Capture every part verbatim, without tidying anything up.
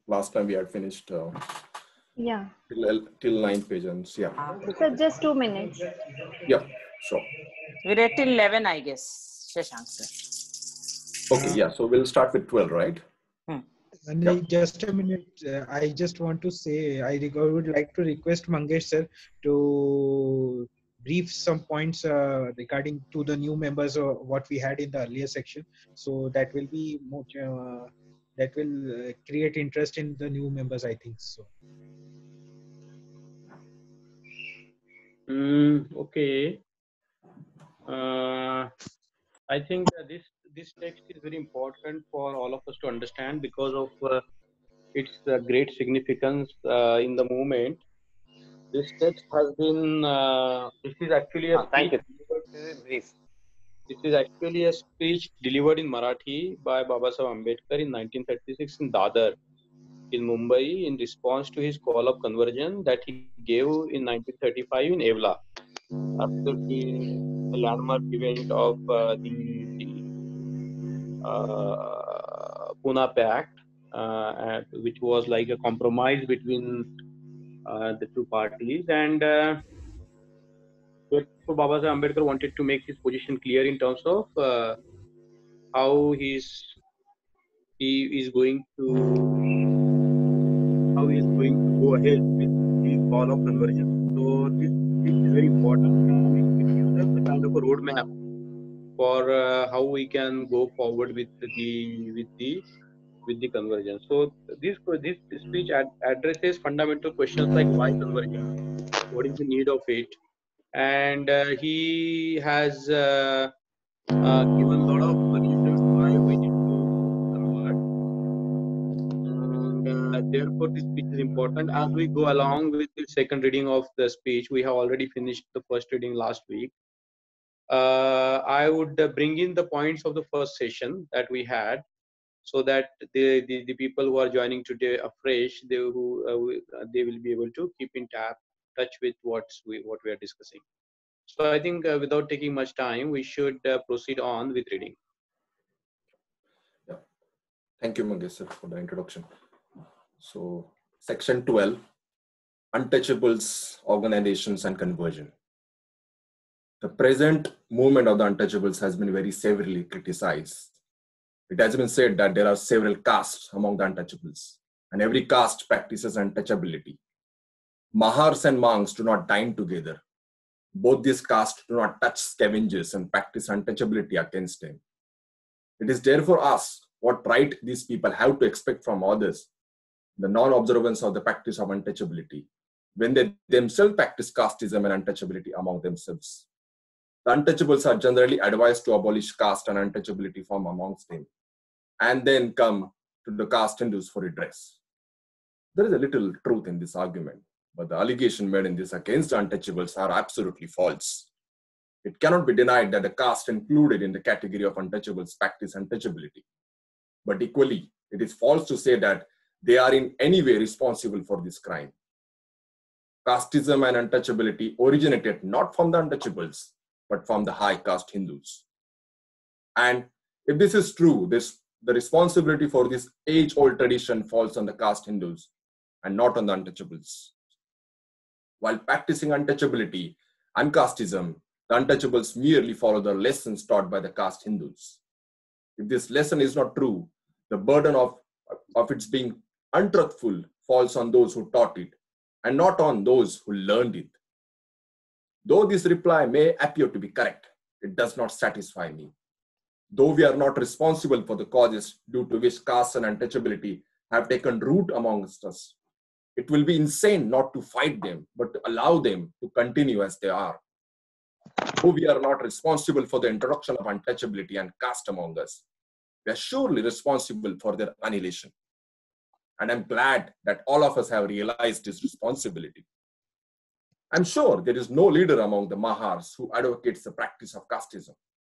last time we had finished uh, Yeah. till, till nine pages. Yeah. So just two minutes. Yeah, sure. We read till eleven, I guess, Shashank sir. Okay, yeah. So we'll start with twelve, right? Hmm. And Yep. just a minute, uh, I just want to say, I reg- would like to request Mangesh sir to brief some points uh, regarding to the new members or what we had in the earlier section. So that will be more, uh, that will uh, create interest in the new members, I think so. Mm, okay. Uh, I think uh, this this text is very important for all of us to understand because of uh, its uh, great significance uh, in the movement. This text has been. Uh, this is actually a Ah, thank speech. Brief. This is actually a speech delivered in Marathi by Babasaheb Ambedkar in nineteen thirty-six in Dadar, in Mumbai, in response to his call of conversion that he gave in nineteen thirty-five in Evla, after the landmark event of uh, the, the uh, Pune Pact, uh, and, which was like a compromise between uh, the two parties. And uh, therefore, Babasaheb Ambedkar wanted to make his position clear in terms of uh, how he's, he is going to how he is going to go ahead with the call of conversion. So this, this is very important, and it gives us a kind of a roadmap for uh, how we can go forward with the with the with the conversion. So this this speech ad addresses fundamental questions like why conversion, what is the need of it, and uh, he has uh, uh, given a lot of reasons why we need to convert. And uh, therefore, this speech is important. As we go along with the second reading of the speech, we have already finished the first reading last week. Uh, I would uh, bring in the points of the first session that we had, so that the, the, the people who are joining today afresh, they, who, uh, they will be able to keep in tap, touch with what's we, what we are discussing. So I think uh, without taking much time, we should uh, proceed on with reading. Yeah. Thank you, Mangesh sir, for the introduction. So, section twelve, Untouchables, Organizations and Conversion. The present movement of the untouchables has been very severely criticized. It has been said that there are several castes among the untouchables, and every caste practices untouchability. Mahars and monks do not dine together. Both these castes do not touch scavengers and practice untouchability against them. It is therefore asked what right these people have to expect from others, the non-observance of the practice of untouchability, when they themselves practice casteism and untouchability among themselves. The untouchables are generally advised to abolish caste and untouchability from amongst them, and then come to the caste Hindus for redress. There is a little truth in this argument, but the allegation made in this against the untouchables are absolutely false. It cannot be denied that the caste included in the category of untouchables practice untouchability. But equally, it is false to say that they are in any way responsible for this crime. Casteism and untouchability originated not from the untouchables, but from the high caste Hindus. And if this is true, this, the responsibility for this age-old tradition falls on the caste Hindus and not on the untouchables. While practicing untouchability and casteism, the untouchables merely follow the lessons taught by the caste Hindus. If this lesson is not true, the burden of, of its being untruthful falls on those who taught it and not on those who learned it. Though this reply may appear to be correct, it does not satisfy me. Though we are not responsible for the causes due to which caste and untouchability have taken root amongst us, it will be insane not to fight them, but to allow them to continue as they are. Though we are not responsible for the introduction of untouchability and caste among us, we are surely responsible for their annihilation. And I'm glad that all of us have realized this responsibility. I'm sure there is no leader among the Mahars who advocates the practice of casteism.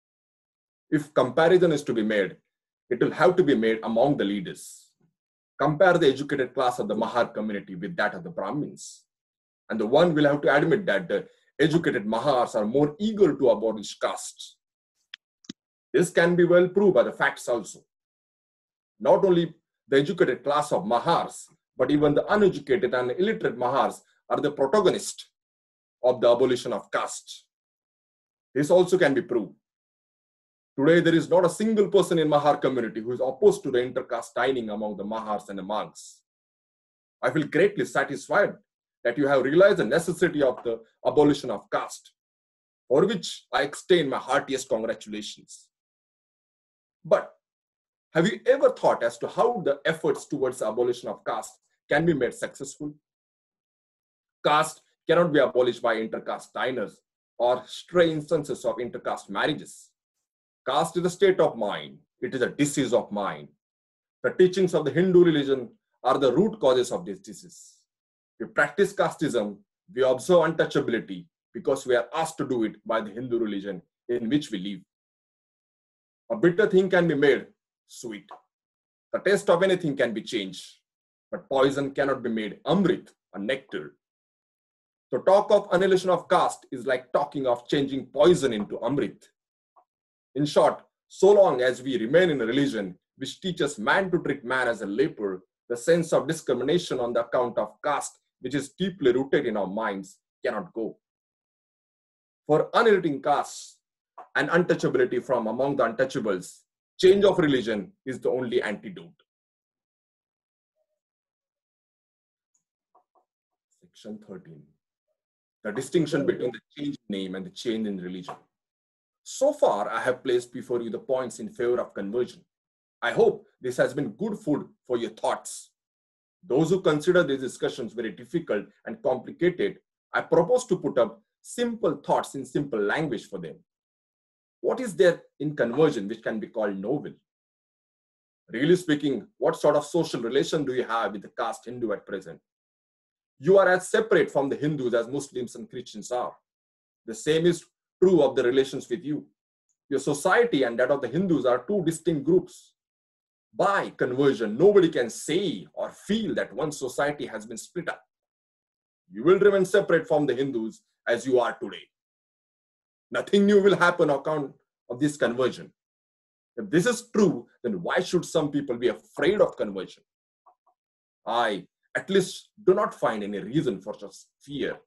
If comparison is to be made, it will have to be made among the leaders. Compare the educated class of the Mahar community with that of the Brahmins. And the one will have to admit that the educated Mahars are more eager to abolish caste. This can be well proved by the facts also. Not only the educated class of Mahars, but even the uneducated and illiterate Mahars are the protagonists of the abolition of caste. This also can be proved. Today, there is not a single person in Mahar community who is opposed to the intercaste dining among the Mahars and the monks. I feel greatly satisfied that you have realized the necessity of the abolition of caste, for which I extend my heartiest congratulations. But have you ever thought as to how the efforts towards the abolition of caste can be made successful? Caste cannot be abolished by intercaste diners or stray instances of intercaste marriages. Caste is a state of mind. It is a disease of mind. The teachings of the Hindu religion are the root causes of this disease. We practice casteism, we observe untouchability because we are asked to do it by the Hindu religion in which we live. A bitter thing can be made sweet. The taste of anything can be changed, but poison cannot be made amrit, a nectar. To talk of annihilation of caste is like talking of changing poison into amrit. In short, so long as we remain in a religion which teaches man to treat man as a leper, the sense of discrimination on the account of caste, which is deeply rooted in our minds, cannot go. For annihilating caste and untouchability from among the untouchables, change of religion is the only antidote. Section thirteen. The distinction between the change in name and the change in religion. So far, I have placed before you the points in favor of conversion. I hope this has been good food for your thoughts. Those who consider these discussions very difficult and complicated, I propose to put up simple thoughts in simple language for them. What is there in conversion which can be called noble? Really speaking, what sort of social relation do you have with the caste Hindu at present? You are as separate from the Hindus as Muslims and Christians are. The same is true of the relations with you. Your society and that of the Hindus are two distinct groups. By conversion, nobody can say or feel that one society has been split up. You will remain separate from the Hindus as you are today. Nothing new will happen on account of this conversion. If this is true, then why should some people be afraid of conversion? I, at least, do not find any reason for such fear.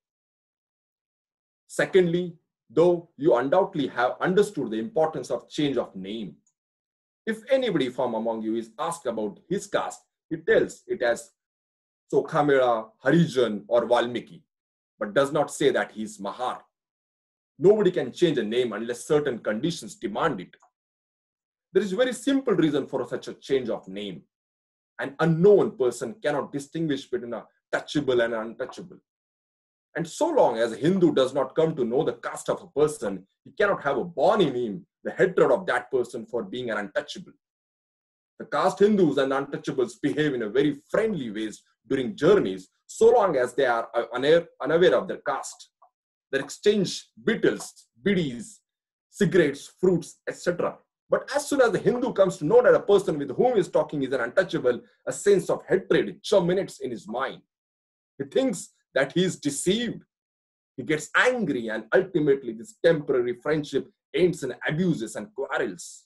Secondly, though you undoubtedly have understood the importance of change of name, if anybody from among you is asked about his caste, he tells it as Chokhamela, Harijan, or Valmiki, but does not say that he is Mahar. Nobody can change a name unless certain conditions demand it. There is a very simple reason for such a change of name. An unknown person cannot distinguish between a touchable and untouchable. And so long as a Hindu does not come to know the caste of a person, he cannot have a born in him the hatred of that person for being an untouchable. The caste Hindus and untouchables behave in a very friendly ways during journeys, so long as they are unaware of their caste. They exchange beetles, biddies, cigarettes, fruits, et cetera. But as soon as the Hindu comes to know that a person with whom he is talking is an untouchable, a sense of hatred germinates in his mind. He thinks that he is deceived. He gets angry, and ultimately this temporary friendship ends in abuses and quarrels.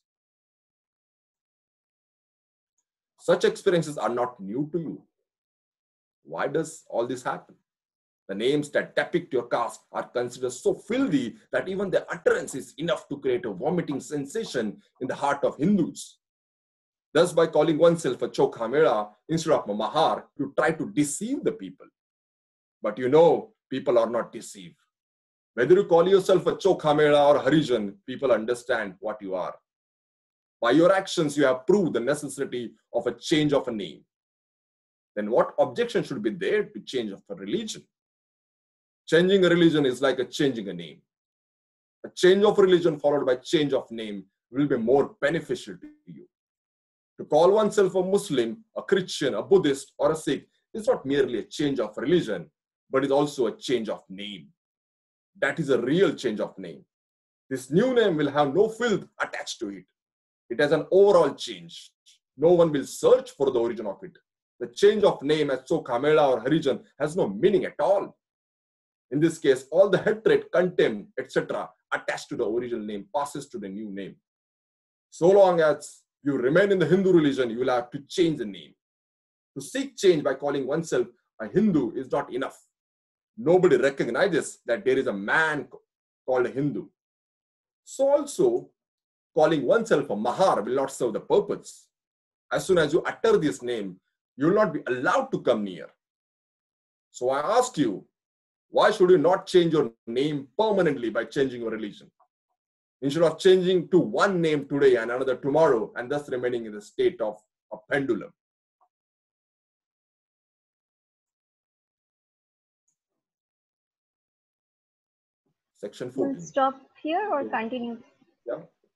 Such experiences are not new to you. Why does all this happen? The names that depict your caste are considered so filthy that even their utterance is enough to create a vomiting sensation in the heart of Hindus. Thus, by calling oneself a Chokhamela instead of a Mahar, you try to deceive the people. But you know, people are not deceived. Whether you call yourself a Chokhamela or Harijan, people understand what you are. By your actions, you have proved the necessity of a change of a name. Then what objection should be there to change of a religion? Changing a religion is like a changing a name. A change of religion followed by change of name will be more beneficial to you. To call oneself a Muslim, a Christian, a Buddhist, or a Sikh is not merely a change of religion, but is also a change of name. That is a real change of name. This new name will have no filth attached to it. It has an overall change. No one will search for the origin of it. The change of name as Chokhamela or Harijan has no meaning at all. In this case, all the hatred, contempt, et cetera attached to the original name passes to the new name. So long as you remain in the Hindu religion, you will have to change the name. To seek change by calling oneself a Hindu is not enough. Nobody recognizes that there is a man called a Hindu. So also, calling oneself a Mahar will not serve the purpose. As soon as you utter this name, you will not be allowed to come near. So I asked you, why should you not change your name permanently by changing your religion? Instead of changing to one name today and another tomorrow, and thus remaining in the state of a pendulum. Section fourteen. We'll stop here or continue? Yeah.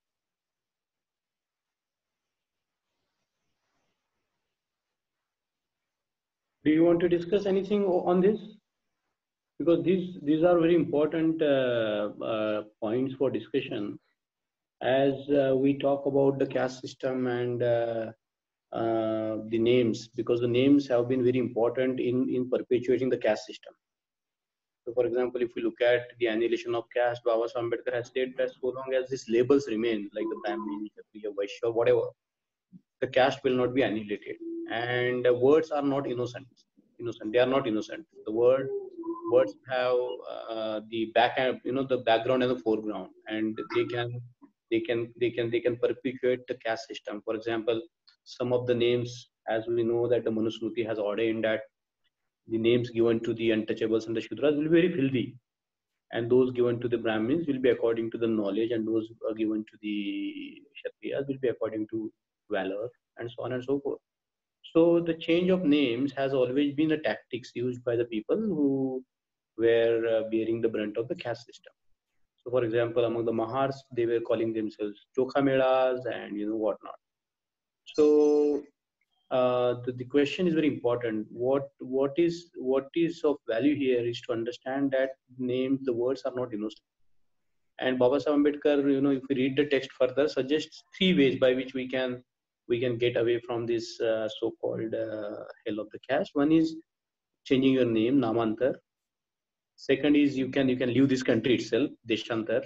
Do you want to discuss anything o- on this? Because these these are very important uh, uh, points for discussion as uh, we talk about the caste system and uh, uh, the names, because the names have been very important in, in perpetuating the caste system. So, for example, if we look at the annihilation of caste, Baba Sahib Ambedkar has stated that so long as these labels remain, like the Brahmin, Kshatriya, Vaishya, whatever, the caste will not be annihilated. And uh, words are not innocent. Innocent. They are not innocent. The word words have uh, the back, you know, the background and the foreground, and they can, they can, they can, they can perpetuate the caste system. For example, some of the names, as we know that the Manusmriti has ordained that the names given to the untouchables and the Shudras will be very filthy, and those given to the Brahmins will be according to the knowledge, and those are given to the Kshatriyas will be according to valor, and so on and so forth. So the change of names has always been a tactics used by the people who were uh, bearing the brunt of the caste system. So, for example, among the Mahars, they were calling themselves Chokha Melas and you know whatnot. So uh, the, the question is very important. What what is what is of value here is to understand that names, the words are not innocent. And Baba Sahib Ambedkar, you know, if we read the text further, suggests three ways by which we can we can get away from this uh, so-called uh, hell of the caste. One is changing your name, Namantar. Second is you can you can leave this country itself, Deshantar.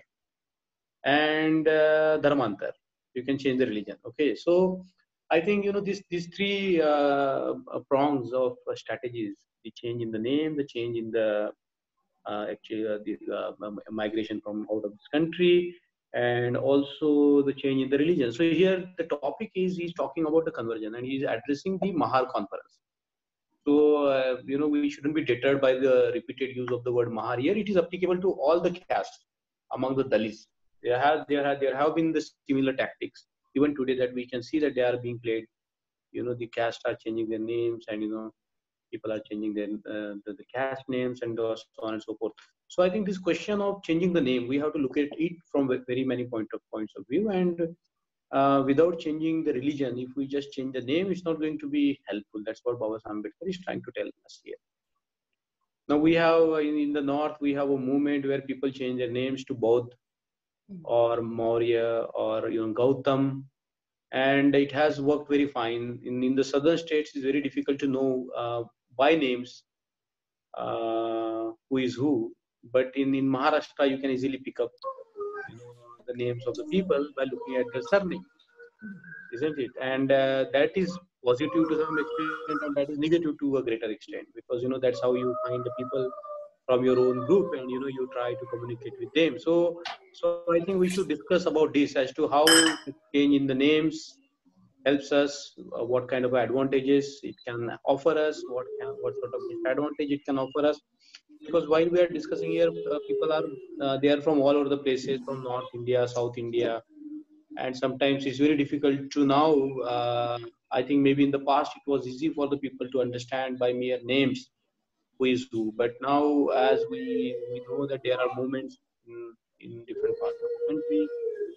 And uh, Dharmantar. You can change the religion. Okay, so I think you know these these three uh, prongs of uh, strategies: the change in the name, the change in the uh, actually uh, the uh, migration from out of this country, and also the change in the religion. So here the topic is he's talking about the conversion, and he's addressing the Mahar conference. So uh, you know we shouldn't be deterred by the repeated use of the word Mahar here. It is applicable to all the castes among the Dalits. There have there have there have been the similar tactics even today that we can see that they are being played. You know the castes are changing their names, and you know people are changing their uh, the, the caste names and uh, so on and so forth. So I think this question of changing the name, we have to look at it from very many point of points of view, and uh, without changing the religion, if we just change the name, it's not going to be helpful. That's what Baba Sahib Ambedkar is trying to tell us here. Now we have in, in the north we have a movement where people change their names to Bodh or Maurya or you know Gautam, and it has worked very fine. In in the southern states, it's very difficult to know uh, by names uh, who is who, but in in Maharashtra you can easily pick up you know, the names of the people by looking at their surname, isn't it? And uh, that is positive to some extent, and that is negative to a greater extent, because you know that's how you find the people from your own group, and you know you try to communicate with them. So so I think we should discuss about this as to how change in the names helps us, uh, what kind of advantages it can offer us, what can, what sort of disadvantage it can offer us. Because while we are discussing here, uh, people are uh, they are from all over the places, from North India, South India, and sometimes it's very difficult to now. Uh, I think maybe in the past it was easy for the people to understand by mere names who is who, but now as we we know that there are movements in, in different parts of the country,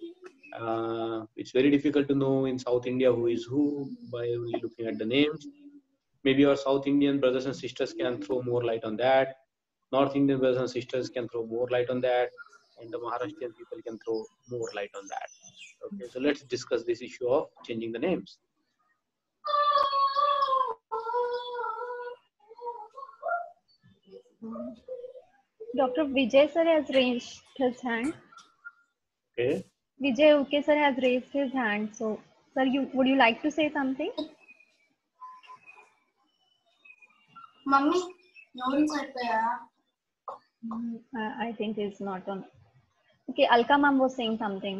uh, it's very difficult to know in South India who is who by only looking at the names. Maybe our South Indian brothers and sisters can throw more light on that. North Indian brothers and sisters can throw more light on that, and the Maharashtrian people can throw more light on that. Okay, so let's discuss this issue of changing the names. Doctor Vijay sir has raised his hand. Okay. Vijay Uke sir has raised his hand. So, sir, you would you like to say something? Mummy, notes అయిపోయా? Mm, I I think it's not on. Okay, Alka ma'am was saying something.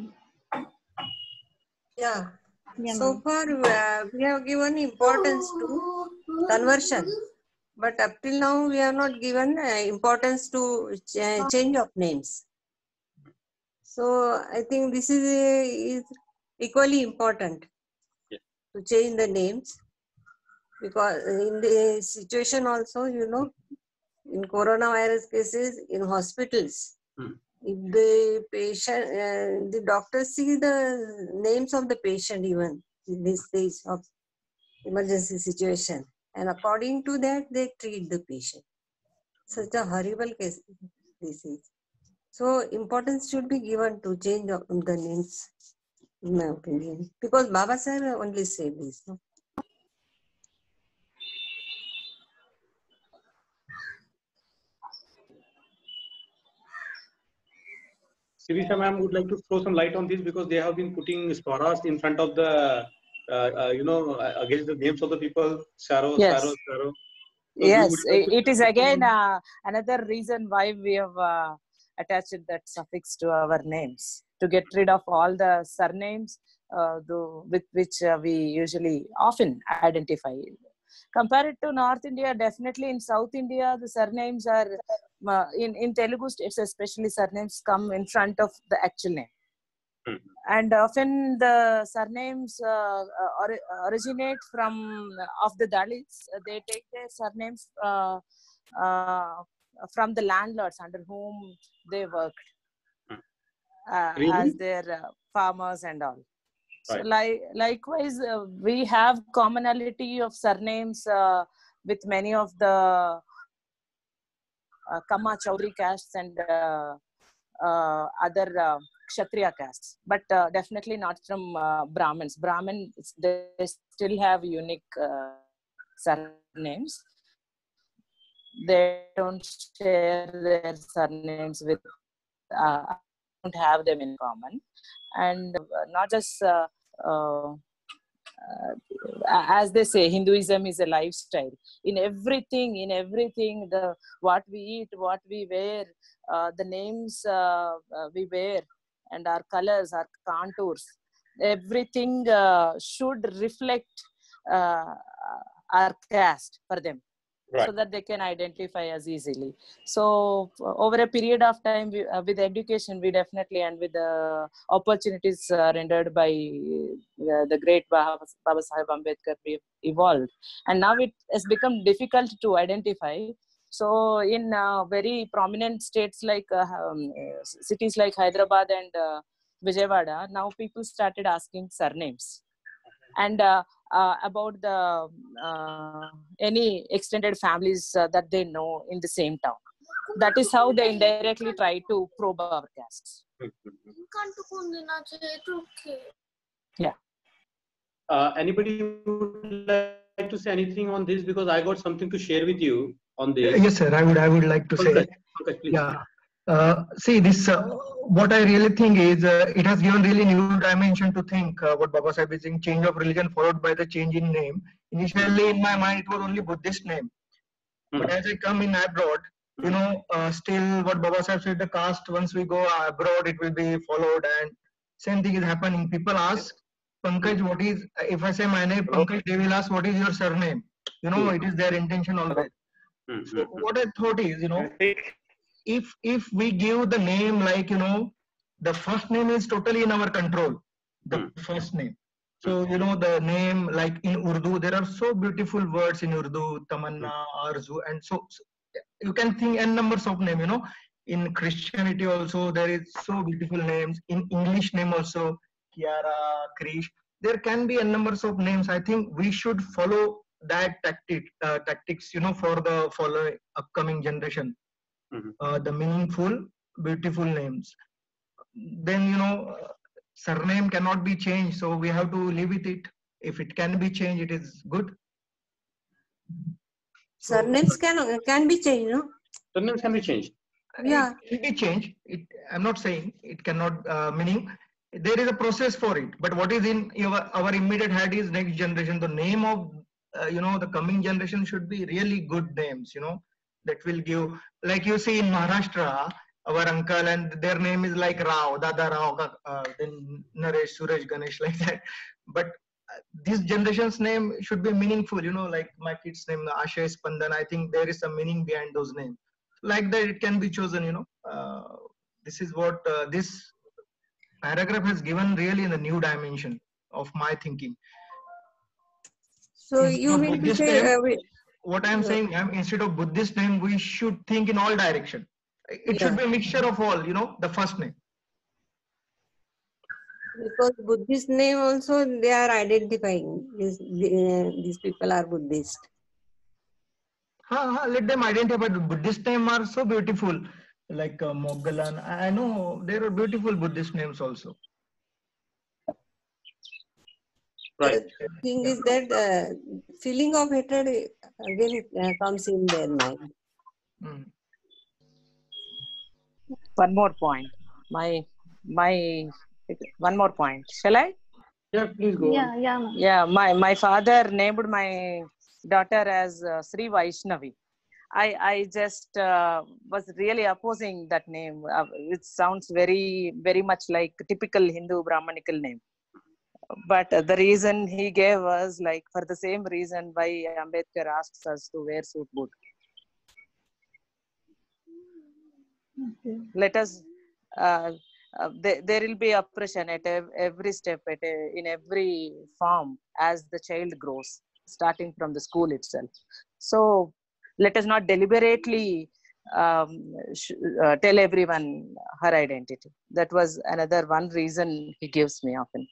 Yeah. Yeah, So ma'am. far, uh, we have given importance to conversion, but up till now, we have not given uh, importance to ch- change of names. So I think this is, uh, is equally important Yeah. to change the names, because in the situation also, you know, in coronavirus cases in hospitals, Hmm. if the patient, uh, the doctors see the names of the patient even in this stage of emergency situation, and according to that they treat the patient. Such a horrible case this is. So importance should be given to change of the names, in my opinion, because Baba Sahib only said this. No? Sirisha ma'am would like to throw some light on this because they have been putting swaras in front of the, uh, uh, you know, uh, against the names of the people. Saro, Yes. Saro, Saro. So Yes, would you like i- to it is again uh, another reason why we have uh, attached that suffix to our names to get rid of all the surnames uh, the- with which uh, we usually often identify. Compared to North India, definitely in South India, the surnames are uh, in in Telugu states, especially surnames come in front of the actual name. Hmm. And often the surnames uh, uh, ori- originate from of the Dalits. They take their surnames uh, uh, from the landlords under whom they worked Hmm. uh, Really? as their uh, farmers and all. So Right. like likewise, uh, we have commonality of surnames uh, with many of the uh, Kama Chaudhary castes and uh, uh, other uh, Kshatriya castes, but uh, definitely not from uh, Brahmins. Brahmins, they still have unique uh, surnames. They don't share their surnames with, uh, don't have them in common. And uh, not just, uh, uh, uh, as they say, Hinduism is a lifestyle. In everything, in everything, the what we eat, what we wear, uh, the names uh, uh, we wear, and our colors, our contours, everything uh, should reflect uh, our caste for them, Right. so that they can identify us easily. So uh, over a period of time, we, uh, with education, we definitely, and with the opportunities uh, rendered by uh, the great Baba, Baba Sahib Ambedkar, we evolved. And now it has become difficult to identify. So in uh, very prominent states like uh, um, cities like Hyderabad and uh, Vijayawada, now people started asking surnames. And uh, uh, about the uh, any extended families uh, that they know in the same town. That is how they indirectly try to probe our castes. Yeah. Uh, anybody would like to say anything on this, because I got something to share with you on this. Yes, sir. I would. I would like to say. Pankaj, Pankaj, please. Yeah. Uh, see, this. Uh, what I really think is, uh, it has given really new dimension to think uh, what Baba Sahib is saying. Change of religion followed by the change in name. Initially, in my mind, it was only Buddhist name. But as I come in abroad, you know, uh, still what Baba Sahib said, the caste, once we go abroad, it will be followed. And same thing is happening. People ask, Pankaj, what is, if I say my name, Pankaj, they will ask, what is your surname? You know, it is their intention always. So what I thought is, you know, if if we give the name like, you know, the first name is totally in our control, the first name. So, you know, the name, like in Urdu, there are so beautiful words in Urdu, Tamanna, Arzu, and so, so you can think n numbers of name, you know. In Christianity also, there is so beautiful names. In English name also, Kiara, Krish, there can be n numbers of names. I think we should follow that tactic, uh, tactics, you know, for the following upcoming generation. Uh, the meaningful, beautiful names. Then, you know, uh, surname cannot be changed, so we have to live with it. If it can be changed, it is good. So, Surnames can can be changed, no? Surnames can be changed. Yeah. It can be changed. It, I'm not saying it cannot, uh, meaning there is a process for it. But what is in your, our immediate head is next generation. The name of uh, you know, the coming generation should be really good names, you know, that will give, like you see in Maharashtra, our uncle and their name is like Rao, Dada Rao, uh, then Naresh, Suresh, Ganesh, like that. But uh, this generation's name should be meaningful, you know, like my kid's name, Ashay Spandan. I think there is some meaning behind those names. Like that, it can be chosen, you know. Uh, this is what uh, this paragraph has given really in the new dimension of my thinking. So Instead you of mean to Buddhist say, name, uh, we, what I am uh, saying, ma'am, instead of Buddhist name, we should think in all direction. It should yeah, be a mixture of all, you know, the first name. because Buddhist name also they are identifying these uh, these people are Buddhist. Ha, ha, let them identify. The Buddhist names are so beautiful, like uh, Moggallon. I I know there are beautiful Buddhist names also. Right. The thing is that uh, feeling of hatred uh, again uh, comes in their mind. Mm. One more point. My my one more point. Shall I? Yeah, please go Yeah, on. yeah, ma'am. Yeah, my my father named my daughter as uh, Sri Vaishnavi. I I just uh, was really opposing that name. Uh, it sounds very very much like typical Hindu Brahmanical name. But uh, the reason he gave was like for the same reason why Ambedkar asks us to wear suit boot. Okay. Let us. Uh, uh, there, there will be oppression at ev- every step, at a, in every form as the child grows, starting from the school itself. So let us not deliberately um, sh- uh, tell everyone her identity. That was another one reason he gives me often.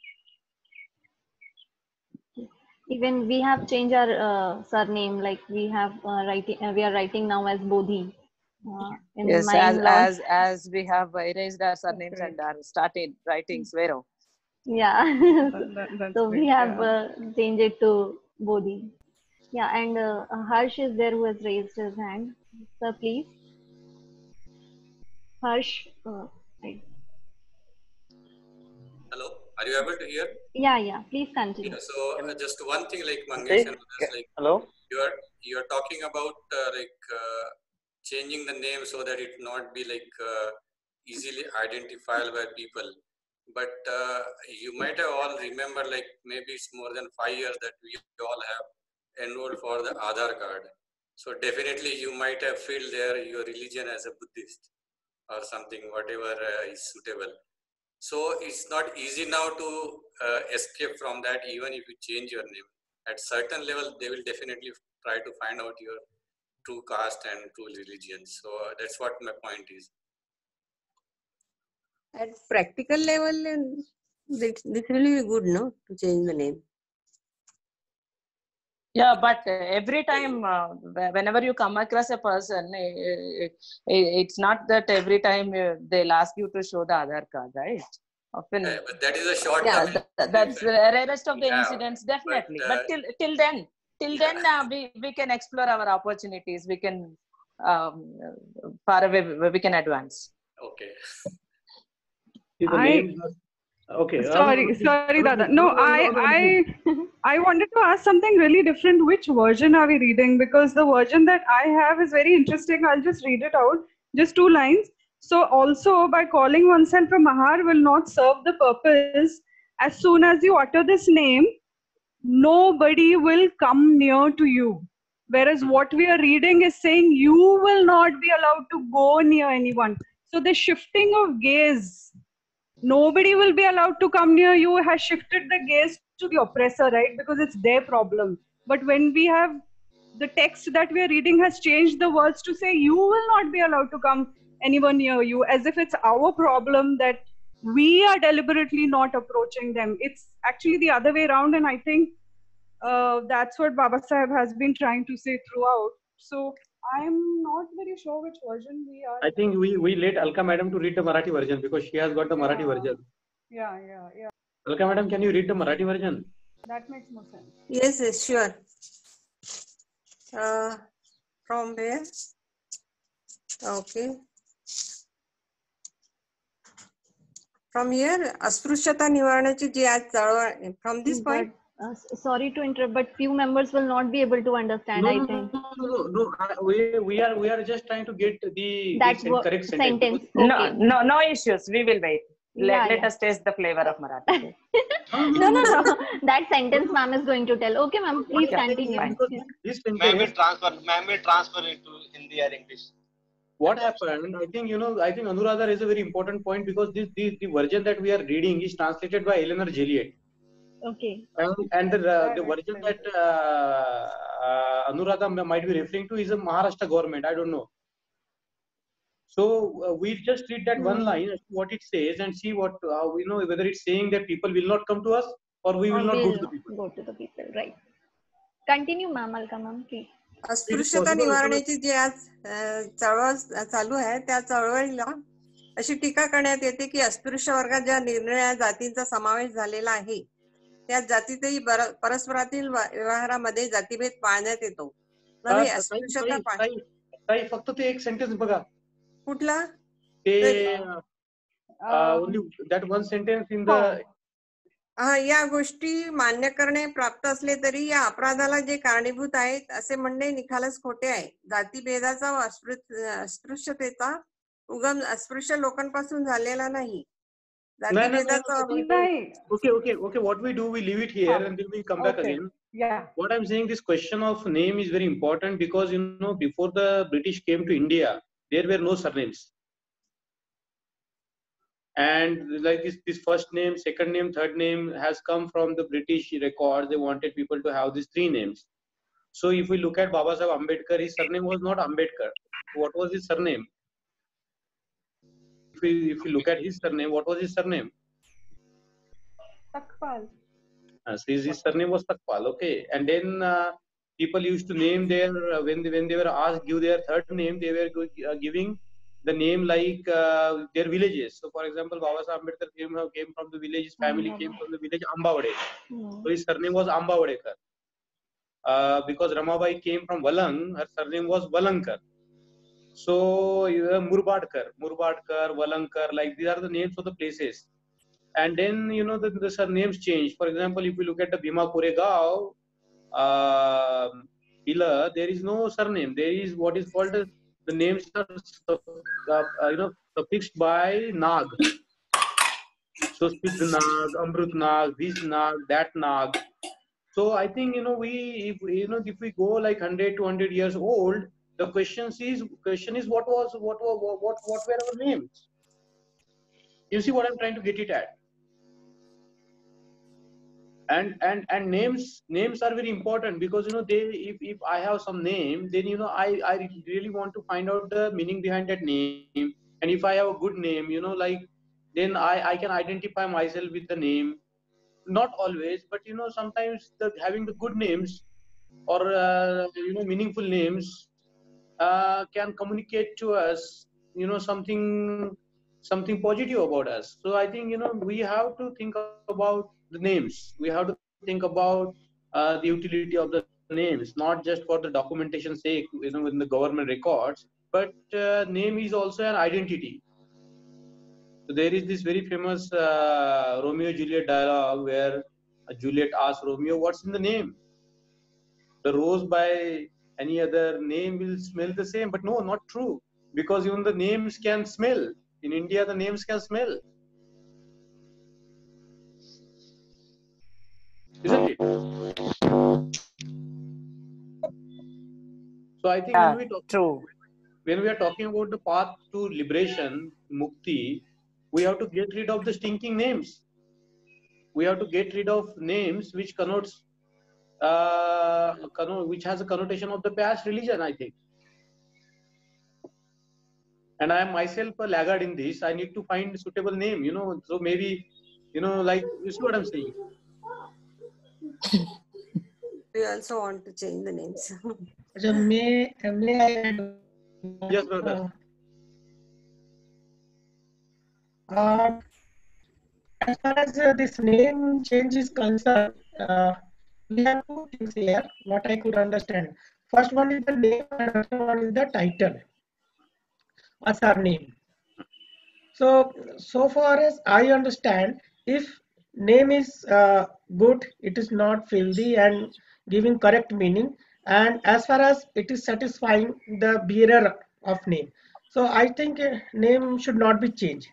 Even we have changed our uh, surname. Like we have uh, writing. Uh, we are writing now as Bodhi. Uh, in Yes, my as in-laws. as as we have erased our surnames great. and are started writing Svero. Yeah. That, that, that's So we great. have Yeah. uh, changed it to Bodhi. Yeah, and uh, Harsh is there who has raised his hand. Sir, please. Harsh. Uh, right. Hello, are you able to hear? Yeah, yeah. Please continue. Yeah, so uh, just one thing, like Mangesh Okay. and others, like Hello. you are you are talking about uh, like uh, changing the name so that it not be like uh, easily identifiable by people. But uh, you might have all remember, like maybe it's more than five years that we all have enrolled for the Aadhaar card. So definitely you might have filled there your religion as a Buddhist or something, whatever uh, is suitable. So it's not easy now to uh, escape from that, even if you change your name. At certain level, they will definitely try to find out your true caste and true religion. So uh, that's what my point is. At practical level, and this, this will be good, no, to change the name. Yeah, but uh, every time, uh, wh- whenever you come across a person, eh, eh, eh, it's not that every time uh, they'll ask you to show the Aadhaar card, right? Often, Uh, but that is a short yeah, term. th- that's the rarest of the Yeah, incidents, definitely. but, But, uh, till till then, till yeah. then, uh, we we can explore our opportunities. We can um, far away. We can advance. Okay. See, the I names are- Okay. sorry, Anuj, sorry, Anuj, Dada. Anuj, No, Anuj, I, Anuj, Anuj, please. I, I wanted to ask something really different. Which version are we reading? Because the version that I have is very interesting. I'll just read it out. Just two lines. So also, by calling oneself a Mahar will not serve the purpose. As soon as you utter this name, nobody will come near to you. Whereas what we are reading is saying you will not be allowed to go near anyone. So the shifting of gaze, nobody will be allowed to come near you, has shifted the gaze to the oppressor, right? Because it's their problem. But when we have the text that we are reading has changed the words to say you will not be allowed to come anyone near you, as if it's our problem that we are deliberately not approaching them. It's actually the other way around, and I think uh, that's what Baba Saheb has been trying to say throughout. So I'm not very sure which version we are. I think we, we let Alka madam to read the Marathi version because she has got the Marathi Yeah. version. Yeah, yeah, yeah. Alka madam, can you read the Marathi version? That makes more sense. Yes, yes, sure. Uh, from where? Okay. From here, अस्पृश्यता निवारणाची जी आज चळवळ from this But point. Uh, s- sorry to interrupt, but few members will not be able to understand. No, I no, think no, no, no, no. I, we, we are we are just trying to get the, the that sen- wo- correct sentence. sentence. Because- No, Okay. no, no issues. We will wait. Let, Yeah, let yeah. us taste the flavor of Marathi. No, no, no. That sentence ma'am is going to tell. Okay, ma'am, please Yeah, continue. fine. because Yeah. this Ma'am will sentence, transfer. Ma'am will transfer it to Hindi or English. what happened? I think you know. I think Anuradha is a very important point because this, this the version that we are reading is translated by Eleanor Joliet. Okay. And, and the, uh, the version that uh, uh, Anuradha might be referring to is a Maharashtra government. I don't know. So uh, we just read that one Hmm. line, as to what it says, and see what uh, we know whether it's saying that people will not come to us or we will Or not go to will the people. go to the people. Right. Continue, ma'am. Alka ma'am, please. अस्पृश्यता निवारणाची जी आज अं, चळवळ चालू आहे त्या चळवळीला अशी टीका करण्यात येते की अस्पृश्य वर्गात ज्या निरनिराळ्या जातींचा समावेश झालेला आहे त्या जातीतही बर- परस्परातील वा- व्यवहारामध्ये जातीभेद पाळण्यात येतो नव्हे ताई- अस्पृश्यता ताई- पाळ ताई- ताई, फक्त ते एक सेंटेन्स बघा कुठला ते ते- only that one sentence in the हा या गोष्टी मान्य करणे प्राप्त असले तरी या अपराधाला जे कारणीभूत आहेत असे म्हणणे निखालस खोटे आहे जातीभेदाचा व अस्पृ- अस्पृश्यतेचा उगम अस्पृश्य लोकांपासून झालेला नाही जातीभेदाचा okay okay okay what we do we leave it here Ah, and then we come back okay. again. Yeah. What I'm saying, this question of name is very important because you know before the British came to India there were no surnames, and like this this first name, second name, third name has come from the British records. They wanted people to have these three names. So if we look at Baba Saheb Ambedkar, his surname was not Ambedkar. What was his surname? If we if we look at his surname, what was his surname? Takpal. Uh, so his, his surname was Takpal. Okay, and then uh, people used to name their uh, when they, when they were asked give their third name, they were go- uh, giving the name like uh, their villages. So, for example, Baba Saheb Ambedkar came, uh, came from the village. His family came from the village Ambavade. So his surname was Ambavadekar. Uh, because Ramabai came from Valang, her surname was Valankar. So uh, Murbadkar, Murbadkar, Valankar, like these are the names of the places. And then you know the, the surnames change. For example, if we look at the Bhima Koregaon, uh, Ila, there is no surname. There is what is called as, the names are uh, uh, you know suffixed by Nag. So Siddh Nag, Amrut Nag, this Nag, that Nag. So I think you know we if you know if we go like one hundred, two hundred years old, the question is question is what was what what what what were our names? You see what I'm trying to get it at. And and and names names are very important because you know they if, if I have some name, then you know I I really want to find out the meaning behind that name. And if I have a good name, you know like then I I can identify myself with the name. Not always, but you know sometimes the having the good names or uh, you know meaningful names uh, can communicate to us you know something something positive about us. So I think you know we have to think about the names. We have to think about uh, the utility of the names, not just for the documentation sake, you know, in the government records, but uh, name is also an identity. So there is this very famous uh, Romeo Juliet dialogue where Juliet asks Romeo, "What's in the name?" The rose by any other name will smell the same, but no, not true, because even the names can smell. In India, the names can smell, isn't it? So I think Yeah, when we talk, true. when we are talking about the path to liberation, mukti, we have to get rid of the stinking names. We have to get rid of names which connotes, uh, conno- which has a connotation of the past religion, I think. And I am myself a laggard in this. I need to find a suitable name, you know. So maybe, you know, like you see what I'm saying. We also want to change the names. So may, may I add? Yes, brother. Uh, as far as uh, this name change is concerned, uh, we have two things here, what I could understand. First one is the name and another one is the title or surname. So, so far as I understand, if name is uh, good, it is not filthy and giving correct meaning, and as far as it is satisfying the bearer of name. So I think uh, name should not be changed.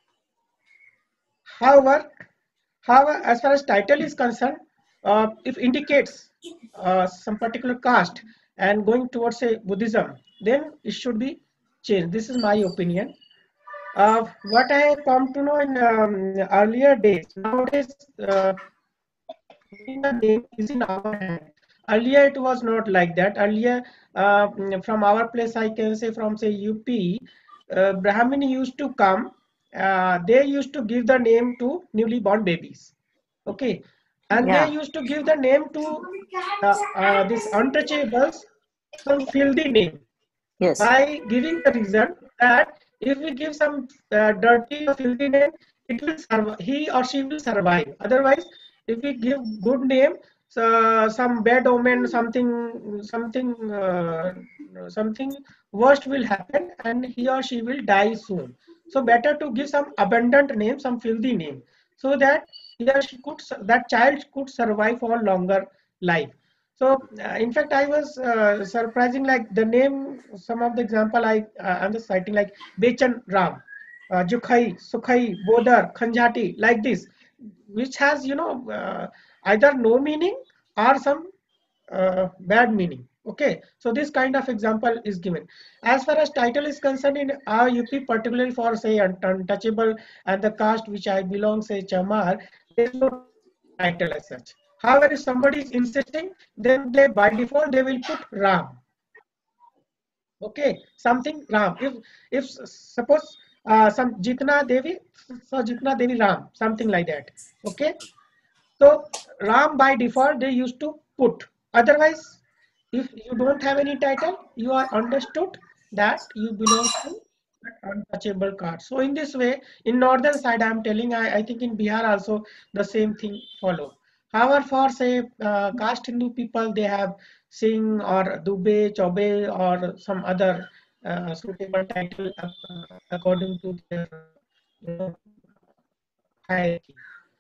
However, however, as far as title is concerned, uh, if indicates uh, some particular caste and going towards a Buddhism, then it should be changed. This is my opinion. Uh, what I come to know in um, earlier days, nowadays, uh, putting the name is in our hand. Earlier, it was not like that. Earlier, uh, from our place, I can say from say U P, uh, Brahmin used to come. Uh, they used to give the name to newly born babies. Okay, and they Yeah. used to give the name to uh, uh, these untouchables some filthy name. Yes. By giving the reason that if we give some uh, dirty or filthy name, it will survive. He or she will survive. Otherwise, if we give good name, so some bad omen, something, something, uh, something worst will happen, and he or she will die soon. So better to give some abundant name, some filthy name, so that he or she could, that child could survive for longer life. So, uh, in fact, I was uh, surprising like the name, some of the example I uh, I'm just citing like Bechan Ram, uh, Jukhai, Sukhai, Bodar, Khanjati, like this, which has, you know, uh, either no meaning or some uh, bad meaning. Okay, so this kind of example is given. As far as title is concerned in our U P, particularly for say untouchable and the caste which I belong, say Chamar, there is no title as such. However, if somebody is insisting, then they by default they will put Ram. Okay, something Ram. If if suppose uh, some Jitna Devi, so Jitna Devi Ram, something like that. Okay, so Ram by default they used to put. Otherwise, if you don't have any title, you are understood that you belong to untouchable card. So in this way, in northern side, I am telling, I, I think in Bihar also the same thing follow. However, for say uh, caste Hindu people, they have Singh or Dubey, Chaube or some other uh, suitable title uh, according to their you know, hierarchy.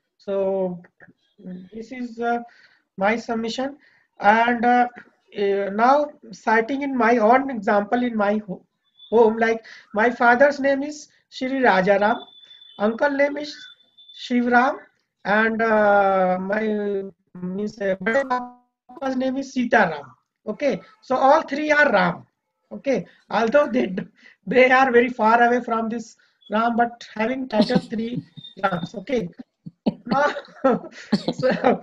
So this is uh, my submission, and uh, uh, now citing in my own example in my ho home, like my father's name is Shri Rajaram, uncle name is Shivram, and uh, my means uh, Papa's name is Sitaram. Okay, so all three are Ram. Okay, although they they are very far away from this Ram, but having title three Rams. Okay, now so,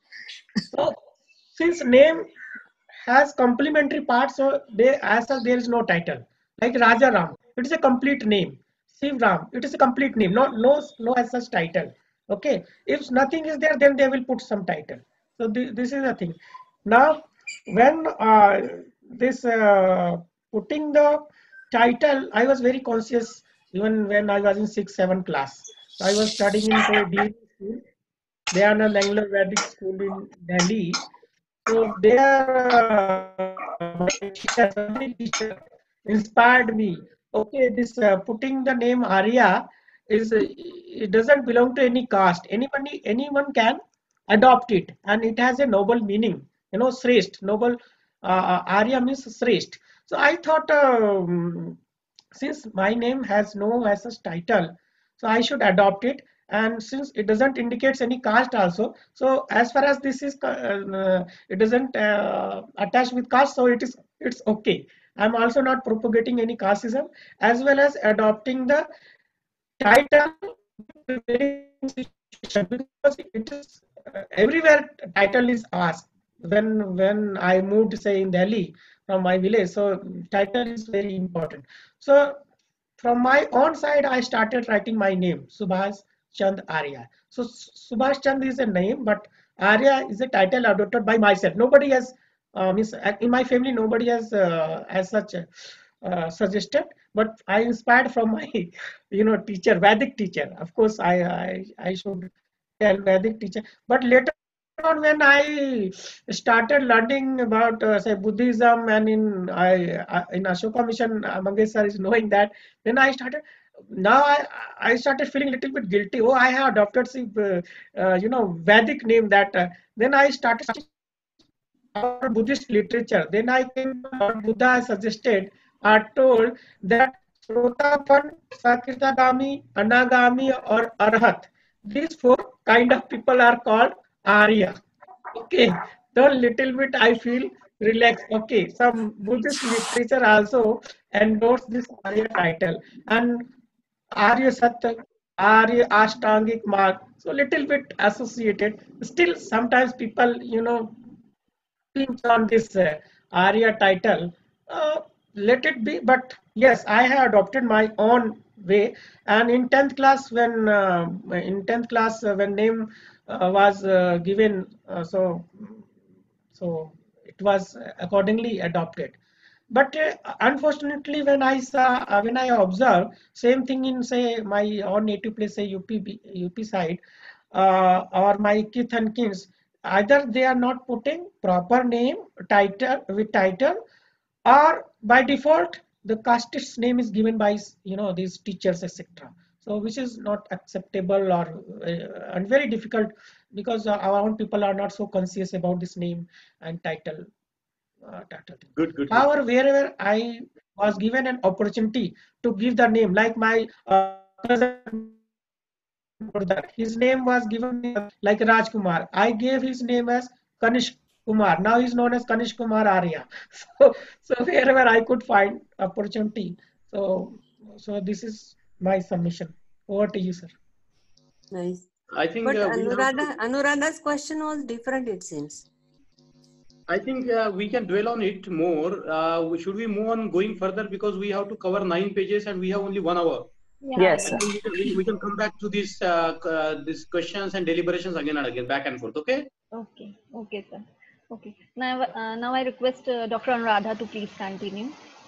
so since name has complementary parts, so they as such there is no title. Like Raja Ram, it is a complete name. Shiv Ram, it is a complete name. No, no, no as such title. Okay, if nothing is there, then they will put some title. So th this is the thing. Now, when uh, this uh, putting the title, I was very conscious even when I was in sixth, seventh class. So I was studying in say D A V school. They are an Anglo Vedic school in Delhi. So there, uh, my teacher, Sunday teacher, inspired me. Okay, this uh, putting the name Arya is uh, it doesn't belong to any caste. Anybody, anyone can adopt it, and it has a noble meaning. You know, Sresht, noble. Uh, Arya means Sresht. So I thought, um, since my name has no as such title, so I should adopt it. And since it doesn't indicate any caste also, so as far as this is uh, it doesn't uh, attach with caste, so it is it's okay. I'm also not propagating any casteism, as well as adopting the title because it is uh, everywhere title is asked. When when I moved say in Delhi from my village, so title is very important. So from my own side, I started writing my name, Subhash Chand Arya. So Subhash Chand is a name, but Arya is a title adopted by myself. Nobody has, uh, means in my family, nobody has uh, as such uh, suggested, but I inspired from my, you know, teacher, Vedic teacher. Of course, I I, I should tell Vedic teacher. But later on, when I started learning about uh, say Buddhism, and in I, I in Ashoka Mission, uh, Mangesh sir is knowing that. Then I started. now I, I started feeling a little bit guilty. Oh, I have adopted some, uh, uh, you know, Vedic name that. Uh, then I started about Buddhist literature. Then I came to Lord Buddha suggested, are told that Srotapan, Sakritagami, Anagami, or Arhat. These four kind of people are called Arya. Okay, so little bit I feel relaxed. Okay, some Buddhist literature also endorse this Arya title, and Arya Satya, Arya Ashtangik Mark. So little bit associated. Still, sometimes people, you know, pinch on this uh, Arya title. Uh, let it be, but yes, I have adopted my own way. And in tenth class, when uh, in tenth class uh, when name uh, was uh, given, uh, so so it was accordingly adopted. But uh, unfortunately, when I saw, uh, when I observed same thing in say my own native place, say U P, U P side, uh, or my kith and kins, either they are not putting proper name title with title, or by default the caste's name is given by you know these teachers, etc. So which is not acceptable, or uh, and very difficult, because uh, our own people are not so conscious about this name and title. Uh, title. Good, good, good. However, wherever I was given an opportunity to give the name, like my uh, cousin, his name was given like Rajkumar. I gave his name as Kanish Kumar. Now he's known as Kanish Kumar Arya. So, so wherever I could find opportunity. So, so this is my submission. Over to you, sir. Nice. I think But uh, we have Anuradha, Anuradha's question was different, it seems. I think uh, we can dwell on it more. Uh, should we move on going further, because we have to cover nine pages and we have only one hour. Yeah, Yes, I sir. think we can, we, we can come back to these uh, uh, these questions and deliberations again and again, back and forth. Okay. Okay, okay, sir. Okay. Now, uh, now I request uh, Doctor Anuradha to please continue.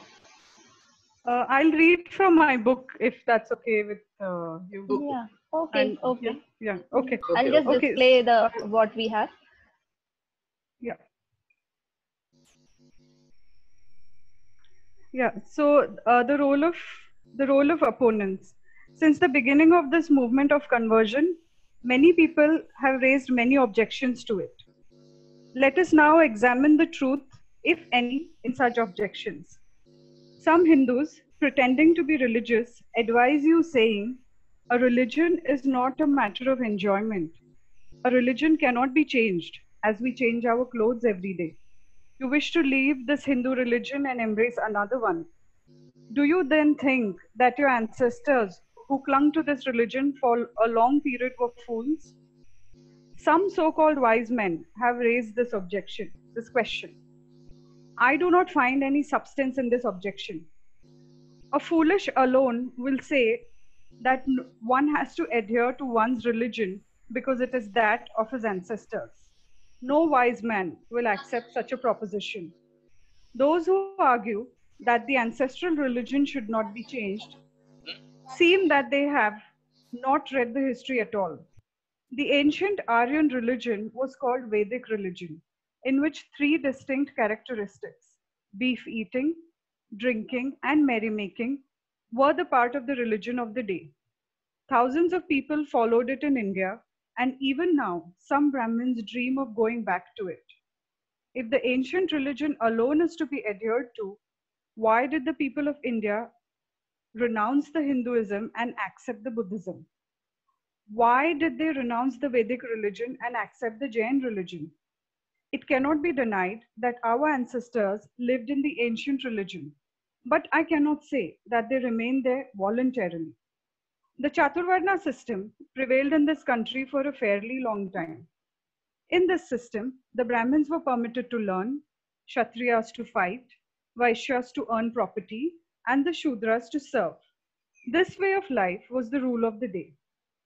Uh, I'll read from my book if that's okay with uh, you. Yeah. Okay. I'll, Okay. Yeah. Yeah. Okay. I'll just Okay. display the what we have. Yeah. Yeah. So uh, the role of the role of opponents. Since the beginning of this movement of conversion, many people have raised many objections to it. Let us now examine the truth, if any, in such objections. Some Hindus, pretending to be religious, advise you saying, a religion is not a matter of enjoyment. A religion cannot be changed as we change our clothes every day. You wish to leave this Hindu religion and embrace another one. Do you then think that your ancestors who clung to this religion for a long period were fools? Some so-called wise men have raised this objection, this question. I do not find any substance in this objection. A foolish alone will say that one has to adhere to one's religion because it is that of his ancestors. No wise man will accept such a proposition. Those who argue that the ancestral religion should not be changed seem that they have not read the history at all. The ancient Aryan religion was called Vedic religion, in which three distinct characteristics, beef eating, drinking, and merrymaking, were the part of the religion of the day. Thousands of people followed it in India, and even now, some Brahmins dream of going back to it. If the ancient religion alone is to be adhered to, why did the people of India renounce the Hinduism and accept the Buddhism? Why did they renounce the Vedic religion and accept the Jain religion? It cannot be denied that our ancestors lived in the ancient religion, but I cannot say that they remained there voluntarily. The Chaturvarna system prevailed in this country for a fairly long time. In this system, the Brahmins were permitted to learn, Kshatriyas to fight, Vaishyas to earn property, and the Shudras to serve. This way of life was the rule of the day.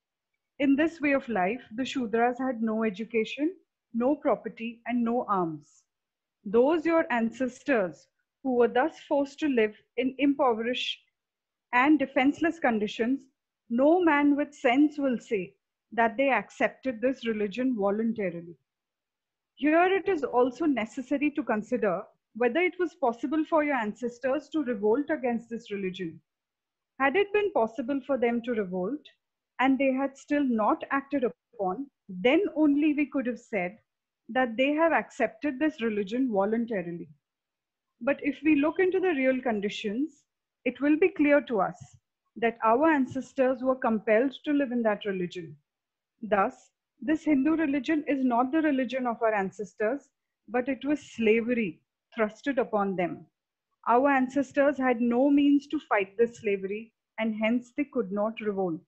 In this way of life, the Shudras had no education, no property, and no arms. Those your ancestors who were thus forced to live in impoverished and defenseless conditions, no man with sense will say that they accepted this religion voluntarily. Here it is also necessary to consider whether it was possible for your ancestors to revolt against this religion. Had it been possible for them to revolt, and they had still not acted upon, then only we could have said that they have accepted this religion voluntarily. But if we look into the real conditions, it will be clear to us that our ancestors were compelled to live in that religion. Thus, this Hindu religion is not the religion of our ancestors, but it was slavery thrusted upon them. Our ancestors had no means to fight this slavery, and hence they could not revolt.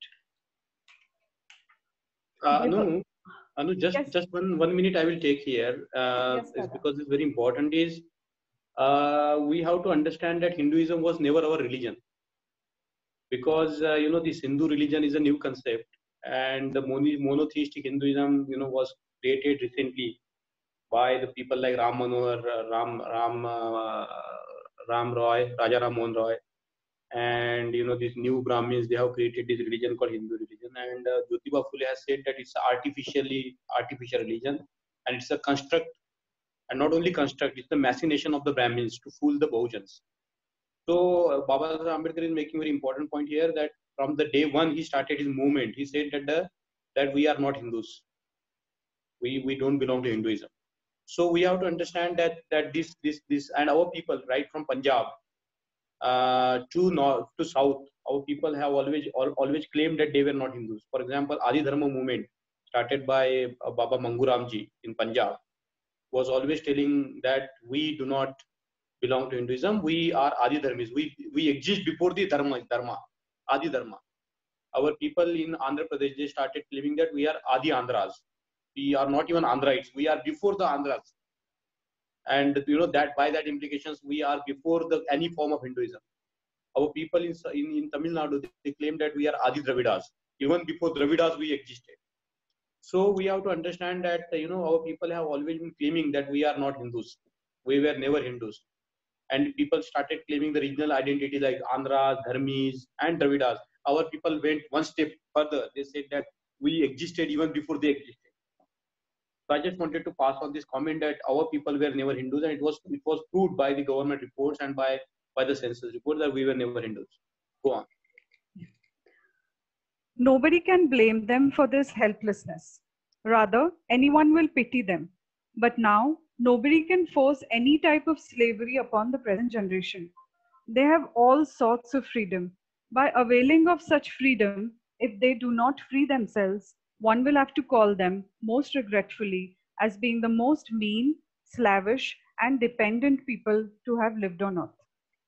Uh, Anu, Anu, just Yes. just one one minute I will take here. Uh, Yes, is Dada. because it's very important. Is uh, we have to understand that Hinduism was never our religion, because uh, you know this Hindu religion is a new concept, and the mono, monotheistic Hinduism you know was created recently by the people like Ram Manohar, uh, Ram Ram uh, Ram Roy, Raja Ram Mohan Roy, and you know these new Brahmins. They have created this religion called Hindu religion, and uh, Jyotiba Phule has said that it's artificially artificial religion, and it's a construct, and not only construct, it's the machination of the Brahmins to fool the Bahujans. So uh, Baba Ambedkar is making a very important point here, that from the day one he started his movement, he said that the that we are not Hindus, we we don't belong to Hinduism. So we have to understand that that this this this and our people right from Punjab uh, to north to south, our people have always al- always claimed that they were not Hindus. For example, Adi Dharma movement started by uh, Baba Manguramji in Punjab was always telling that we do not belong to Hinduism. We are Adi Dharmis. We we exist before the Dharma. Dharma, Adi Dharma. Our people in Andhra Pradesh, they started claiming that we are Adi Andhras. We are not even Andhrites. We are before the Andhras. And you know that by that implications, we are before the any form of Hinduism. Our people in, in, in Tamil Nadu, they, they claim that we are Adi Dravidas. Even before Dravidas, we existed. So we have to understand that you know our people have always been claiming that we are not Hindus. We were never Hindus. And people started claiming the regional identity like Andhras, Dharmis, and Dravidas. Our people went one step further. They said that we existed even before they existed. So I just wanted to pass on this comment that our people were never Hindus, and it was it was proved by the government reports and by by the census report that we were never Hindus. Go on. Nobody can blame them for this helplessness. Rather, anyone will pity them. But now, nobody can force any type of slavery upon the present generation. They have all sorts of freedom. By availing of such freedom, if they do not free themselves, one will have to call them, most regretfully, as being the most mean, slavish, and dependent people to have lived on earth.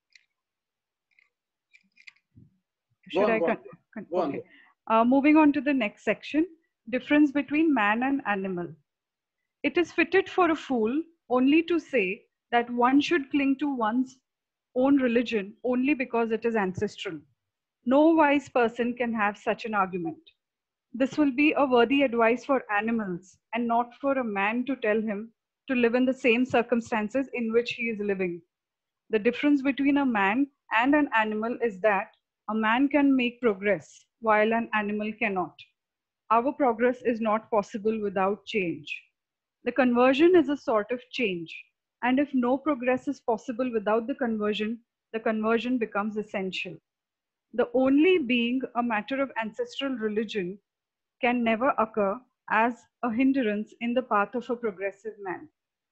Should Go on, I go on. con- con- Go on. okay. Uh, moving on to the next section, difference between man and animal. It is fitted for a fool only to say that one should cling to one's own religion only because it is ancestral. No wise person can have such an argument. This will be a worthy advice for animals and not for a man to tell him to live in the same circumstances in which he is living. The difference between a man and an animal is that a man can make progress while an animal cannot. Our progress is not possible without change. The conversion is a sort of change, and if no progress is possible without the conversion, the conversion becomes essential. The only being a matter of ancestral religion can never occur as a hindrance in the path of a progressive man.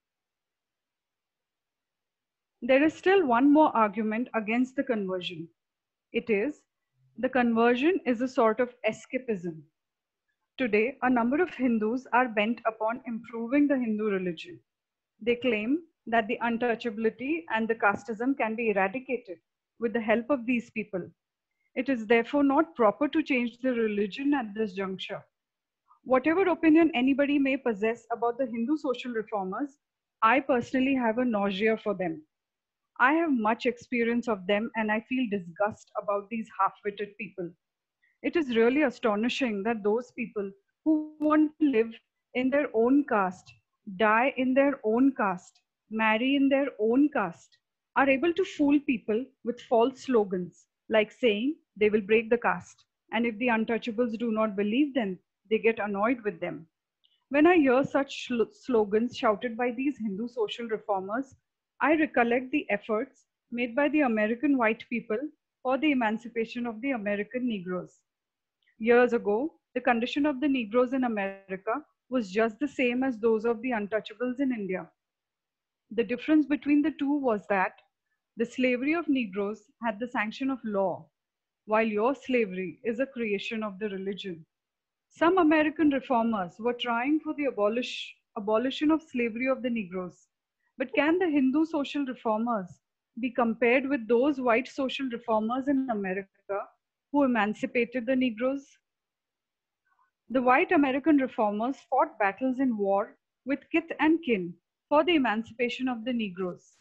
There is still one more argument against the conversion. It is, the conversion is a sort of escapism. Today, a number of Hindus are bent upon improving the Hindu religion. They claim that the untouchability and the casteism can be eradicated with the help of these people. It is therefore not proper to change the religion at this juncture. Whatever opinion anybody may possess about the Hindu social reformers, I personally have a nausea for them. I have much experience of them and I feel disgust about these half-witted people. It is really astonishing that those people who want to live in their own caste, die in their own caste, marry in their own caste, are able to fool people with false slogans, like saying they will break the caste. And if the untouchables do not believe them, they get annoyed with them. When I hear such sl- slogans shouted by these Hindu social reformers, I recollect the efforts made by the American white people for the emancipation of the American Negroes. Years ago, the condition of the Negroes in America was just the same as those of the untouchables in India. The difference between the two was that the slavery of Negroes had the sanction of law, while your slavery is a creation of the religion. Some American reformers were trying for the abolish, abolition of slavery of the Negroes. But can the Hindu social reformers be compared with those white social reformers in America who emancipated the Negroes? The white American reformers fought battles in war with kith and kin for the emancipation of the Negroes.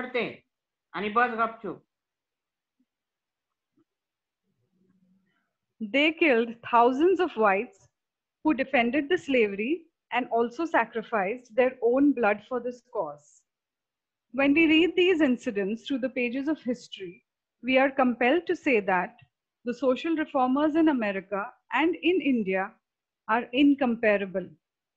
They killed thousands of whites who defended the slavery and also sacrificed their own blood for this cause. When we read these incidents through the pages of history, we are compelled to say that the social reformers in America and in India are incomparable.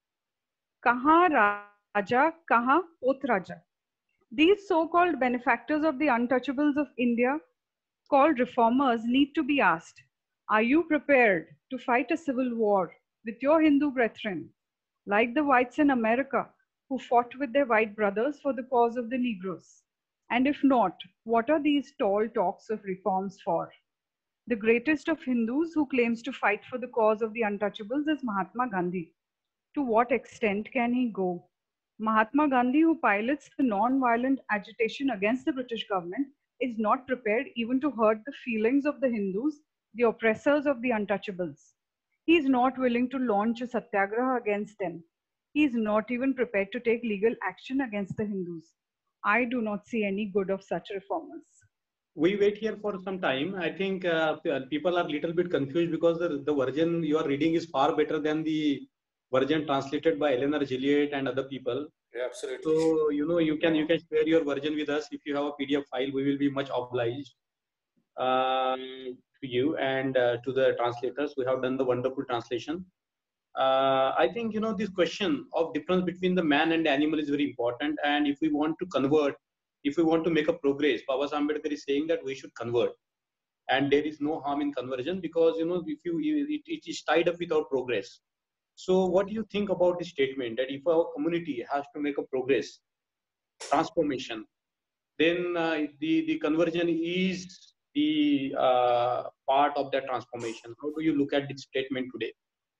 Kahan Raja, kahan Poth Raja. These so-called benefactors of the untouchables of India, called reformers, need to be asked, are you prepared to fight a civil war with your Hindu brethren, like the whites in America who fought with their white brothers for the cause of the Negroes? And if not, what are these tall talks of reforms for? The greatest of Hindus who claims to fight for the cause of the untouchables is Mahatma Gandhi. To what extent can he go? Mahatma Gandhi, who pilots the non-violent agitation against the British government, is not prepared even to hurt the feelings of the Hindus, the oppressors of the untouchables. He is not willing to launch a satyagraha against them. He is not even prepared to take legal action against the Hindus. I do not see any good of such reformers. We wait here for some time. I think uh, people are a little bit confused because the, the version you are reading is far better than the version translated by Eleanor Gilliard and other people. Yeah, absolutely. So, you know, you can you can share your version with us. If you have a P D F file, we will be much obliged um, to you and uh, to the translators. We have done the wonderful translation. Uh, I think, you know, this question of difference between the man and the animal is very important. And if we want to convert, if we want to make a progress, Baba Ambedkar is saying that we should convert. And there is no harm in conversion because, you know, if you, it, it is tied up with our progress. So what do you think about this statement that if our community has to make a progress, transformation, then uh, the, the conversion is the uh, part of that transformation? How do you look at this statement today?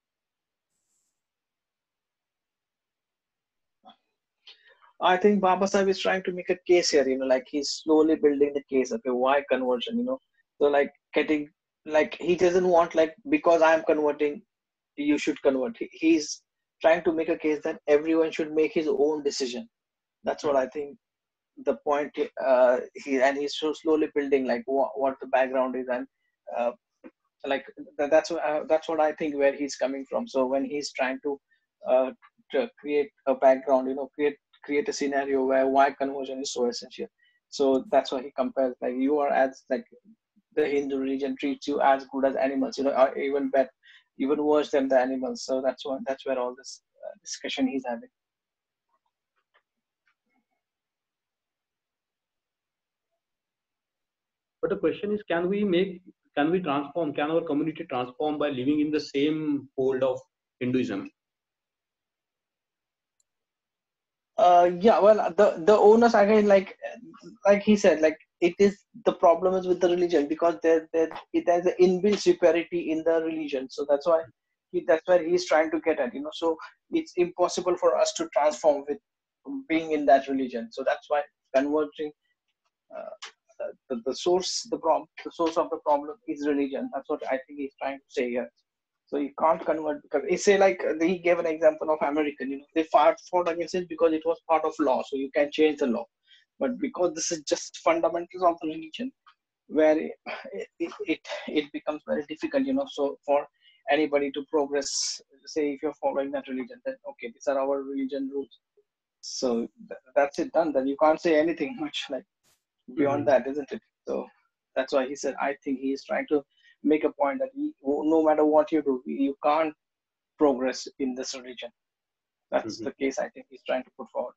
I think Baba Sahib is trying to make a case here, you know, like he's slowly building the case. Okay, why conversion, you know? So like getting, like he doesn't want like, because I'm converting, you should convert. He, he's trying to make a case that everyone should make his own decision. That's what I think the point, uh, he, and he's so slowly building like what, what the background is and uh, like that's, uh, that's what I think where he's coming from. So when he's trying to, uh, to create a background, you know, create create a scenario where why conversion is so essential. So that's why he compares, like you are as like the Hindu religion treats you as good as animals, you know, or even better, even worse than the animals. So that's why that's where all this uh, discussion he's having. But the question is, can we make, can we transform, can our community transform by living in the same fold of Hinduism? Uh, yeah, well, the the onus again, like like he said, like it is the problem is with the religion because there there there's an inbuilt superiority in the religion. So that's why he, that's where he's trying to get at, you know. So it's impossible for us to transform with being in that religion. So that's why converging uh, the, the source the problem the source of the problem is religion. That's what I think he's trying to say here. So you can't convert because he say like he gave an example of American, you know, they fought, fought against it because it was part of law, so you can change the law. But because this is just fundamentals of the religion, where it it, it, it becomes very difficult, you know. So for anybody to progress, say if you're following that religion, then okay, these are our religion rules. So th that's it done. Then you can't say anything much like beyond mm-hmm. that, isn't it? So that's why he said, I think he is trying to make a point that he, no matter what you do, you can't progress in this religion. That's mm-hmm. the case I think he's trying to put forward.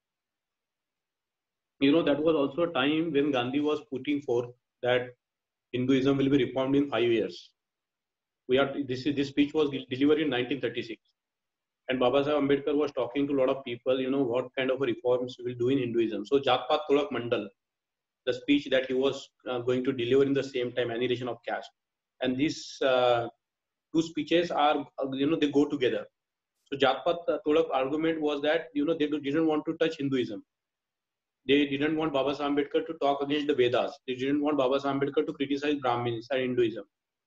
You know, that was also a time when Gandhi was putting forth that Hinduism will be reformed in five years. We are this is this speech was delivered in nineteen thirty-six, and Baba Sahib Ambedkar was talking to a lot of people. You know what kind of reforms we will do in Hinduism. So Jat Paat Tolak Mandal, the speech that he was uh, going to deliver in the same time, annihilation of caste, and these uh, two speeches are uh, you know they go together. So Jat Paat Tolak argument was that you know they didn't want to touch Hinduism. They didn't want Baba Sahib Ambedkar to talk against the Vedas. They didn't want Baba Sahib Ambedkar to criticize Brahmins and Hinduism.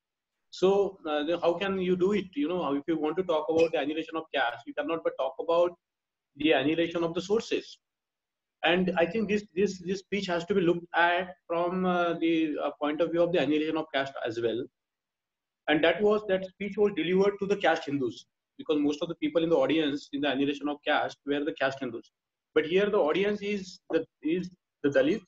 So uh, how can you do it? You know, if you want to talk about the annihilation of caste, you cannot but talk about the annihilation of the sources. And I think this this this speech has to be looked at from uh, the uh, point of view of the annihilation of caste as well. And that was that speech was delivered to the caste Hindus, because most of the people in the audience in the annihilation of caste were the caste Hindus. But here the audience is the is the Dalits,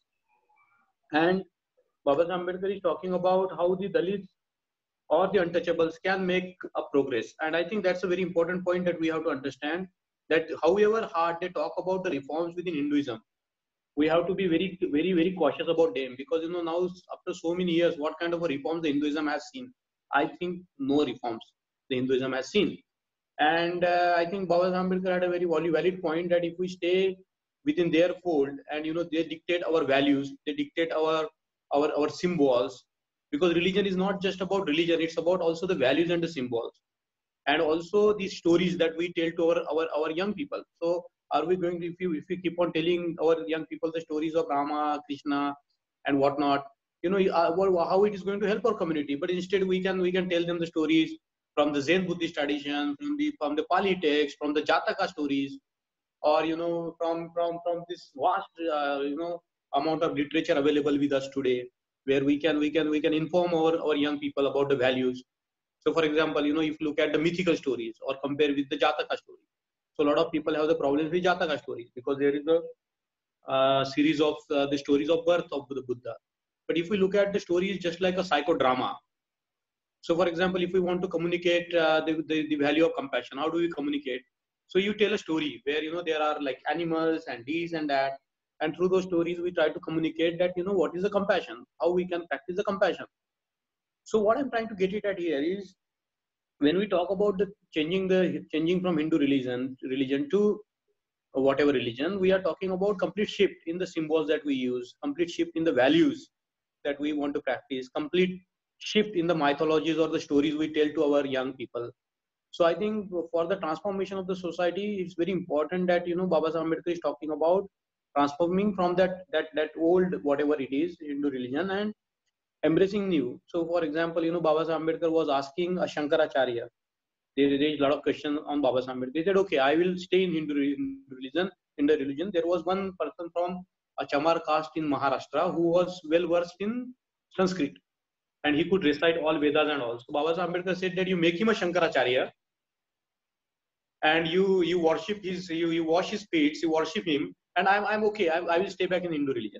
and Baba Sahib Ambedkar is talking about how the Dalits or the untouchables can make a progress. And I think that's a very important point that we have to understand, that however hard they talk about the reforms within Hinduism, we have to be very, very, very cautious about them, because you know now after so many years, what kind of a reforms the Hinduism has seen? I think no reforms the Hinduism has seen. And uh, I think Baba Sahib Ambedkar had a very valid point that if we stay within their fold and you know they dictate our values, they dictate our our our symbols, because religion is not just about religion, it's about also the values and the symbols, and also the stories that we tell to our our, our young people. So are we going to, if you if we keep on telling our young people the stories of Rama, Krishna and whatnot, you know uh, well, how it is going to help our community? But instead we can we can tell them the stories from the Zen Buddhist tradition, from the from the Pali text, from the Jataka stories, or you know from from from this vast uh, you know amount of literature available with us today, where we can we can we can inform our, our young people about the values. So for example, you know if you look at the mythical stories or compare with the Jataka story, so a lot of people have the problems with Jataka stories because there is a uh, series of uh, the stories of birth of the Buddha. But if we look at the stories just like a psychodrama, so for example, if we want to communicate uh, the, the, the value of compassion, how do we communicate? So you tell a story where, you know, there are like animals and this and that. And through those stories, we try to communicate that, you know, what is the compassion, how we can practice the compassion. So what I'm trying to get it at here is, when we talk about the changing the changing from Hindu religion, religion to whatever religion, we are talking about complete shift in the symbols that we use, complete shift in the values that we want to practice, complete shift in the mythologies or the stories we tell to our young people. So I think for the transformation of the society, it's very important that, you know, Baba Sahib Ambedkar is talking about transforming from that, that, that old, whatever it is, Hindu religion and embracing new. So for example, you know, Baba Sahib Ambedkar was asking a Shankaracharya. They raised a lot of questions on Baba Sahib Ambedkar. They said, okay, I will stay in Hindu religion. In the religion, there was one person from a Chamar caste in Maharashtra who was well versed in Sanskrit, and he could recite all Vedas and all. So Baba Sahib Ambedkar said that you make him a Shankaracharya, and you you worship his, you you wash his feet, you worship him, and I'm I'm okay. I, I will stay back in Hindu religion.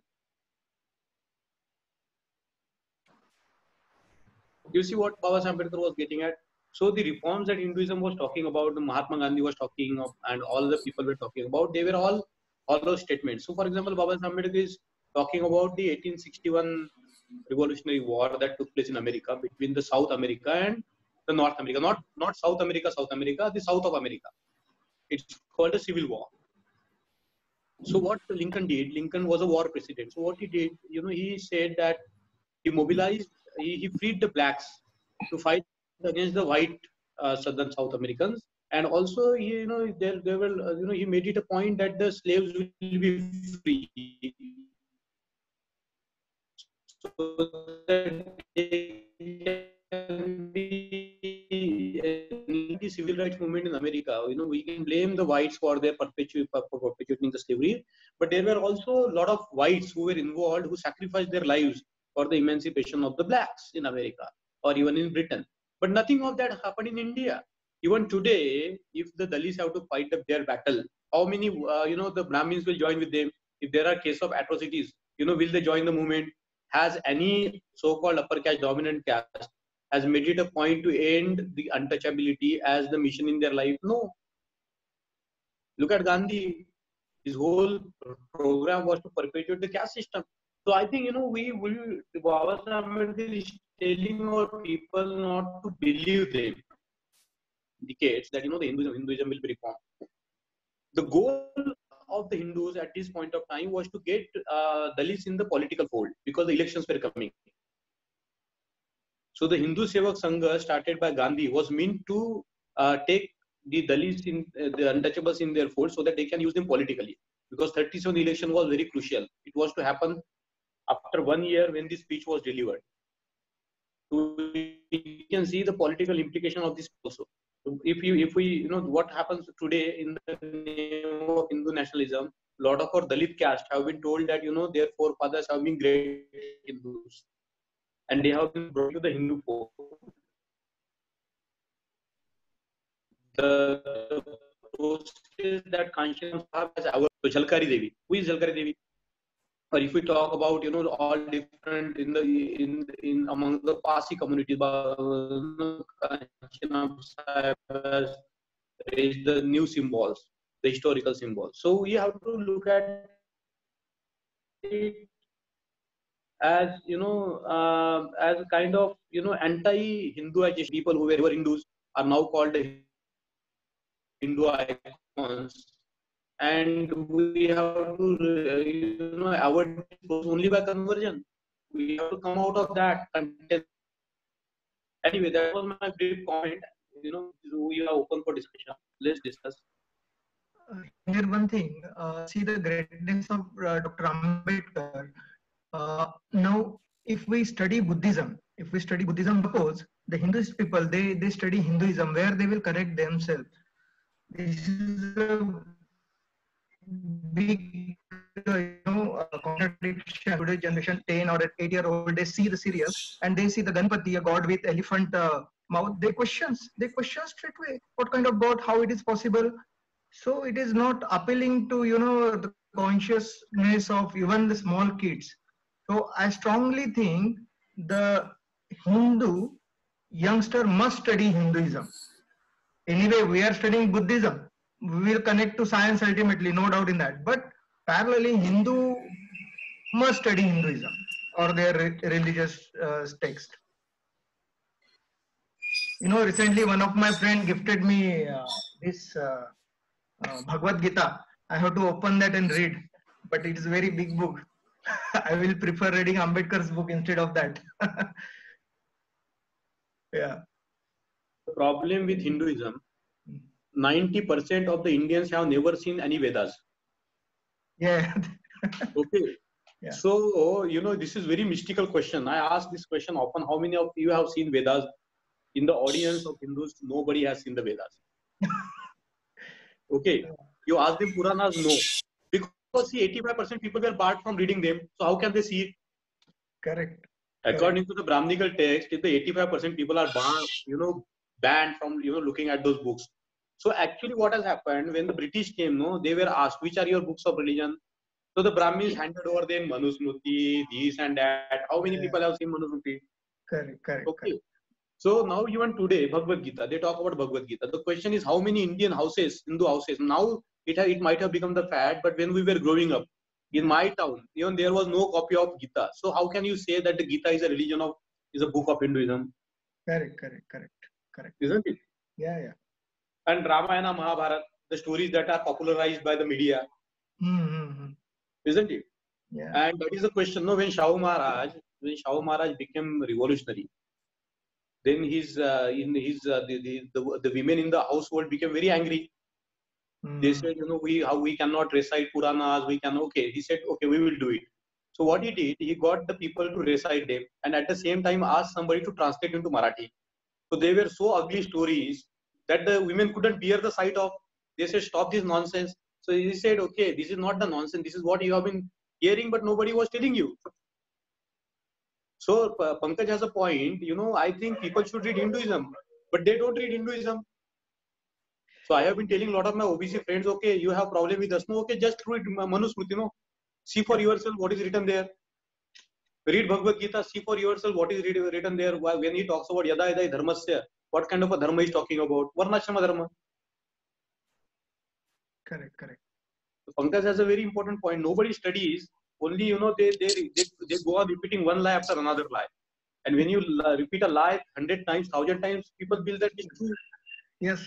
You see what Baba Sahib Ambedkar was getting at? So the reforms that Hinduism was talking about, the Mahatma Gandhi was talking of, and all the people were talking about, they were all hollow statements. So for example, Baba Sahib Ambedkar is talking about the eighteen sixty-one Revolutionary War that took place in America between the South America and the North America. Not, not South America, South America, the South of America. It's called a civil war. So what Lincoln did, Lincoln was a war president. So what he did, you know, he said that he mobilized, he, he freed the blacks to fight against the white uh, Southern South Americans. And also, he, you know, there, there were, uh, you know, he made it a point that the slaves will be free. So that they can be in the civil rights movement in America. You know, we can blame the whites for their perpetu for perpetuating the slavery, but there were also a lot of whites who were involved, who sacrificed their lives for the emancipation of the blacks in America or even in Britain. But nothing of that happened in India. Even today, if the Dalits have to fight up their battle, how many, uh, you know, the Brahmins will join with them? If there are cases of atrocities, you know, will they join the movement? Has any so-called upper caste, dominant caste, has made it a point to end the untouchability as the mission in their life? No. Look at Gandhi. His whole program was to perpetuate the caste system. So I think, you know, we will, Baba Sahib is telling our people not to believe them. Indicates that, you know, the Hinduism, Hinduism will be reformed. The goal of the Hindus at this point of time was to get uh, Dalits in the political fold because the elections were coming. So the Hindu Sevak Sangha started by Gandhi was meant to uh, take the Dalits in uh, the untouchables in their fold so that they can use them politically. Because thirty-seven election was very crucial. It was to happen after one year when this speech was delivered. So we can see the political implication of this also. So if you, if we, you know, what happens today in the name of Hindu nationalism, a lot of our Dalit caste have been told that, you know, their forefathers have been great Hindus and they have been brought to the Hindu fold. The process that conscience has our so Jhalkari Devi. Who is Jhalkari Devi? Or if we talk about, you know, all different in the in in among the Parsi communities, raise the new symbols, the historical symbols. So we have to look at it as, you know, uh, as a kind of, you know, anti-Hinduization. People who were Hindus are now called Hindu icons. And we have to, you know, avoid only by conversion. We have to come out of that content. Anyway, that was my brief comment. You know, we are open for discussion. Let's discuss. Uh, here one thing, uh, see the greatness of uh, Doctor Ambedkar. Uh, now, if we study Buddhism, if we study Buddhism, suppose the Hinduist people, they, they study Hinduism where they will correct themselves. This is a big, uh, you know, uh, contradiction. Today's generation, ten or eight year old, they see the serials and they see the Ganpati, a god with elephant uh, mouth. They questions, they question straight away. What kind of god? How it is possible? So it is not appealing to, you know, the consciousness of even the small kids. So I strongly think the Hindu youngster must study Hinduism. Anyway, we are studying Buddhism. We will connect to science ultimately, no doubt in that. But parallelly, Hindu must study Hinduism or their re religious uh, text. You know, recently one of my friends gifted me uh, this uh, uh, Bhagavad Gita. I have to open that and read, but it is a very big book. I will prefer reading Ambedkar's book instead of that. Yeah. The problem with Hinduism, ninety percent of the Indians have never seen any Vedas. Yeah. Okay. Yeah. So, you know, this is very mystical question. I ask this question often. How many of you have seen Vedas? In the audience of Hindus, nobody has seen the Vedas. Okay. You ask them Puranas, no. Because see, eighty-five percent people were barred from reading them. So how can they see it? Correct. According to the Brahminical text, if the eighty-five percent people are banned, you know, banned from, you know, looking at those books. So actually what has happened when the British came, no, they were asked, which are your books of religion? So the Brahmins handed over them Manusmriti, this and that. How many yeah. people have seen Manusmriti? Correct, correct. Okay. Correct. So now even today, Bhagavad Gita, they talk about Bhagavad Gita. The question is how many Indian houses, Hindu houses, now it, it might have become the fad, but when we were growing up, in my town, even there was no copy of Gita. So how can you say that the Gita is a religion of, is a book of Hinduism? Correct, correct, correct, correct. Isn't it? Yeah, yeah. And Ramayana, Mahabharata, the stories that are popularized by the media. Mm-hmm. Isn't it? Yeah. And that is the question. No, when Shahu Maharaj, when Shahu Maharaj became revolutionary, then his, uh, in his, uh, the, the, the, the women in the household became very angry. Mm. They said, you know, we, how we cannot recite Puranas, we can, okay. He said, okay, we will do it. So what he did, he got the people to recite them and at the same time asked somebody to translate into Marathi. So they were so ugly stories that the women couldn't bear the sight of. They said, stop this nonsense. So he said, okay, this is not the nonsense. This is what you have been hearing, but nobody was telling you. So uh, Pankaj has a point. You know, I think people should read Hinduism, but they don't read Hinduism. So I have been telling a lot of my O B C friends, okay, you have problem with us. No, okay, just read Manusmriti, you know. See for yourself what is written there. Read Bhagavad Gita, see for yourself what is written there. When he talks about Yada Yada Dharmasya, what kind of a dharma he is talking about? Varnashrama dharma. Correct, correct. So Pankaj has a very important point. Nobody studies only, you know, they, they, they, they go on repeating one lie after another lie. And when you repeat a lie hundred times, thousand times, people believe that it's true. Yes.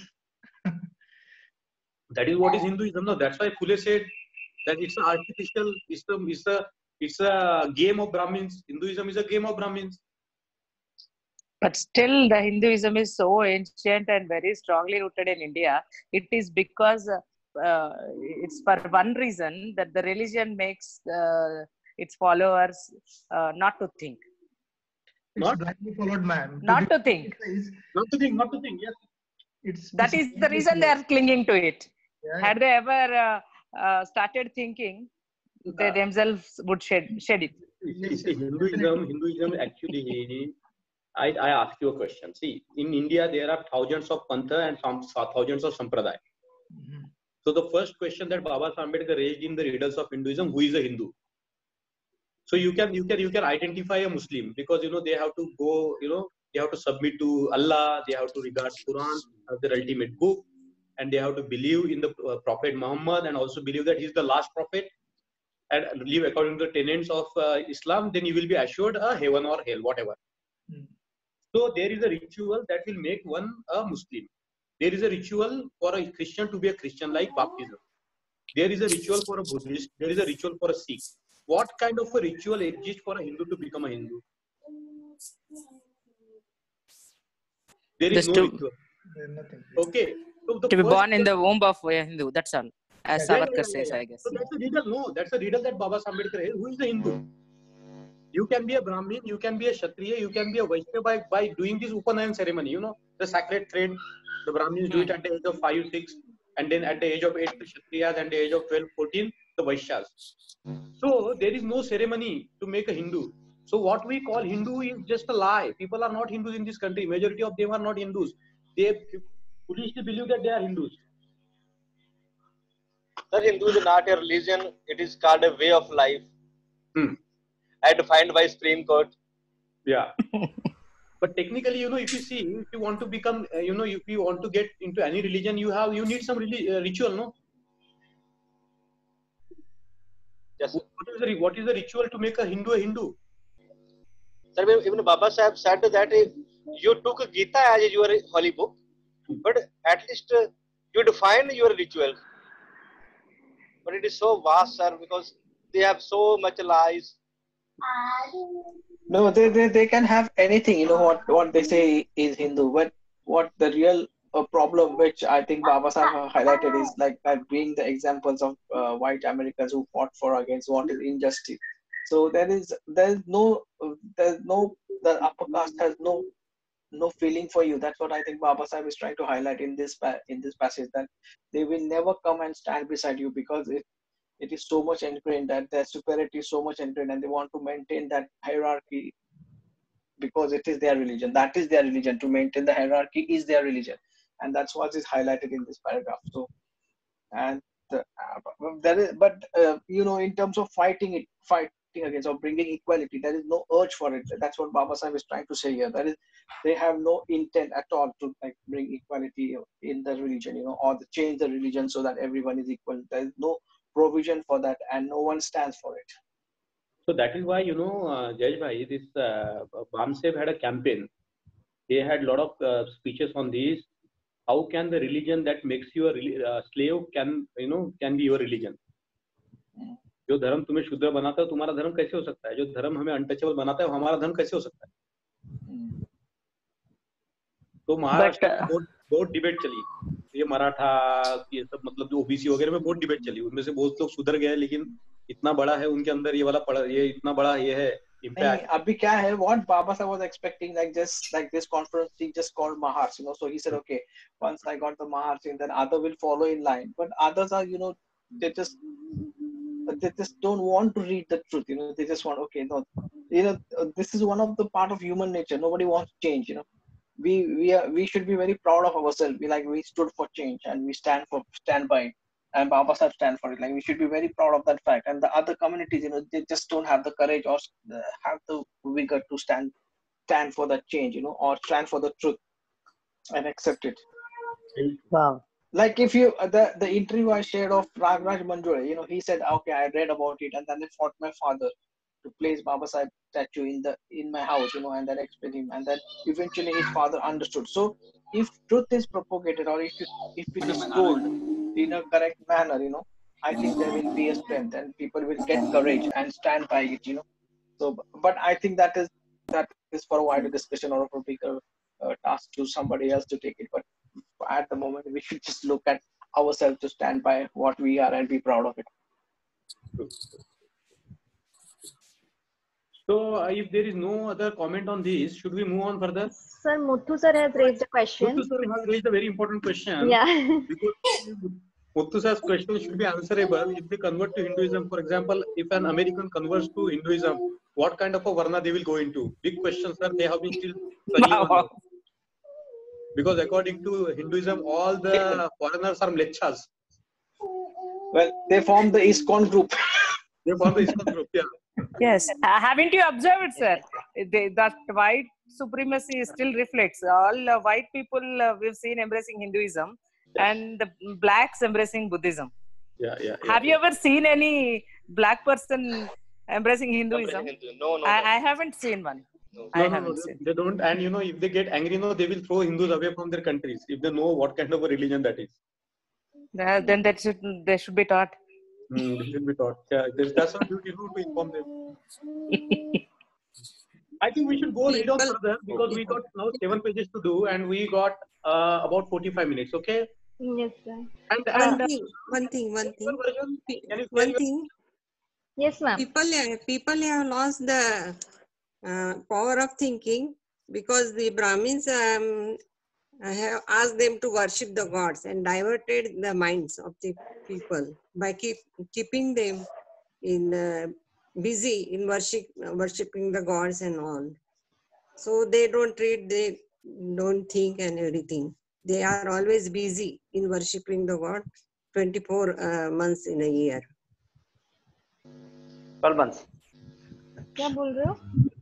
That is what is Hinduism. No, that's why Phule said that it's an artificial, it's a, it's a, it's a game of Brahmins. Hinduism is a game of Brahmins. But still, the Hinduism is so ancient and very strongly rooted in India. It is because uh, uh, it's for one reason that the religion makes uh, its followers uh, not to think. It's Not blindly followed man. Not to think. Not to think, not to think, yes. It's, That it's is the reason they are clinging to it. Yeah. Had they ever uh, uh, started thinking, they themselves would shed, shed it. See, see, Hinduism, Hinduism actually, I, I ask you a question. See, in India, there are thousands of pantha and some, thousands of sampradaya. Mm-hmm. So the first question that Baba Ambedkar raised in the Riddles of Hinduism, who is a Hindu? So you can, you can, you can identify a Muslim because, you know, they have to go, you know, they have to submit to Allah, they have to regard Quran as their ultimate book, and they have to believe in the uh, Prophet Muhammad and also believe that he's the last prophet and live according to the tenets of uh, Islam. Then you will be assured a heaven or hell, whatever. Mm. So there is a ritual that will make one a Muslim. There is a ritual for a Christian to be a Christian, like baptism. There is a ritual for a Buddhist. There is a ritual for a Sikh. What kind of a ritual exists for a Hindu to become a Hindu? There is Just no to, ritual. Okay. So the to be first born in step- the womb of a Hindu, that's all. As Yeah, yeah, Savarkar yeah, says, yeah. I guess. So that's a riddle. No, that's a riddle that Baba Ambedkar is. Who is the Hindu? You can be a Brahmin, you can be a Kshatriya, you can be a Vaishya by, by doing this Upanayan ceremony. You know, the sacred thread. The Brahmins do it at the age of five, six, and then at the age of eight, the Kshatriyas, and the age of twelve, fourteen, the Vaishyas. So there is no ceremony to make a Hindu. So what we call Hindu is just a lie. People are not Hindus in this country. Majority of them are not Hindus. They foolishly believe that they are Hindus. Sir, Hindu is not a religion. It is called a way of life. Hmm. As defined by Supreme Court. Yeah. But technically, you know, if you see, if you want to become, uh, you know, if you want to get into any religion, you have, you need some relig- uh, ritual, no? Yes. Sir. What is the what is the ritual to make a Hindu a Hindu? Sir, even Baba Sahib said that you took Gita as your holy book, but at least uh, you define your ritual. But it is so vast, sir, because they have so much lies. No, they, they, they can have anything, you know, what, what they say is Hindu, but what the real uh, problem, which I think Baba Sahib highlighted, is like that being the examples of uh, white Americans who fought for against what is injustice. So there is, there is no, there's no, the upper caste has no, no feeling for you. That's what I think Baba Sahib is trying to highlight in this, in this passage, that they will never come and stand beside you because it, it is so much ingrained, that their superiority is so much ingrained, and they want to maintain that hierarchy because it is their religion. That is their religion. To maintain the hierarchy is their religion, and that's what is highlighted in this paragraph. So, and the, uh, there is, but uh, you know, in terms of fighting it, fighting against or bringing equality, there is no urge for it. That's what Baba Sahib is trying to say here. That is, they have no intent at all to like bring equality in the religion, you know, or to change the religion so that everyone is equal. There is no provision for that, and no one stands for it. So that is why, you know, uh, Jaj Bhai, this uh, Bamseb had a campaign. They had a lot of uh, speeches on this. How can the religion that makes you a uh, slave can, you know, can be your religion? जो धर्म तुम्हें शूद्र बनाता है, तुम्हारा धर्म कैसे हो सकता है? जो धर्म हमें अनटचेबल बनाता है, हमारा धर्म कैसे हो सकता है? तो महाराष्ट्र में बहुत बहुत डिबेट चली. ये मराठा, ये सब मतलब जो ओबीसी वगैरह में बहुत डिबेट चली. उनमें से बहुत लोग सुधर गए, लेकिन इतना बड़ा है उनके अंदर ये वाला पड़ा, ये इतना बड़ा ये है impact. Abhi kya hai, what Baba Sahib was expecting, like just like this conference, he just called Mahars, you know. So he said, okay, once I got the Mahars, then other will follow in line. But others are, you know, they just they just don't want to read the truth, you know. They just want, okay, no, you know, this is one of the part of human nature. Nobody wants change, you know. We we are we should be very proud of ourselves. We like we stood for change and we stand for stand by it. And Baba Sahib stand for it. Like we should be very proud of that fact. And the other communities, you know, they just don't have the courage or have the vigor to stand stand for that change, you know, or stand for the truth and accept it. Wow. like if you uh, the the interview I shared of Ragraj Manjore, you know, he said, okay, I read about it, and then I fought my father to place Baba Sahib statue in the in my house, you know, and then explain him, and then eventually his father understood. So if truth is propagated, or if it, if it is told in a correct manner, you know, I think there will be a strength, and people will get courage and stand by it, you know. So, but I think that is that is for a wider discussion or a bigger uh, task to somebody else to take it. But at the moment, we should just look at ourselves to stand by what we are and be proud of it. So, uh, if there is no other comment on this, should we move on further? Sir, Muthu sir has raised a question. Muthu sir has raised a very important question. Yeah. Because Muthu sir's question should be answerable if they convert to Hinduism. For example, if an American converts to Hinduism, what kind of a varna they will go into? Big question, sir. They have been still studying on it. Because according to Hinduism, all the foreigners are mlechas. Well, they form the ISKCON group. They form the ISKCON group, yeah. Yes, uh, haven't you observed, sir? They, that white supremacy still reflects. All uh, white people uh, we've seen embracing Hinduism, yeah, and the blacks embracing Buddhism. Yeah, yeah. yeah Have yeah. you ever seen any black person embracing Hinduism? No, no, I, no. I haven't seen one. No, I no, haven't no, seen. they don't. And you know, if they get angry, no, they will throw Hindus away from their countries if they know what kind of a religion that is. Uh, then that should they should be taught. Mm, they should be taught. Yeah, that's our duty to inform them. I think we should go read on further because we got now seven pages to do and we got uh, about forty-five minutes. Okay. Yes, sir. And, One and thing, one thing, one thing. Can you One thing. Yes, ma'am. People, people have lost the uh, power of thinking because the Brahmins um, have asked them to worship the gods and diverted the minds of the people by keep keeping them in uh, busy in worship worshiping the gods and all. So they don't read, they don't think and everything. They are always busy in worshiping the god twenty-four uh, months in a year. twelve months. क्या बोल रहे हो?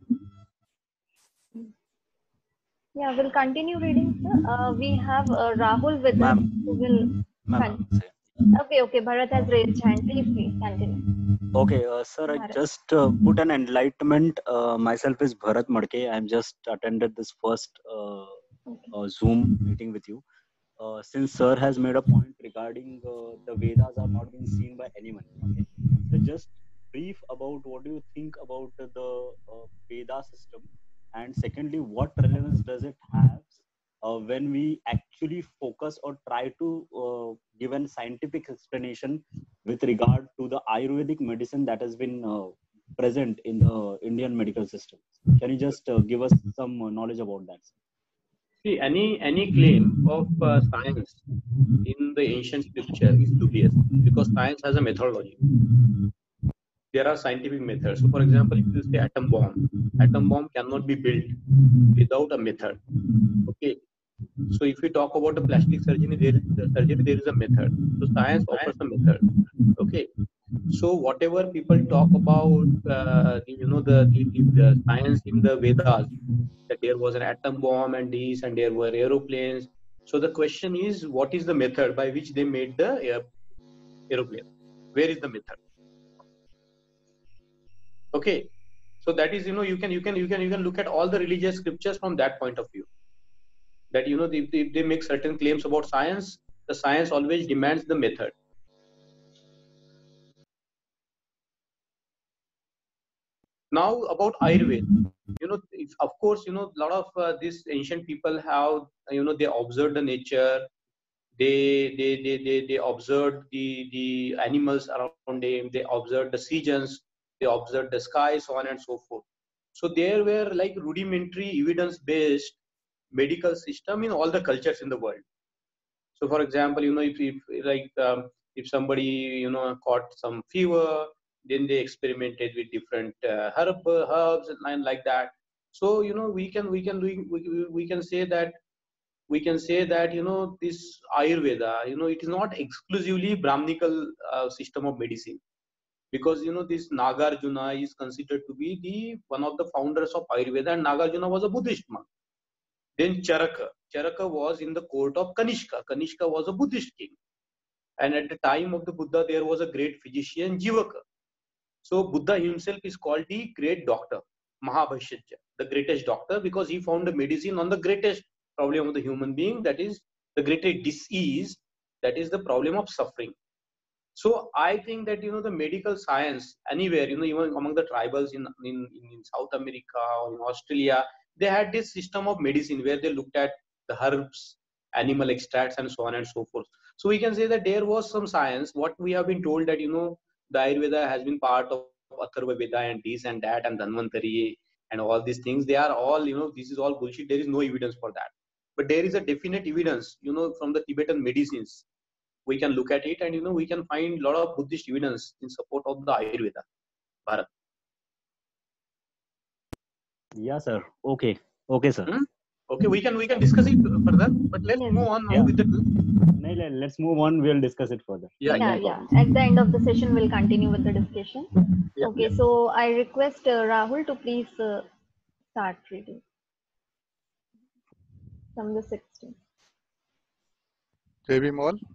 Yeah, we'll continue reading, sir. Uh, we have uh, Rahul with us who will continue. Okay, okay. Bharat has raised hand. Please, please continue. Okay, uh, sir, I Bharat. just uh, put an enlightenment. Uh, myself is Bharat Madke. I'm just attended this first uh, Okay. uh, Zoom meeting with you. Uh, since sir has made a point regarding uh, the Vedas are not being seen by anyone. Okay, so just brief about what do you think about the uh, Veda system, and secondly, what relevance does it have uh, when we actually focus or try to uh, give a scientific explanation with regard to the Ayurvedic medicine that has been uh, present in the Indian medical system. Can you just uh, give us some uh, knowledge about that? See, any any claim of uh, science in the ancient scripture is dubious because science has a methodology. There are scientific methods. So, for example, if you say atom bomb, atom bomb cannot be built without a method. Okay. So, if we talk about the plastic surgery, there is the surgery, there is a method. So, science offers a method. Okay. So, whatever people talk about, uh, you know, the, the, the science in the Vedas, that there was an atom bomb and this, and there were aeroplanes. So, the question is, what is the method by which they made the air, aeroplane? Where is the method? Okay, so that is, you know, you can you can you can you can look at all the religious scriptures from that point of view. That, you know, if they, if they make certain claims about science, the science always demands the method. Now about Ayurveda, you know, if, of course, you know, a lot of uh, these ancient people have, you know, they observed the nature, they they they they, they observed the the animals around them, they observed the seasons, they observed the sky, so on and so forth. So there were like rudimentary evidence-based medical system in all the cultures in the world. So, for example, you know, if, if like um, if somebody, you know, caught some fever, then they experimented with different uh, herb, herbs and like that. So, you know, we can we can we, we, we can say that we can say that you know, this Ayurveda, you know, it is not exclusively Brahminical uh, system of medicine. Because, you know, this Nagarjuna is considered to be the one of the founders of Ayurveda, and Nagarjuna was a Buddhist monk. Then Charaka. Charaka was in the court of Kanishka. Kanishka was a Buddhist king. And at the time of the Buddha, there was a great physician, Jivaka. So Buddha himself is called the great doctor, Mahabhashya, the greatest doctor, because he found a medicine on the greatest problem of the human being, that is the greatest disease, that is the problem of suffering. So I think that, you know, the medical science anywhere, you know, even among the tribals in, in, in South America or in Australia, they had this system of medicine where they looked at the herbs, animal extracts, and so on and so forth. So we can say that there was some science. What we have been told that, you know, the Ayurveda has been part of Atharva Veda and this and that and Dhanvantari and all these things. They are all, you know, this is all bullshit. There is no evidence for that. But there is a definite evidence, you know, from the Tibetan medicines. We can look at it and, you know, we can find a lot of Buddhist evidence in support of the Ayurveda. Bharat. Yeah, sir. Okay. Okay, sir. Hmm? Okay, we can we can discuss it further, but let's Yes. move on now Yeah. with the. No, le- let's move on. We'll discuss it further. Yeah, Yeah, no yeah. problem. At the end of the session, we'll continue with the discussion. Yeah, Okay, yeah. so I request uh, Rahul to please uh, start reading from the sixteenth. Jai Bhim all.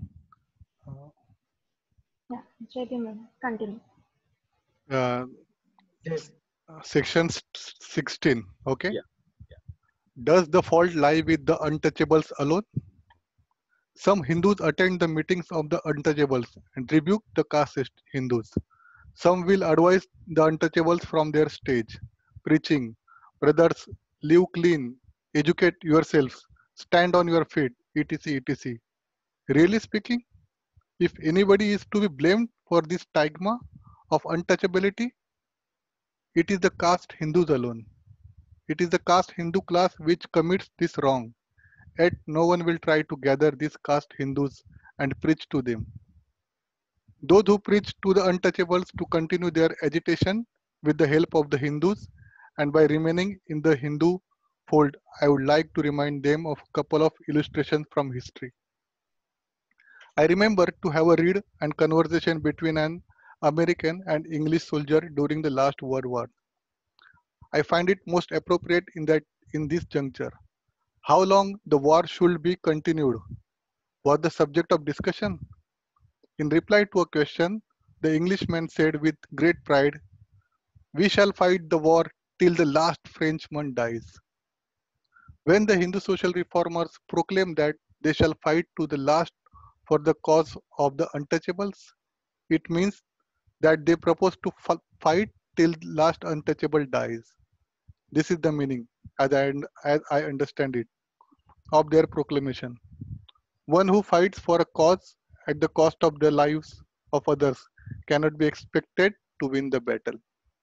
Yeah, Jai Bhim, continue. Uh, Yes. section s- sixteen. Okay. Yeah. Does the fault lie with the untouchables alone? Some Hindus attend the meetings of the untouchables and rebuke the caste Hindus. Some will advise the untouchables from their stage, preaching, brothers, live clean, educate yourselves, stand on your feet, et cetera et cetera. Really speaking, if anybody is to be blamed for this stigma of untouchability, it is the caste Hindus alone. It is the caste Hindu class which commits this wrong. Yet no one will try to gather these caste Hindus and preach to them. Those who preach to the untouchables to continue their agitation with the help of the Hindus and by remaining in the Hindu fold, I would like to remind them of a couple of illustrations from history. I remember to have a read and conversation between an American and English soldier during the last World War. I find it most appropriate in that in this juncture. How long the war should be continued was the subject of discussion. In reply to a question, the Englishman said with great pride, "We shall fight the war till the last Frenchman dies." When the Hindu social reformers proclaim that they shall fight to the last for the cause of the untouchables, it means that they propose to fight till the last untouchable dies. This is the meaning, as I, as I understand it, of their proclamation. One who fights for a cause at the cost of the lives of others cannot be expected to win the battle.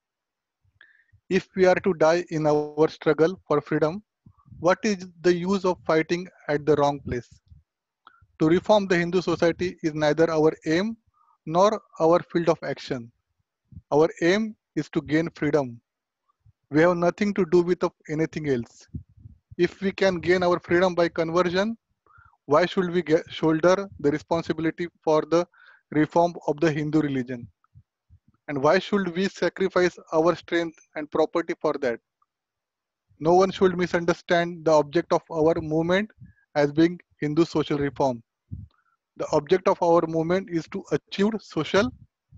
If we are to die in our struggle for freedom, what is the use of fighting at the wrong place? To reform the Hindu society is neither our aim nor our field of action. Our aim is to gain freedom. We have nothing to do with anything else. If we can gain our freedom by conversion, why should we get, shoulder the responsibility for the reform of the Hindu religion? And why should we sacrifice our strength and property for that? No one should misunderstand the object of our movement as being Hindu social reform. The object of our movement is to achieve social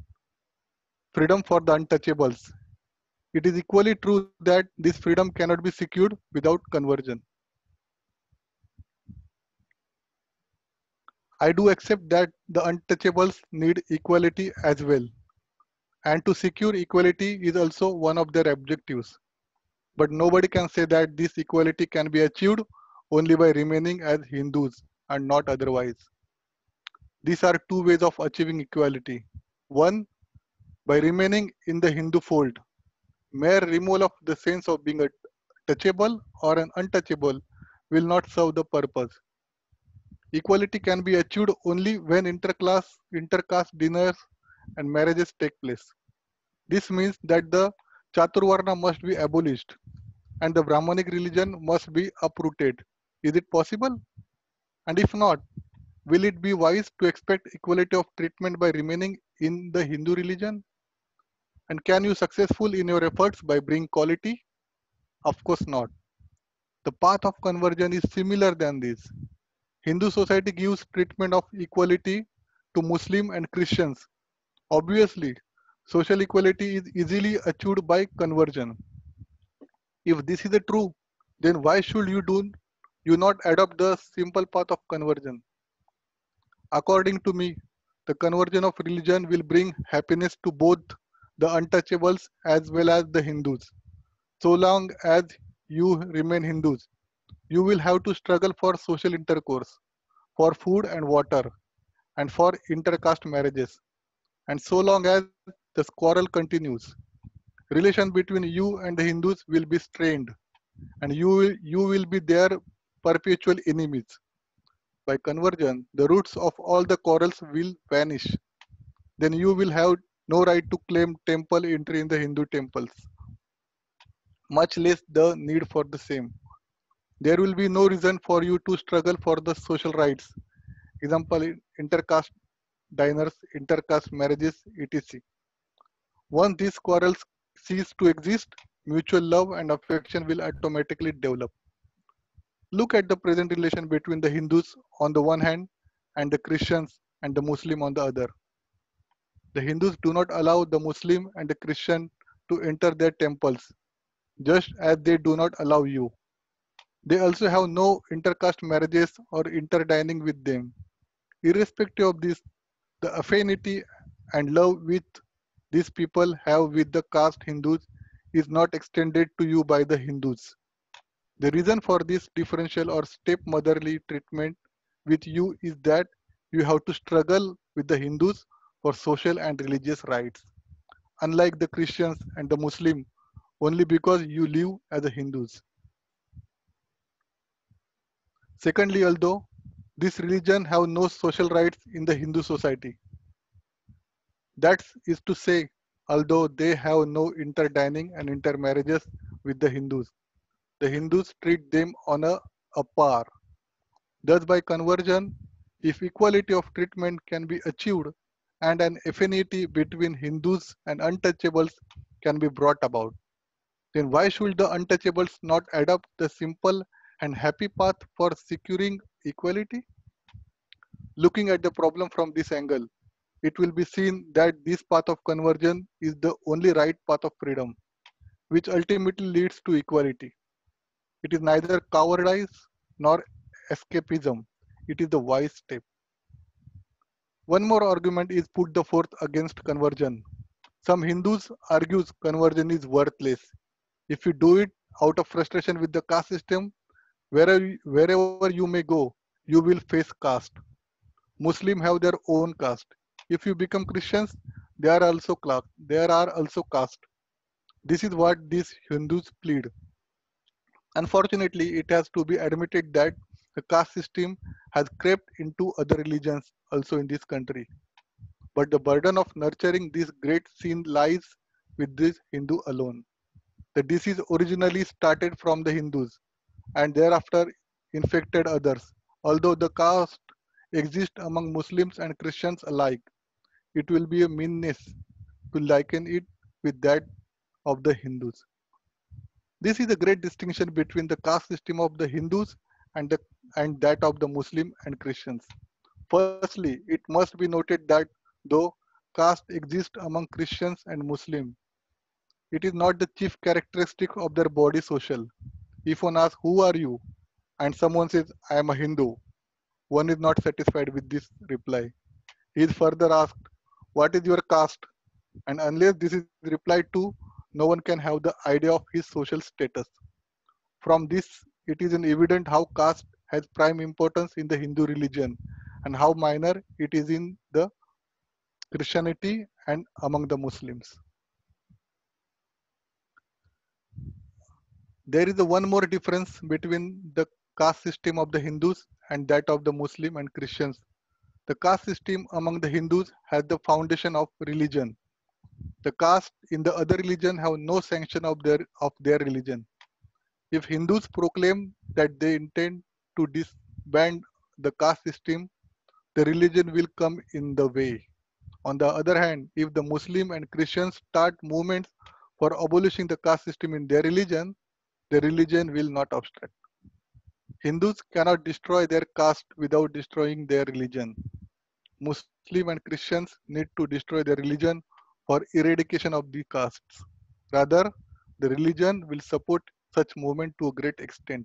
freedom for the untouchables. It is equally true that this freedom cannot be secured without conversion. I do accept that the untouchables need equality as well. And to secure equality is also one of their objectives. But nobody can say that this equality can be achieved only by remaining as Hindus and not otherwise. These are two ways of achieving equality. One, by remaining in the Hindu fold. Mere removal of the sense of being a touchable or an untouchable will not serve the purpose. Equality can be achieved only when interclass, intercaste dinners and marriages take place. This means that the Chaturvarna must be abolished and the Brahmanic religion must be uprooted. Is it possible? And if not, will it be wise to expect equality of treatment by remaining in the Hindu religion? And can you successful in your efforts by bringing quality? Of course not. The path of conversion is similar than this. Hindu society gives treatment of equality to Muslim and Christians. Obviously, social equality is easily achieved by conversion. If this is the true, then why should you do you not adopt the simple path of conversion? According to me, the conversion of religion will bring happiness to both the untouchables as well as the Hindus. So long as you remain Hindus, you will have to struggle for social intercourse, for food and water, and for intercaste marriages. And so long as the quarrel continues, relation between you and the Hindus will be strained, and you will, you will be their perpetual enemies. By conversion, the roots of all the quarrels will vanish. Then you will have no right to claim temple entry in the Hindu temples, much less the need for the same. There will be no reason for you to struggle for the social rights. Example, intercaste diners, intercaste marriages, et cetera. Once these quarrels cease to exist, mutual love and affection will automatically develop. Look at the present relation between the Hindus on the one hand and the Christians and the Muslim on the other. The Hindus do not allow the Muslim and the Christian to enter their temples, just as they do not allow you. They also have no intercaste marriages or interdining with them. Irrespective of this, the affinity and love which these people have with the caste Hindus is not extended to you by the Hindus. The reason for this differential or stepmotherly treatment with you is that you have to struggle with the Hindus for social and religious rights, unlike the Christians and the Muslim, only because you live as a Hindus. Secondly, although this religion have no social rights in the Hindu society, that is to say, although they have no interdining and intermarriages with the Hindus, the Hindus treat them on a, a par. Thus, by conversion, if equality of treatment can be achieved and an affinity between Hindus and untouchables can be brought about, then why should the untouchables not adopt the simple and happy path for securing equality? Looking at the problem from this angle, it will be seen that this path of conversion is the only right path of freedom, which ultimately leads to equality. It is neither cowardice nor escapism. It is the wise step. One more argument is put the forth against conversion. Some Hindus argue conversion is worthless. If you do it out of frustration with the caste system, wherever, wherever you may go, you will face caste. Muslims have their own caste. If you become Christians, they are also class. There are also caste. This is what these Hindus plead. Unfortunately, it has to be admitted that the caste system has crept into other religions also in this country. But the burden of nurturing this great sin lies with this Hindu alone. The disease originally started from the Hindus and thereafter infected others. Although the caste exists among Muslims and Christians alike, it will be a meanness to liken it with that of the Hindus. This is a great distinction between the caste system of the Hindus and, the, and that of the Muslim and Christians. Firstly, it must be noted that though caste exists among Christians and Muslims, it is not the chief characteristic of their body social. If one asks, who are you? And someone says, I am a Hindu, one is not satisfied with this reply. He is further asked, what is your caste? And unless this is replied to, no one can have the idea of his social status. From this, it is evident how caste has prime importance in the Hindu religion and how minor it is in the Christianity and among the Muslims. There is a one more difference between the caste system of the Hindus and that of the Muslim and Christians. The caste system among the Hindus has the foundation of religion. The caste in the other religion have no sanction of their, of their religion. If Hindus proclaim that they intend to disband the caste system, the religion will come in the way. On the other hand, if the Muslim and Christians start movements for abolishing the caste system in their religion, the religion will not obstruct. Hindus cannot destroy their caste without destroying their religion. Muslim and Christians need to destroy their religion for eradication of the castes. Rather, the religion will support such movement to a great extent.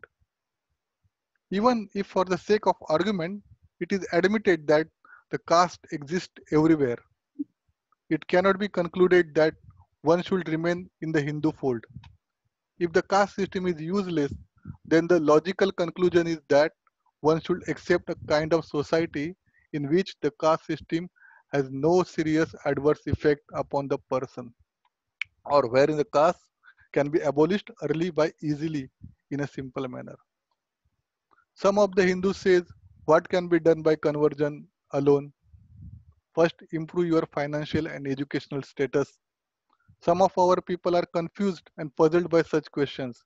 Even if for the sake of argument, it is admitted that the caste exists everywhere, it cannot be concluded that one should remain in the Hindu fold. If the caste system is useless, then the logical conclusion is that one should accept a kind of society in which the caste system has no serious adverse effect upon the person, or wherein the caste can be abolished early by easily in a simple manner. Some of the Hindus says, what can be done by conversion alone? First, improve your financial and educational status. Some of our people are confused and puzzled by such questions.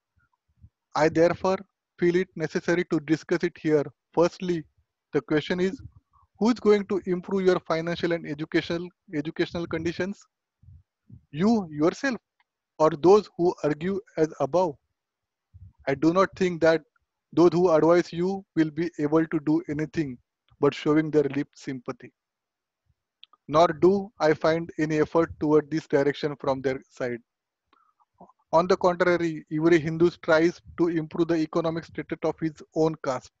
I therefore feel it necessary to discuss it here. Firstly, the question is, who is going to improve your financial and educational educational conditions? You yourself or those who argue as above? I do not think that those who advise you will be able to do anything but showing their lip sympathy. Nor do I find any effort toward this direction from their side. On the contrary, every Hindu tries to improve the economic status of his own caste.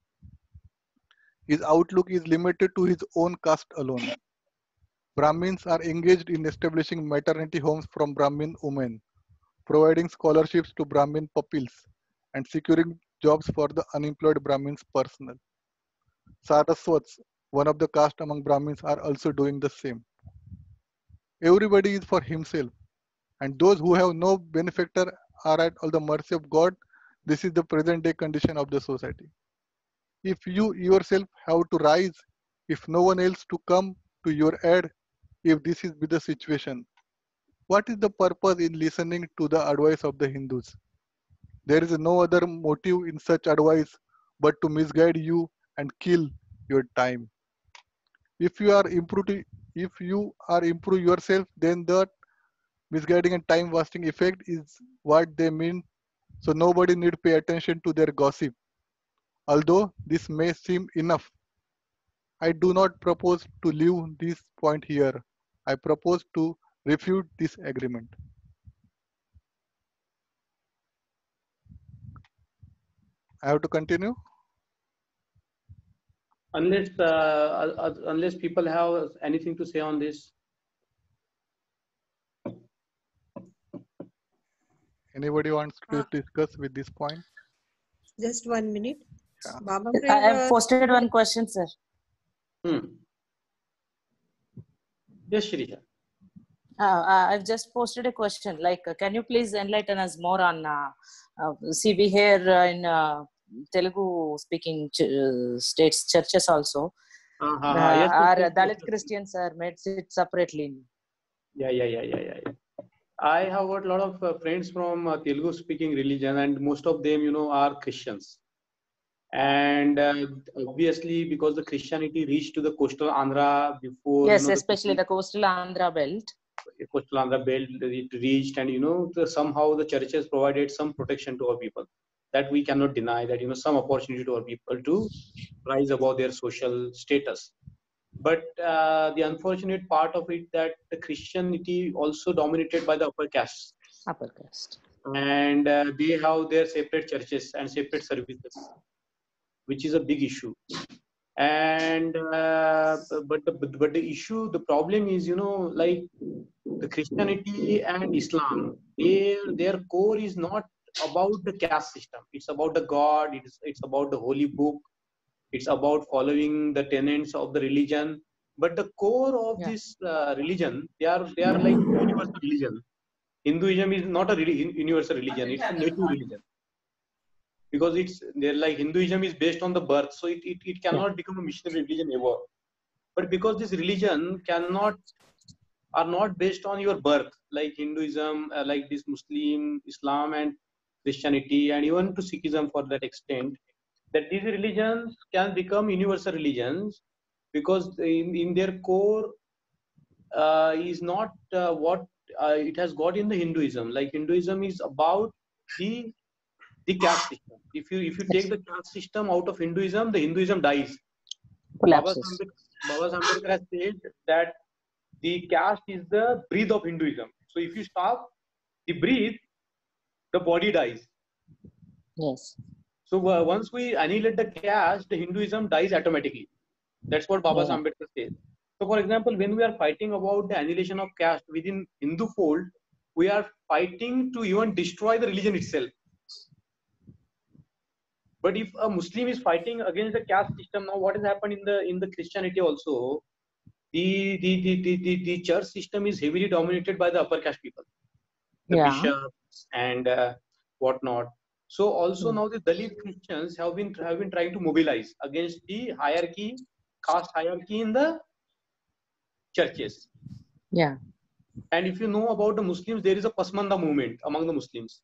His outlook is limited to his own caste alone. Brahmins are engaged in establishing maternity homes from Brahmin women, providing scholarships to Brahmin pupils, and securing jobs for the unemployed Brahmins' personnel. Saraswats, one of the caste among Brahmins, are also doing the same. Everybody is for himself, and those who have no benefactor are at all the mercy of God. This is the present day condition of the society. If you yourself have to rise, if no one else to come to your aid, if this is the situation, what is the purpose in listening to the advice of the Hindus? There is no other motive in such advice but to misguide you and kill your time. If you are improving, if you are improve yourself, then that misguiding and time wasting effect is what they mean. So nobody need pay attention to their gossip. Although this may seem enough, I do not propose to leave this point here. I propose to refute this agreement. I have to continue. Unless uh, uh, unless people have anything to say on this. Anybody wants to discuss with this point? Just one minute. Yeah. Baba I have posted one question, sir. Hmm. Yes, Shreya. Uh, I've just posted a question. Like, uh, can you please enlighten us more on? Uh, uh, see, we here uh, in uh, Telugu-speaking ch uh, states churches also, Uh, uh, uh, yes, our yes, yes, Dalit yes. Christians are made sit separately. Yeah, yeah, yeah, yeah, yeah. I have got a lot of uh, friends from uh, Telugu-speaking religion, and most of them, you know, are Christians. And uh, obviously, because the Christianity reached to the coastal Andhra before, Yes, you know, especially the, the coastal Andhra belt. The coastal Andhra belt, it reached, and you know, the, somehow the churches provided some protection to our people. That we cannot deny. That you know, some opportunity to our people to rise above their social status. But uh, the unfortunate part of it that the Christianity also dominated by the upper caste. Upper caste. And uh, they have their separate churches and separate services, which is a big issue. And uh, but the but the issue, the problem is, you know, like the Christianity and Islam, their their core is not about the caste system. It's about the God. It's it's about the holy book. It's about following the tenets of the religion. But the core of Yeah. this uh, religion, they are they are like universal religion. Hinduism is not a re- universal religion. It's a native religion. Because it's they're like Hinduism is based on the birth, so it, it, it cannot become a missionary religion ever. But because this religion cannot are not based on your birth, like Hinduism, uh, like this Muslim, Islam, and Christianity, and even to Sikhism for that extent, that these religions can become universal religions because in, in their core uh, is not uh, what uh, it has got in the Hinduism. Like Hinduism is about the the caste system. If you if you take the caste system out of Hinduism, the Hinduism dies. Baba Ambedkar has said that the caste is the breath of Hinduism. So if you stop the breath, the body dies. Yes. So uh, once we annihilate the caste, the Hinduism dies automatically. That's what Baba Yeah. Ambedkar says. So for example, when we are fighting about the annihilation of caste within Hindu fold, we are fighting to even destroy the religion itself. But if a Muslim is fighting against the caste system, now what has happened in the in the Christianity also, the the the the, the, the church system is heavily dominated by the upper caste people, the Yeah. bishops and uh, whatnot. So also Hmm. now the Dalit Christians have been have been trying to mobilize against the hierarchy, caste hierarchy in the churches. Yeah. And if you know about the Muslims, there is a Pasmanda movement among the Muslims.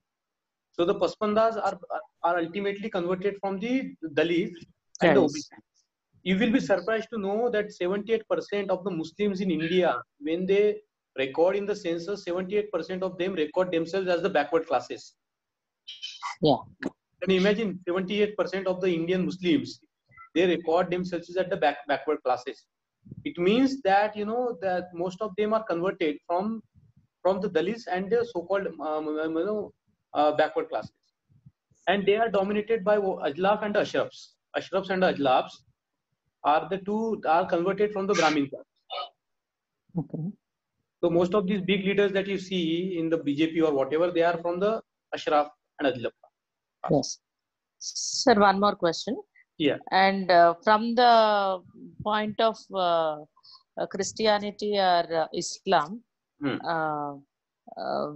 So the Pasmandas are, are, are ultimately converted from the Dalits and the O B Yes. C. You will be surprised to know that seventy-eight percent of the Muslims in India, when they record in the census, seventy-eight percent of them record themselves as the backward classes. Yeah. Can you imagine seventy-eight percent of the Indian Muslims, they record themselves at the back, backward classes. It means that, you know, that most of them are converted from, from the Dalits and the so-called um, you know, uh, backward classes. And they are dominated by Ajlaf and Ashrafs. Ashrafs and Ajlafs are the two, are converted from the Brahmin class. Okay. So most of these big leaders that you see in the B J P or whatever, they are from the Ashraf and Ajlaf. Yes. Sir, one more question. Yeah. And uh, from the point of uh, uh, Christianity or uh, Islam, Hmm. uh, uh,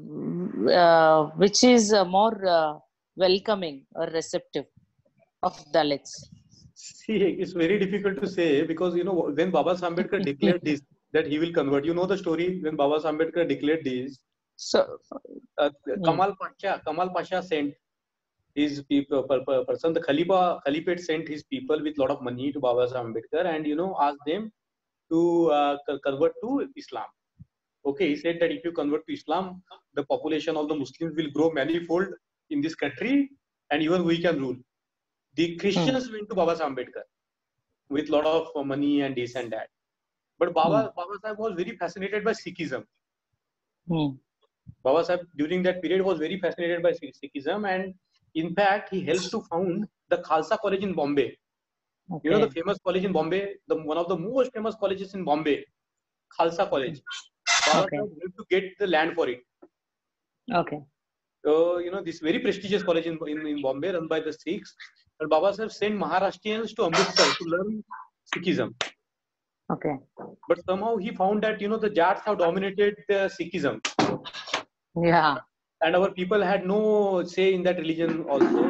uh, which is uh, more uh, welcoming or receptive of Dalits? See, it's very difficult to say because, you know, when Baba Ambedkar declared this, that he will convert, you know the story when Baba Ambedkar declared this. So, uh, hmm. Kamal Pasha, Kamal Pasha sent his people, per, per person, the Khalifa, Khalifate sent his people with a lot of money to Baba Ambedkar and, you know, asked them to uh, convert to Islam. Okay, he said that if you convert to Islam, the population of the Muslims will grow manifold in this country and even we can rule. The Christians hmm. went to Baba Ambedkar with a lot of money and this and that. But Baba, hmm. Baba Sahib was very fascinated by Sikhism. Hmm. Baba Sahib during that period was very fascinated by Sikhism and in fact he helped to found the Khalsa College in Bombay. Okay. You know the famous college in Bombay, the one of the most famous colleges in Bombay, Khalsa College. Baba okay. Sahib helped to get the land for it. Okay. So, you know, this very prestigious college in, in, in Bombay run by the Sikhs. And Baba Sahib sent Maharashtrians to Amritsar to learn Sikhism. Okay. But somehow he found that, you know, the Jats have dominated uh, Sikhism. Yeah. And our people had no say in that religion also.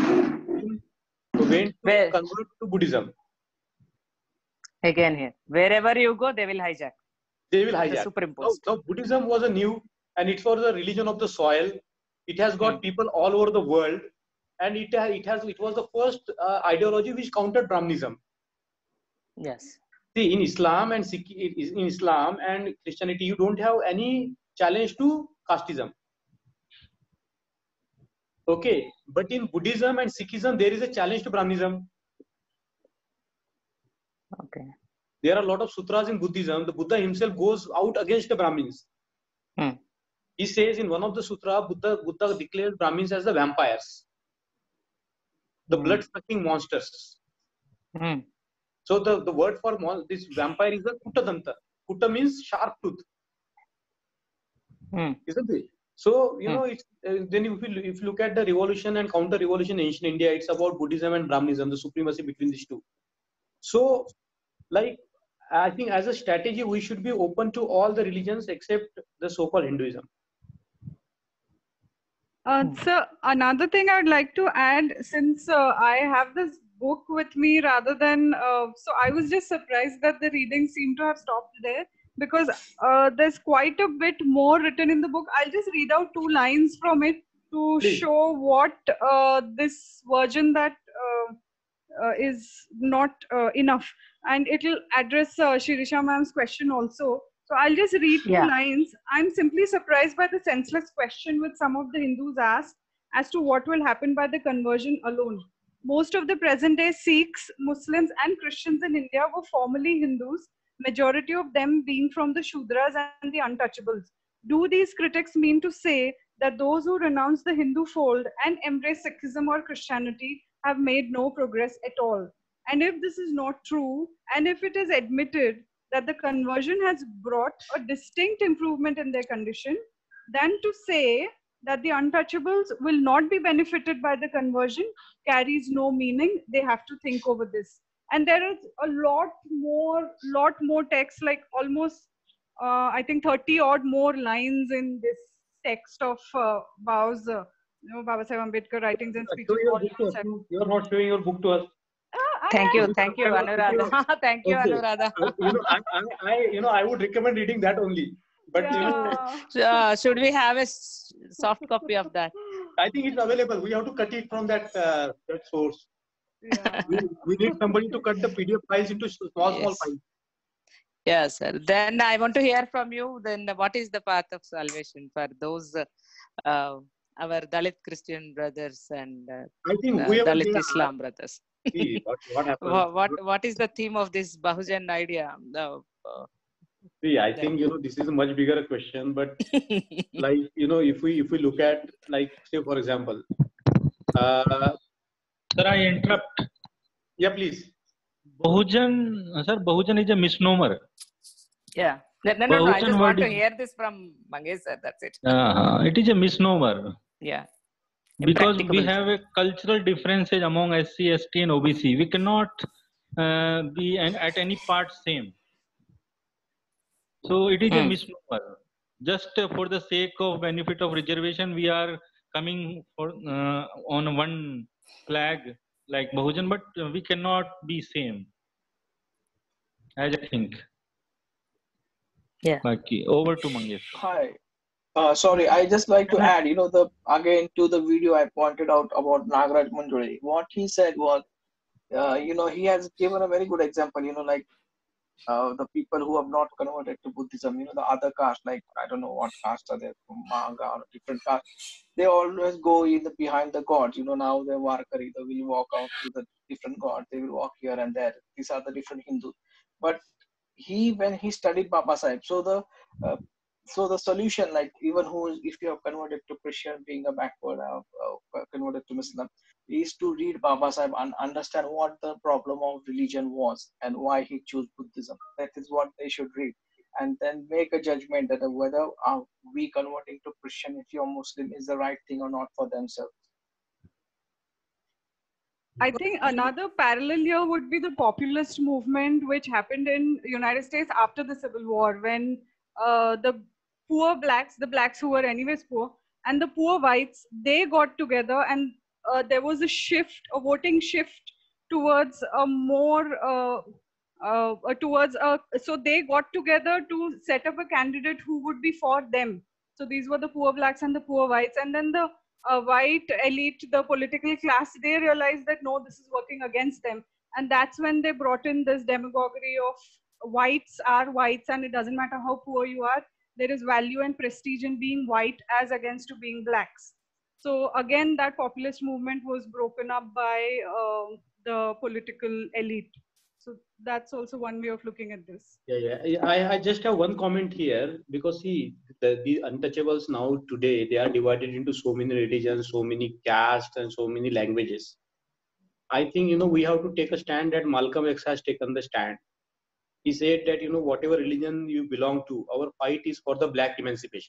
So went to Where? convert to Buddhism. Again here. Wherever you go, they will hijack. They will hijack. Superimposed. Now, now Buddhism was a new, and it was the religion of the soil. It has got hmm. people all over the world. And it, it has it was the first uh, ideology which countered Brahmanism. Yes. See, in Islam and Sikh, in Islam and Christianity, you don't have any challenge to casteism. Okay, but in Buddhism and Sikhism, there is a challenge to Brahmanism. Okay. There are a lot of sutras in Buddhism. The Buddha himself goes out against the Brahmins. Hmm. He says in one of the sutra, Buddha, Buddha declares Brahmins as the vampires, the hmm. blood-sucking monsters. Hmm. So the, the word for this vampire is the Kutadanta. Kuta means sharp tooth. Hmm. Isn't it? So, you hmm. know, it's, uh, then if you, if you look at the revolution and counter-revolution in ancient India, it's about Buddhism and Brahmanism, the supremacy between these two. So, like, I think as a strategy, we should be open to all the religions except the so-called Hinduism. Uh, so another thing I'd like to add, since uh, I have this book with me rather than, uh, so I was just surprised that the reading seemed to have stopped there because uh, there's quite a bit more written in the book. I'll just read out two lines from it to Please. show what uh, this version that uh, uh, is not uh, enough. And it'll address uh, Shirisha ma'am's question also. So I'll just read two yeah. lines. I'm simply surprised by the senseless question which some of the Hindus asked as to what will happen by the conversion alone. Most of the present day Sikhs, Muslims and Christians in India were formerly Hindus, majority of them being from the Shudras and the untouchables. Do these critics mean to say that those who renounce the Hindu fold and embrace Sikhism or Christianity have made no progress at all? And if this is not true, and if it is admitted that the conversion has brought a distinct improvement in their condition, then to say that the untouchables will not be benefited by the conversion carries no meaning. They have to think over this. And there is a lot more, lot more text, like almost, uh, I think thirty odd more lines in this text of uh, Bao's, uh, you know, Baba Saheb Ambedkar writings and speeches. You are not showing your book to us. Thank you, thank you, Anuradha. Thank you, Okay. Anuradha. Uh, you know, I, I, I, you know, I would recommend reading that only. But you know, Uh, should we have a s- soft copy of that? I think it's available. We have to cut it from that uh, that source. we, we need somebody to cut the P D F files into small, small Yes. files. Yes, sir. Then I want to hear from you. Then what is the path of salvation for those uh, uh, our Dalit Christian brothers and uh, I think uh, whoever Dalit they are, Islam brothers? see what, what happens. what, what what is the theme of this Bahujan idea? Uh, uh, See, I the- think you know this is a much bigger question, but like you know, if we if we look at like say for example, uh, Sir, I interrupt. yeah, please. Bahujan, sir, Bahujan is a misnomer. yeah. No, no, no, no. I Bahujan just want word to is- hear this from Mangesh sir. That's it. Uh, it is a misnomer Yeah. because we Impracticable. have a cultural differences among S C, S T and O B C. We cannot uh, be an, at any part same. So it is a Hmm. misnomer. Just uh, for the sake of benefit of reservation, we are coming for uh, on one flag like Bahujan, but uh, we cannot be same. As I think. Yeah. Okay, over to Mangesh. Hi. Uh, sorry, I just like to add, you know, the again to the video I pointed out about Nagaraj Manjari. What he said was, uh, you know, he has given a very good example, you know, like uh, the people who have not converted to Buddhism, you know, the other caste, like I don't know what caste are there, from Manga or different caste, they always go in the behind the gods. You know, now the Warkari, they will walk out to the different gods. They will walk here and there. These are the different Hindus. But he, when he studied Baba Sahib, so the uh, so the solution, like even who is, if you have converted to Christian, being a backward, uh, uh, converted to Muslim, is to read Baba Sahib and understand what the problem of religion was and why he chose Buddhism. That is what they should read, and then make a judgment that whether uh, we converting to Christianity or Muslim is the right thing or not for themselves. I think another parallel here would be the populist movement, which happened in United States after the Civil War, when uh, the poor blacks, the blacks who were anyways poor, and the poor whites, they got together, and uh, there was a shift, a voting shift towards a more, uh, uh, uh, towards a, so they got together to set up a candidate who would be for them. So these were the poor blacks and the poor whites, and then the uh, white elite, the political class, they realized that no, this is working against them. And that's when they brought in this demagoguery of whites are whites, and it doesn't matter how poor you are, there is value and prestige in being white as against to being blacks. So again, that populist movement was broken up by um, the political elite. So that's also one way of looking at this. Yeah, yeah. yeah. I, I just have one comment here because see, the, the untouchables now today, they are divided into so many religions, so many castes, and so many languages. I think, you know, we have to take a stand that Malcolm X has taken the stand. He said that, you know, whatever religion you belong to, our fight is for the black emancipation.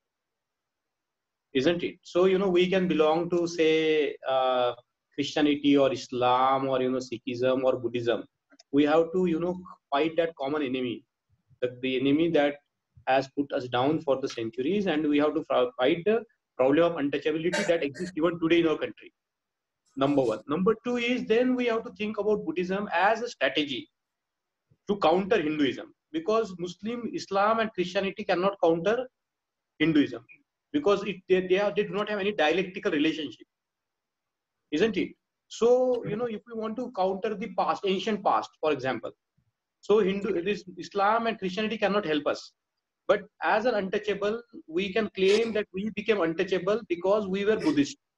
Isn't it? So, you know, we can belong to, say, uh, Christianity or Islam or, you know, Sikhism or Buddhism. We have to, you know, fight that common enemy, the, the enemy that has put us down for the centuries, and we have to fight the problem of untouchability that exists even today in our country. Number one. Number two is then we have to think about Buddhism as a strategy to counter Hinduism, because Muslim, Islam and Christianity cannot counter Hinduism because it, they, they, are, they do not have any dialectical relationship. Isn't it? So, you know, if we want to counter the past, ancient past, for example, so Hindu, this Islam and Christianity cannot help us. But as an untouchable, we can claim that we became untouchable because we were Buddhist.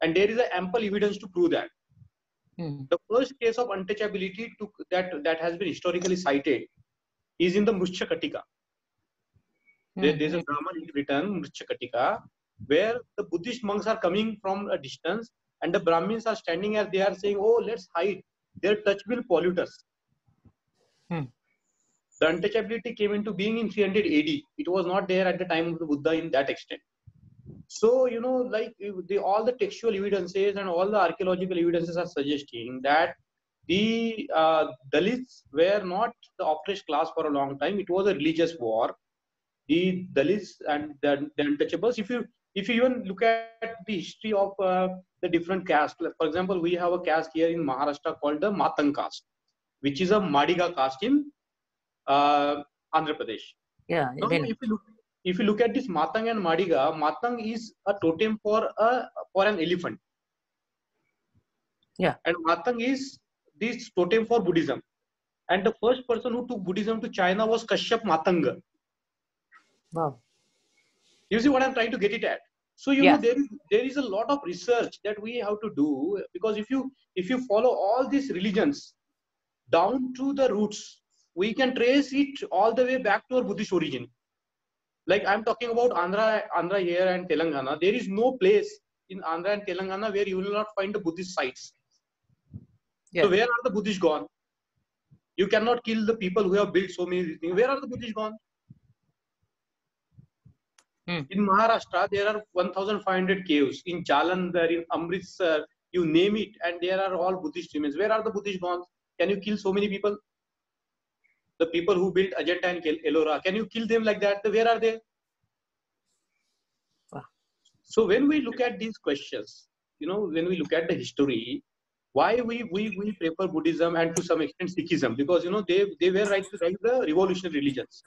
and there is a ample evidence to prove that. Hmm. The first case of untouchability to, that that has been historically cited is in the Mrutshakatika. There, there's a drama written, Mrutshakatika, where the Buddhist monks are coming from a distance and the Brahmins are standing as they are saying, oh, let's hide. Their touch will pollute us. Hmm. The untouchability came into being in three hundred A D. It was not there at the time of the Buddha in that extent. So, you know, like the, all the textual evidences and all the archaeological evidences are suggesting that the uh, Dalits were not the oppressed class for a long time. It was a religious war. The Dalits and the, the untouchables, if you if you even look at the history of uh, the different castes, for example, we have a caste here in Maharashtra called the Matang caste, which is a Madiga caste in uh, Andhra Pradesh. Yeah. Now, if you look, if you look at this Matang and Madiga, Matang is a totem for a for an elephant. Yeah. And Matang is this totem for Buddhism. And the first person who took Buddhism to China was Kashyap Matanga. Wow. You see what I'm trying to get it at? So you Yeah. know there is there is a lot of research that we have to do, because if you if you follow all these religions down to the roots, we can trace it all the way back to our Buddhist origin. Like I'm talking about Andhra, Andhra here and Telangana. There is no place in Andhra and Telangana where you will not find the Buddhist sites. Yeah. So where are the Buddhists gone? You cannot kill the people who have built so many things. Where are the Buddhists gone? Hmm. In Maharashtra, there are one thousand five hundred caves. In Jalandhar, in Amritsar, you name it, and there are all Buddhist remains. Where are the Buddhists gone? Can you kill so many people? The people who built Ajanta and Ellora, can you kill them like that? Where are they? Wow. So when we look at these questions, you know, when we look at the history, why we we, we prefer Buddhism and to some extent Sikhism? Because, you know, they, they were right to right the revolutionary religions.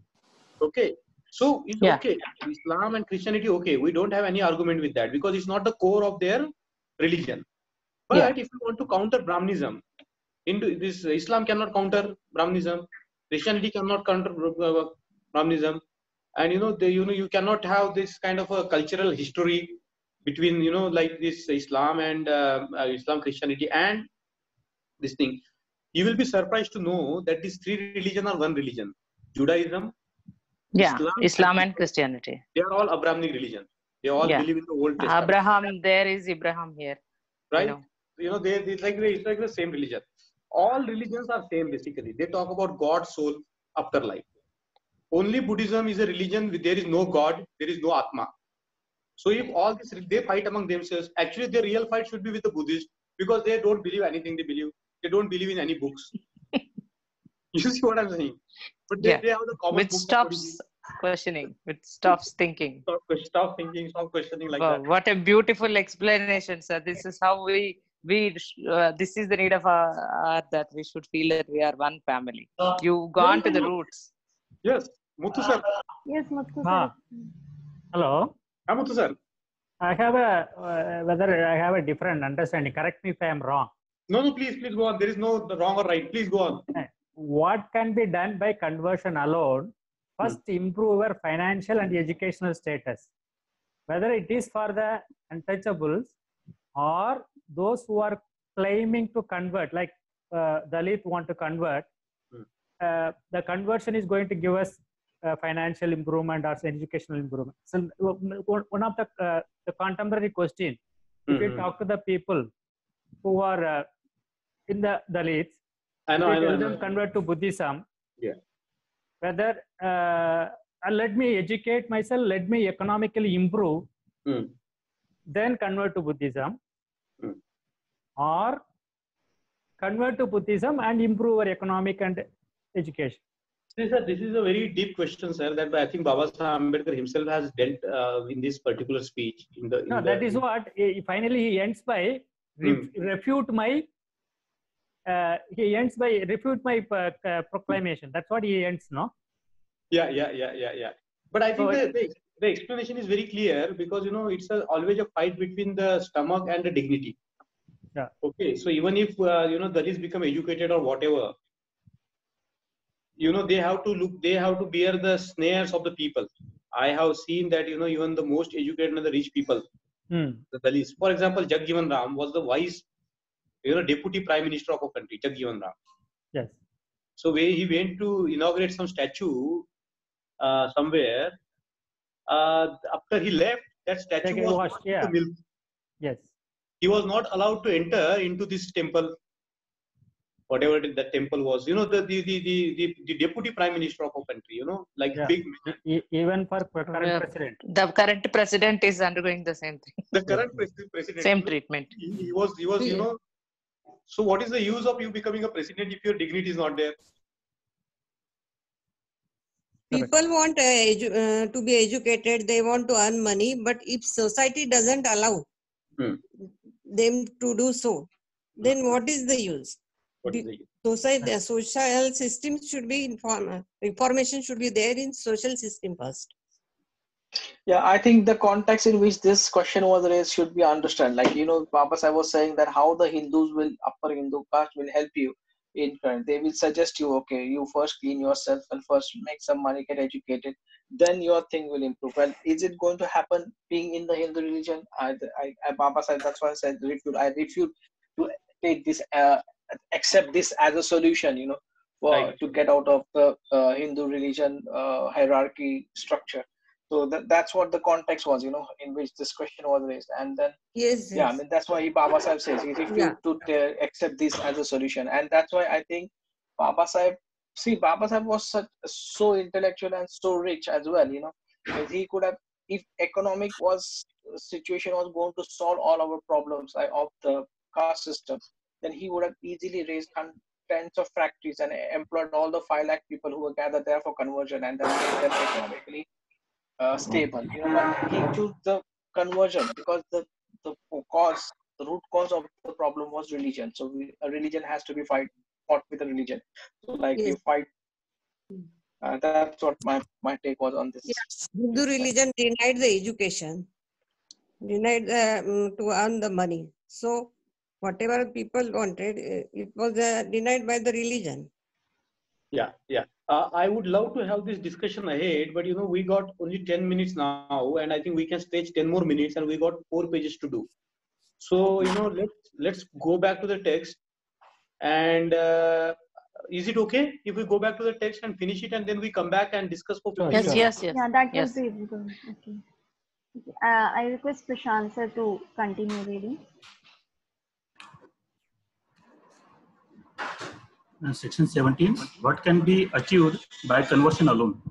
Okay. So it's Yeah. okay. Islam and Christianity, okay. We don't have any argument with that because it's not the core of their religion. But Yeah. if you want to counter Brahmanism, into this Islam cannot counter Brahmanism, Christianity cannot counter uh, Brahmanism, and you know they, you know you cannot have this kind of a cultural history between, you know, like this Islam and uh, uh, Islam, Christianity, and this thing. You will be surprised to know that these three religions are one religion: Judaism, Yeah. Islam, Islam and and Christianity. they are all Abrahamic religions. They all Yeah. believe in the Old Testament. Abraham, there is Abraham here. Right? You know. You know, they, it's like it's like the same religion. All religions are same basically. They talk about God, soul, afterlife. Only Buddhism is a religion with there is no God, there is no Atma. So if all this they fight among themselves, actually their real fight should be with the Buddhists, because they don't believe anything they believe. They don't believe in any books. You see what I'm saying? But they, Yeah. they have the common Which book. stops questioning, which stops thinking. Stop, stop thinking, stop questioning like Wow, that. what a beautiful explanation, sir. This is how we we uh, this is the need of our art, that we should feel that we are one family. You've gone to the roots. Yes, Muthu sir. Yes, Muthu Ah. sir. Hello. Yeah, Muthu sir. I have a uh, whether I have a different understanding. Correct me if I am wrong. No, no, please, please go on. There is no wrong or right. Please go on. What can be done by conversion alone? First, improve our financial and educational status. Whether it is for the untouchables or those who are claiming to convert, like uh, Dalit want to convert, uh, the conversion is going to give us uh, financial improvement or educational improvement. So one of the, uh, the contemporary question, if you Mhm. talk to the people who are uh, in the Dalits, I know, we I know, tell I know. them convert to Buddhism. Yeah. Whether uh, uh, let me educate myself, let me economically improve, Mm. then convert to Buddhism, Mm. or convert to Buddhism and improve our economic and education. See, sir, this is a very deep question, sir, that I think Baba Sahib Ambedkar himself has dealt uh, in this particular speech. In the, in No, the, that is what he, finally he ends by ref, refute my. Uh, he ends by refute my uh, uh, proclamation. That's what he ends, no? Yeah, yeah, yeah, yeah, yeah. But I think So, the, the, the explanation is very clear, because, you know, it's a, always a fight between the stomach and the dignity. Yeah. Okay, so even if, uh, you know, Dalits become educated or whatever, you know, they have to look, they have to bear the snares of the people. I have seen that, you know, even the most educated and the rich people, Hmm. the Dalits. For example, Jagjivan Ram was the vice, you know, deputy prime minister of a country, Jagjivan Ram. Yes. So when he went to inaugurate some statue uh, somewhere, uh, after he left, that statue Take a was wash, washed yeah. with milk. Yes. He was not allowed to enter into this temple, whatever it, the temple was. You know, the the, the the the the deputy prime minister of a country. You know, like Yeah. big. E- e- even for current Uh, president. The current president is undergoing the same thing. The current pres- president. Same you know, treatment. He, he was he was you know. So what is the use of you becoming a president if your dignity is not there? People want uh, edu- uh, to be educated, they want to earn money, but if society doesn't allow Hmm. them to do so, then what is the use? What is the use? Society, the social system should be inform, information should be there in social system first. Yeah, I think the context in which this question was raised should be understood. Like, you know, Baba Sahib was saying that how the Hindus will, upper Hindu caste will help you in current. They will suggest you, okay, you first clean yourself and first make some money, get educated, then your thing will improve. Well, is it going to happen being in the Hindu religion? I, I, I Baba Sahib, that's why I said refute. I refute to take this, uh, accept this as a solution, you know, for, Right. to get out of the uh, Hindu religion uh, hierarchy structure. So that, that's what the context was, you know, in which this question was raised. And then, Yes, yeah, I yes. mean, that's why he, Baba Sahib says he refused Yeah. to uh, accept this as a solution. And that's why I think Baba Sahib, see, Baba Sahib was such, so intellectual and so rich as well, you know, because he could have, if economic was, situation was going to solve all our problems uh, of the caste system, then he would have easily raised hun- tens of factories and employed all the five lakh people who were gathered there for conversion and then made them economically uh, stable, you know. But he chose the conversion because the the cause, the root cause of the problem was religion. So we, a religion has to be fight fought with a religion. So like Yes. you fight. Uh, that's what my my take was on this. Yes. Hindu religion denied the education, denied the, um, to earn the money. So whatever people wanted, uh, it was uh, denied by the religion. Yeah, yeah. Uh, I would love to have this discussion ahead, but you know, we got only ten minutes now, and I think we can stretch ten more minutes, and we got four pages to do. So you know, let's let's go back to the text. And uh, is it okay if we go back to the text and finish it, and then we come back and discuss for fifteen Yes, minutes? yes, yes. Yeah, that Yes. will be good. Okay. Okay. Uh, I request Prashant sir to continue reading. Uh, section seventeen, what can be achieved by conversion alone?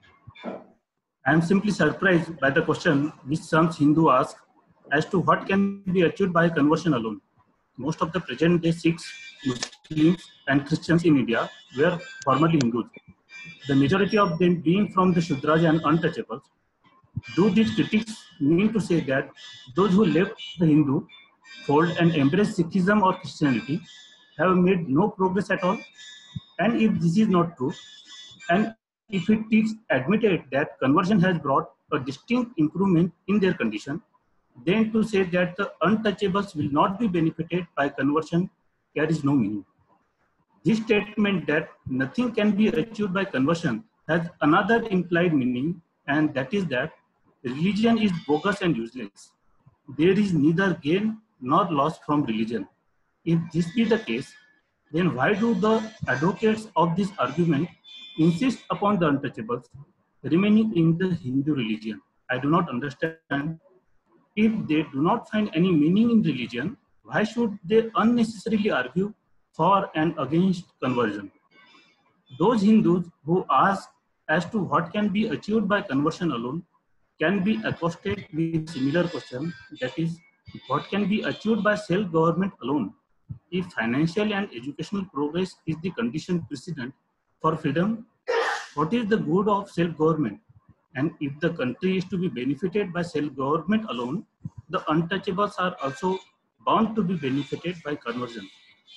I am simply surprised by the question which some Hindu ask as to what can be achieved by conversion alone. Most of the present day Sikhs, Muslims and Christians in India were formerly Hindus. The majority of them being from the Shudras and untouchables. Do these critics mean to say that those who left the Hindu fold and embraced Sikhism or Christianity have made no progress at all? And if this is not true, and if it is admitted that conversion has brought a distinct improvement in their condition, then to say that the untouchables will not be benefited by conversion carries no meaning. This statement that nothing can be achieved by conversion has another implied meaning, and that is that religion is bogus and useless. There is neither gain nor loss from religion. If this be the case, then why do the advocates of this argument insist upon the untouchables remaining in the Hindu religion? I do not understand. If they do not find any meaning in religion, why should they unnecessarily argue for and against conversion? Those Hindus who ask as to what can be achieved by conversion alone can be accosted with similar question, that is, what can be achieved by self-government alone? If financial and educational progress is the condition precedent for freedom, what is the good of self-government? And if the country is to be benefited by self-government alone, the untouchables are also bound to be benefited by conversion.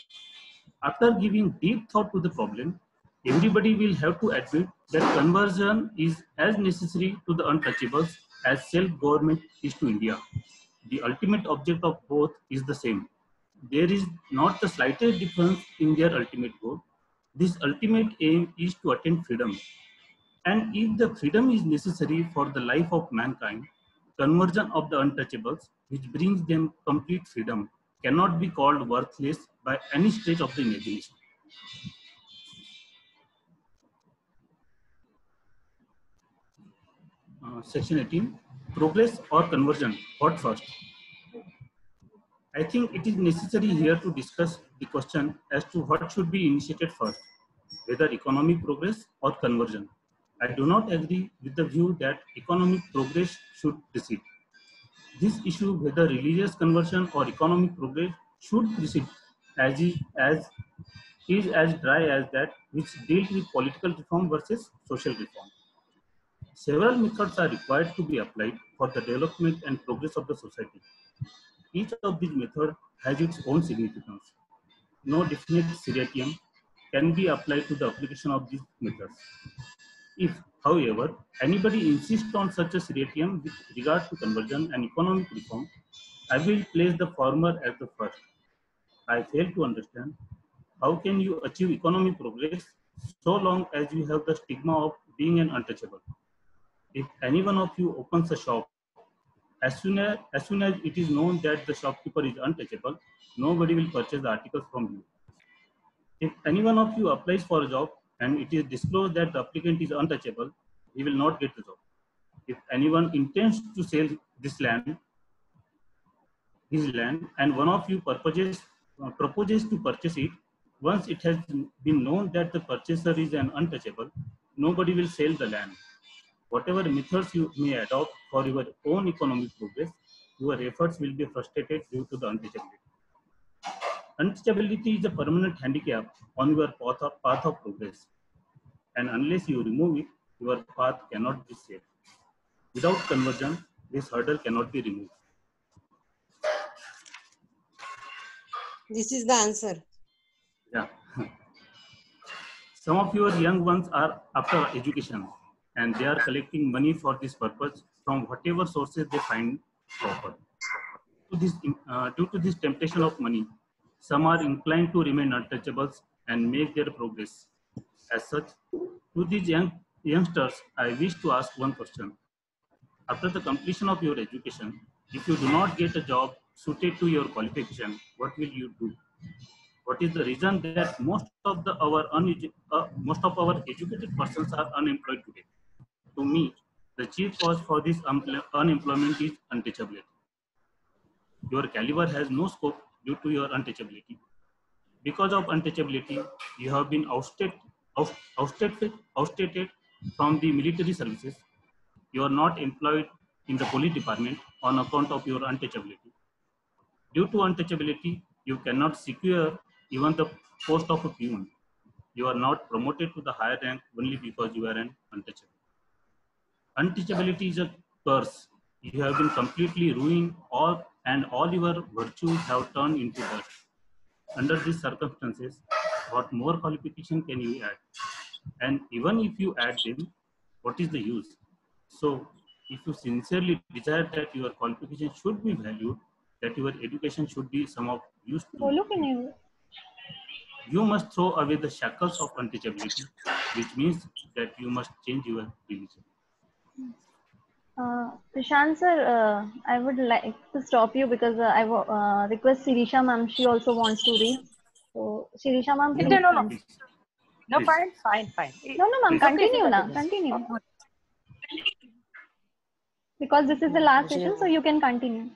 After giving deep thought to the problem, everybody will have to admit that conversion is as necessary to the untouchables as self-government is to India. The ultimate object of both is the same. There is not the slightest difference in their ultimate goal. This ultimate aim is to attain freedom. And if the freedom is necessary for the life of mankind, conversion of the untouchables which brings them complete freedom, cannot be called worthless by any stretch of the imagination. Uh, section eighteen, progress or conversion, what first? I think it is necessary here to discuss the question as to what should be initiated first, whether economic progress or conversion. I do not agree with the view that economic progress should precede. This issue, whether religious conversion or economic progress should precede, as is, as is as dry as that which deals with political reform versus social reform. Several methods are required to be applied for the development and progress of the society. Each of these methods has its own significance. No definite seriatim can be applied to the application of these methods. If, however, anybody insists on such a seriatim with regard to conversion and economic reform, I will place the former as the first. I fail to understand how can you achieve economic progress so long as you have the stigma of being an untouchable. If any one of you opens a shop, as soon as, as soon as it is known that the shopkeeper is untouchable, nobody will purchase the articles from you. If any one of you applies for a job and it is disclosed that the applicant is untouchable, he will not get the job. If anyone intends to sell this land, his land, and one of you proposes, uh, proposes to purchase it, once it has been known that the purchaser is an untouchable, nobody will sell the land. Whatever methods you may adopt for your own economic progress, your efforts will be frustrated due to the untouchability. Untouchability is a permanent handicap on your path of, path of progress. And unless you remove it, your path cannot be safe. Without conversion, this hurdle cannot be removed. This is the answer. Yeah. Some of your young ones are after education, and they are collecting money for this purpose from whatever sources they find proper. To this, uh, due to this temptation of money, some are inclined to remain untouchables and make their progress. As such, to these young youngsters, I wish to ask one question. After the completion of your education, if you do not get a job suited to your qualification, what will you do? What is the reason that most of the our uh, most of our educated persons are unemployed today? To me, the chief cause for this unemployment is untouchability. Your caliber has no scope due to your untouchability. Because of untouchability, you have been ousted, oust, ousted, ousted from the military services. You are not employed in the police department on account of your untouchability. Due to untouchability, you cannot secure even the post of a peon. You are not promoted to the higher rank only because you are an untouchable. Untouchability is a curse. You have been completely ruined, all and all your virtues have turned into dust. Under these circumstances, what more qualification can you add? And even if you add them, what is the use? So, if you sincerely desire that your qualification should be valued, that your education should be some of use to you, you must throw away the shackles of untouchability, which means that you must change your religion. Uh, Prashant sir, uh, I would like to stop you because uh, I uh, request Sirisha ma'am. She also wants to read. So Sirisha ma'am, please. No, no, no. Please. No, Please. fine, fine, fine. No, no, ma'am. It's okay, Continue it's now. okay. Continue. Because this is the last session, so you can continue.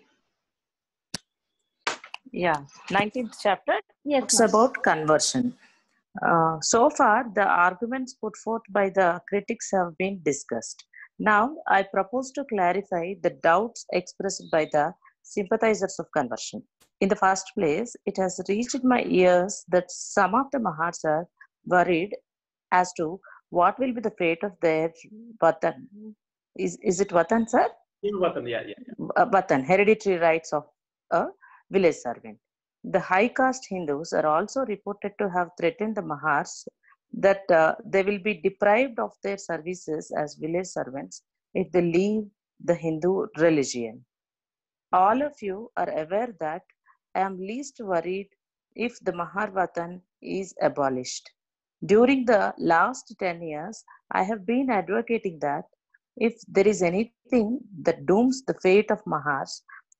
Yeah, nineteenth chapter Yes, talks ma'am. about conversion. Uh, so far, the arguments put forth by the critics have been discussed. Now, I propose to clarify the doubts expressed by the sympathizers of conversion. In the first place, it has reached my ears that some of the Mahars are worried as to what will be the fate of their Vatan. Is, is it Vatan, sir? Vatan, yeah, yeah. yeah. Uh, Vatan, hereditary rights of a village servant. The high caste Hindus are also reported to have threatened the Mahars that uh, they will be deprived of their services as village servants if they leave the Hindu religion. All of you are aware that I am least worried if the Mahar Vatan is abolished. During the last ten years, I have been advocating that if there is anything that dooms the fate of Mahars,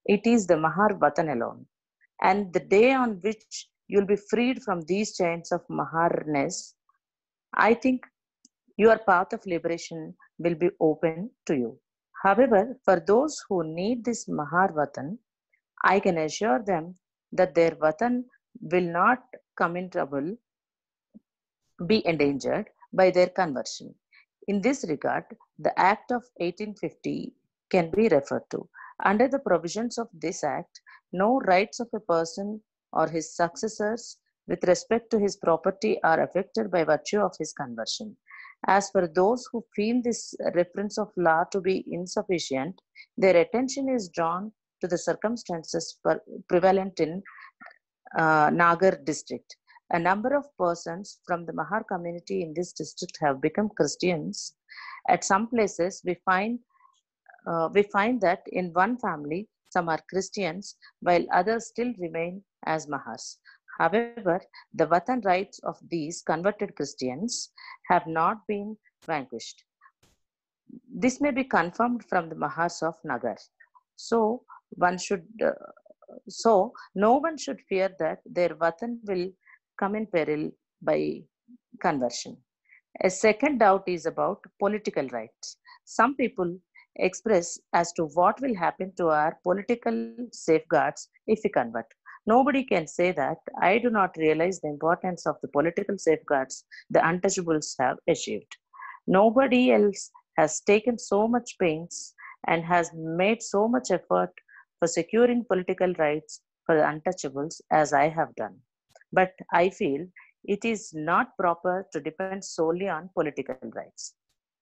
It is the Mahar Vatan alone. And the day on which you'll be freed from these chains of Maharness, I think your path of liberation will be open to you. However, for those who need this Mahar Vatan, I can assure them that their Vatan will not come in trouble, be endangered by their conversion. In this regard, the Act of eighteen fifty can be referred to. Under the provisions of this Act, no rights of a person or his successors with respect to his property are affected by virtue of his conversion. As for those who feel this reference of law to be insufficient, their attention is drawn to the circumstances prevalent in uh, Nagar district. A number of persons from the Mahar community in this district have become Christians. At some places, we find uh, we find that in one family, some are Christians, while others still remain as Mahars. However, the Vatan rights of these converted Christians have not been vanquished. This may be confirmed from the Mahars of Nagar. So, one should, uh, so no one should fear that their Vatan will come in peril by conversion. A second doubt is about political rights. Some people express as to what will happen to our political safeguards if we convert. Nobody can say that. I do not realize the importance of the political safeguards the untouchables have achieved. Nobody else has taken so much pains and has made so much effort for securing political rights for the untouchables as I have done. But I feel it is not proper to depend solely on political rights.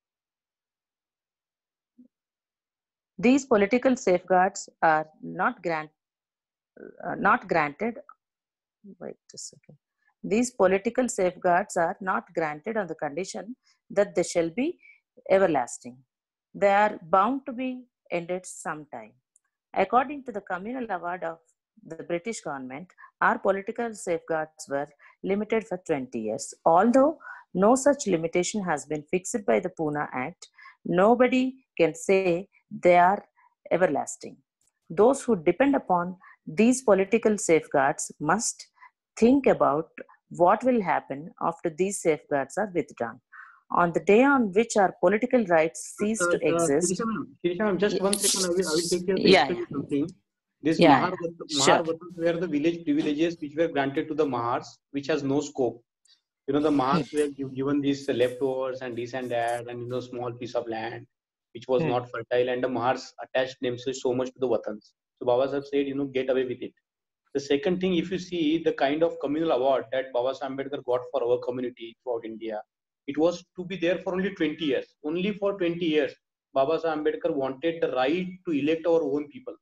These political safeguards are not, grant, uh, not granted. Wait a second. These political safeguards are not granted on the condition that they shall be everlasting. They are bound to be ended sometime. According to the communal award of the British government, our political safeguards were limited for twenty years. Although no such limitation has been fixed by the Pune Act, nobody can say they are everlasting. Those who depend upon these political safeguards must think about what will happen after these safeguards are withdrawn. On the day on which our political rights cease uh, to uh, exist. Shirisha ma'am, Shirisha ma'am, just one second, I will, I will take care to Yeah, explain you something. This yeah, Mahar, yeah. Mahar Sure. Vatans were the village privileges which were granted to the Mahars, which has no scope. You know, the Mahars were gi- given these leftovers and this and that, and you know, small piece of land which was Hmm. not fertile, and the Mahars attached themselves so much to the Vatans. So Baba Sahib said, you know, get away with it. The second thing, if you see the kind of communal award that Baba Sahib Ambedkar got for our community throughout India, it was to be there for only twenty years. Only for twenty years, Baba Sahib Ambedkar wanted the right to elect our own people.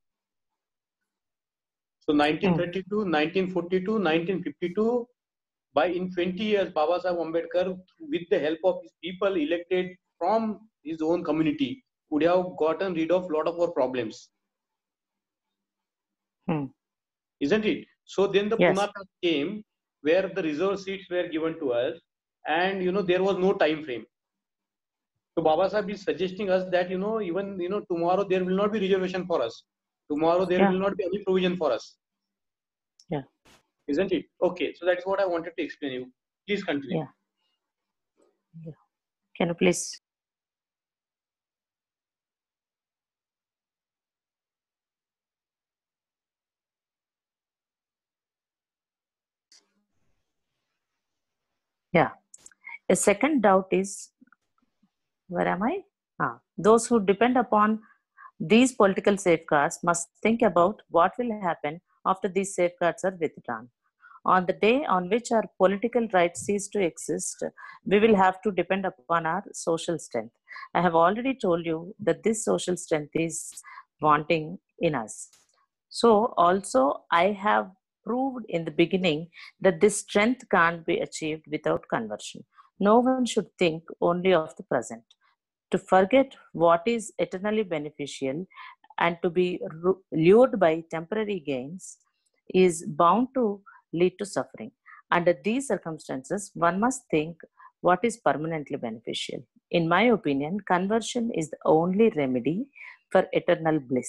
So nineteen thirty-two, nineteen forty-two, nineteen fifty-two, by in twenty years, Baba Sahib Ambedkar, with the help of his people elected from his own community, would have gotten rid of a lot of our problems. Hmm. Isn't it? So then the Yes. Pune Act came where the reserve seats were given to us, and you know there was no time frame. So Baba Sahib is suggesting us that you know even you know tomorrow there will not be reservation for us. Tomorrow there Yeah. will not be any provision for us. Yeah. Isn't it? Okay, so that's what I wanted to explain you. Please continue. Yeah. Yeah. Can you please? Yeah. A second doubt is, where am I? Ah, those who depend upon these political safeguards must think about what will happen after these safeguards are withdrawn. On the day on which our political rights cease to exist, we will have to depend upon our social strength. I have already told you that this social strength is wanting in us. So also I have proved in the beginning that this strength can't be achieved without conversion. No one should think only of the present. To forget what is eternally beneficial and to be lured by temporary gains is bound to lead to suffering. Under these circumstances, one must think what is permanently beneficial. In my opinion, conversion is the only remedy for eternal bliss.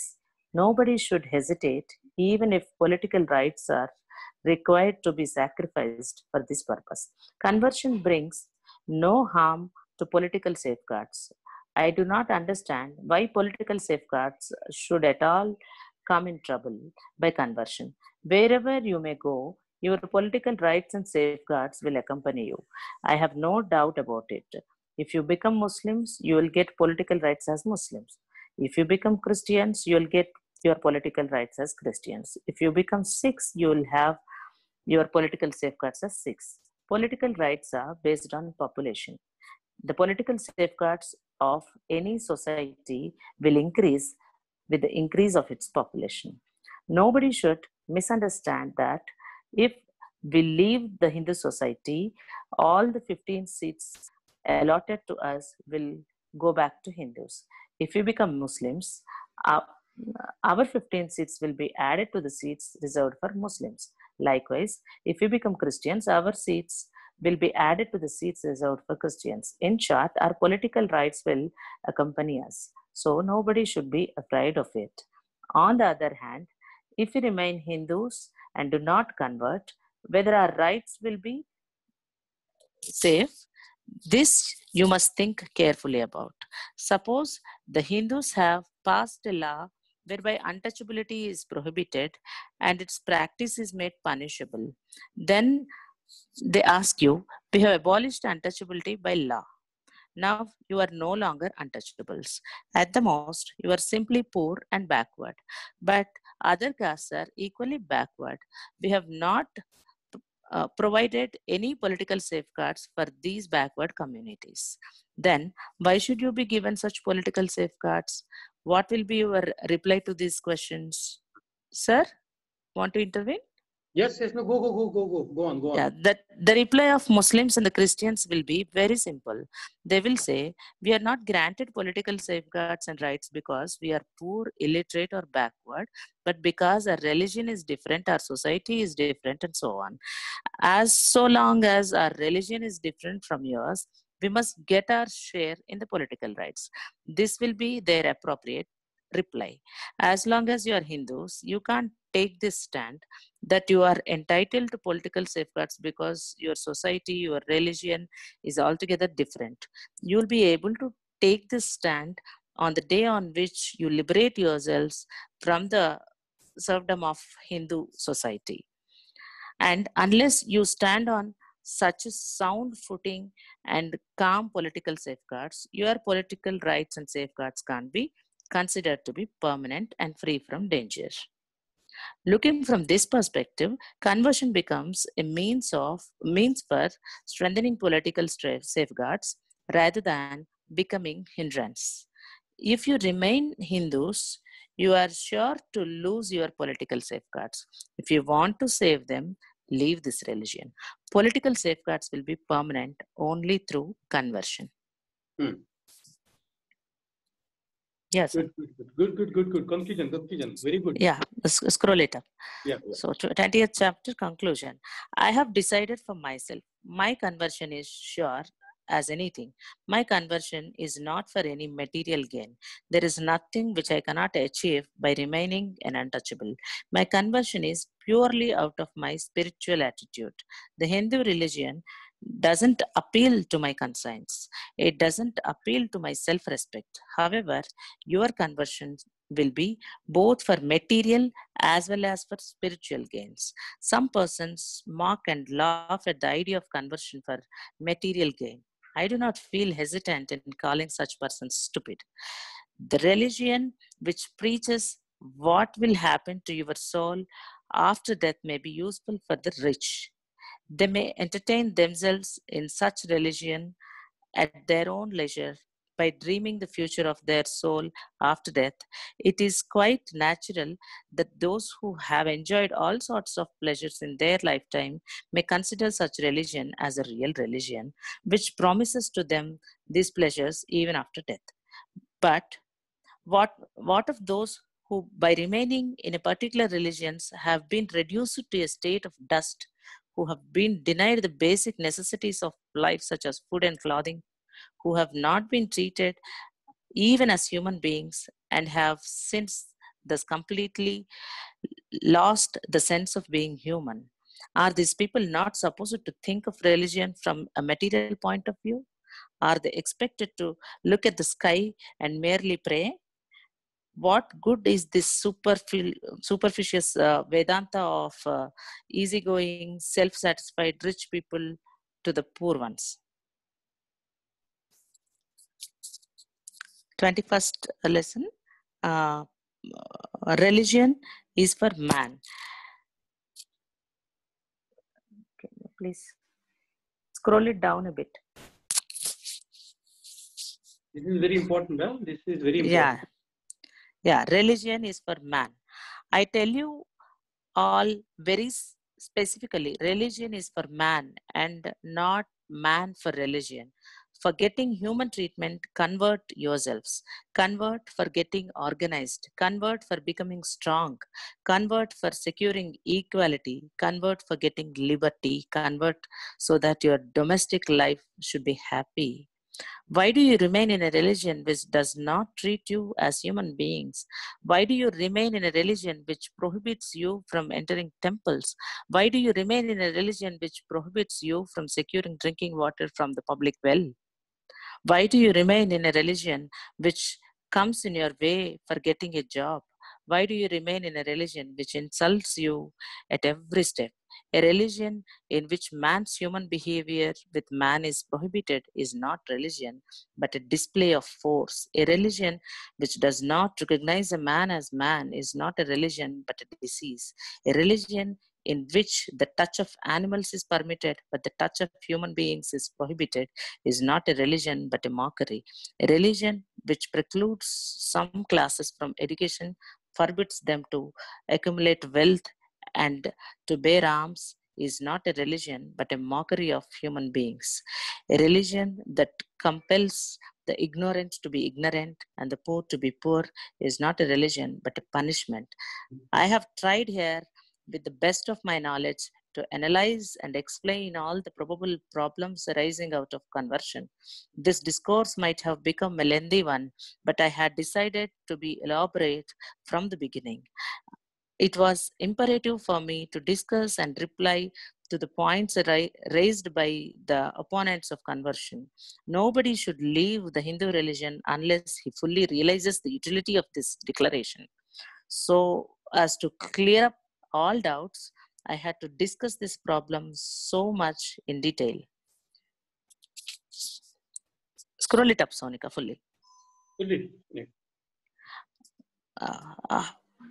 Nobody should hesitate, even if political rights are required to be sacrificed for this purpose. Conversion brings no harm to political safeguards. I do not understand why political safeguards should at all come in trouble by conversion. Wherever you may go, your political rights and safeguards will accompany you. I have no doubt about it. If you become Muslims, you will get political rights as Muslims. If you become Christians, you will get your political rights as Christians. If you become Sikhs, you will have your political safeguards as Sikhs. Political rights are based on population. The political safeguards of any society will increase with the increase of its population. Nobody should misunderstand that if we leave the Hindu society, all the fifteen seats allotted to us will go back to Hindus. If we become Muslims, our, our fifteen seats will be added to the seats reserved for Muslims. Likewise, if we become Christians, our seats will be added to the seats reserved for Christians. In short, our political rights will accompany us. So nobody should be afraid of it. On the other hand, if we remain Hindus and do not convert, whether our rights will be safe, this you must think carefully about. Suppose the Hindus have passed a law whereby untouchability is prohibited and its practice is made punishable. Then they ask you, we have abolished untouchability by law. Now you are no longer untouchables. At the most, you are simply poor and backward. But other castes are equally backward. We have not uh, provided any political safeguards for these backward communities. Then why should you be given such political safeguards? What will be your reply to these questions? Sir, want to intervene? Yes, yes, no, go, go, go, go, go, go on, go on. Yeah, the, the reply of Muslims and the Christians will be very simple. They will say, we are not granted political safeguards and rights because we are poor, illiterate or backward, but because our religion is different, our society is different and so on. As so long as our religion is different from yours, we must get our share in the political rights. This will be their appropriate reply. As long as you are Hindus, you can't take this stand that you are entitled to political safeguards because your society, your religion is altogether different. You will be able to take this stand on the day on which you liberate yourselves from the serfdom of Hindu society. And unless you stand on such a sound footing and calm political safeguards, your political rights and safeguards can't be considered to be permanent and free from danger. Looking from this perspective, conversion becomes a means of means for strengthening political safeguards rather than becoming hindrance. If you remain Hindus, you are sure to lose your political safeguards. If you want to save them, leave this religion. Political safeguards will be permanent only through conversion. Hmm. Yes. Good, good, good, good, good, good. Conclusion, conclusion. Very good. Yeah, scroll it up. Yeah, yeah. So twentieth chapter conclusion. I have decided for myself. My conversion is sure as anything. My conversion is not for any material gain. There is nothing which I cannot achieve by remaining an untouchable. My conversion is purely out of my spiritual attitude. The Hindu religion doesn't appeal to my conscience. It doesn't appeal to my self-respect. However, your conversion will be both for material as well as for spiritual gains. Some persons mock and laugh at the idea of conversion for material gain. I do not feel hesitant in calling such persons stupid. The religion which preaches what will happen to your soul after death may be useful for the rich. They may entertain themselves in such religion at their own leisure by dreaming the future of their soul after death. It is quite natural that those who have enjoyed all sorts of pleasures in their lifetime may consider such religion as a real religion, which promises to them these pleasures even after death. But what, what of those who, by remaining in a particular religion, have been reduced to a state of dust, who have been denied the basic necessities of life such as food and clothing, who have not been treated even as human beings and have since thus completely lost the sense of being human? Are these people not supposed to think of religion from a material point of view? Are they expected to look at the sky and merely pray? What good is this superfi- superficious uh, Vedanta of uh, easygoing, self-satisfied rich people to the poor ones? twenty-first lesson, uh, religion is for man. Can you please scroll it down a bit? This is very important. Huh? This is very important. Yeah, yeah. Religion is for man. I tell you all very specifically, religion is for man and not man for religion. For getting human treatment, convert yourselves. Convert for getting organized. Convert for becoming strong. Convert for securing equality. Convert for getting liberty. Convert so that your domestic life should be happy. Why do you remain in a religion which does not treat you as human beings? Why do you remain in a religion which prohibits you from entering temples? Why do you remain in a religion which prohibits you from securing drinking water from the public well? Why do you remain in a religion which comes in your way for getting a job? Why do you remain in a religion which insults you at every step? A religion in which man's human behavior with man is prohibited is not religion, but a display of force. A religion which does not recognize a man as man is not a religion, but a disease. A religion in which the touch of animals is permitted, but the touch of human beings is prohibited, is not a religion, but a mockery. A religion which precludes some classes from education, forbids them to accumulate wealth and to bear arms, is not a religion, but a mockery of human beings. A religion that compels the ignorant to be ignorant and the poor to be poor is not a religion, but a punishment. I have tried here with the best of my knowledge to analyze and explain all the probable problems arising out of conversion. This discourse might have become a lengthy one, but I had decided to be elaborate from the beginning. It was imperative for me to discuss and reply to the points raised by the opponents of conversion. Nobody should leave the Hindu religion unless he fully realizes the utility of this declaration. So, as to clear up all doubts, I had to discuss this problem so much in detail. Scroll it up, Sonika, fully. Fully. Yeah. Uh, uh,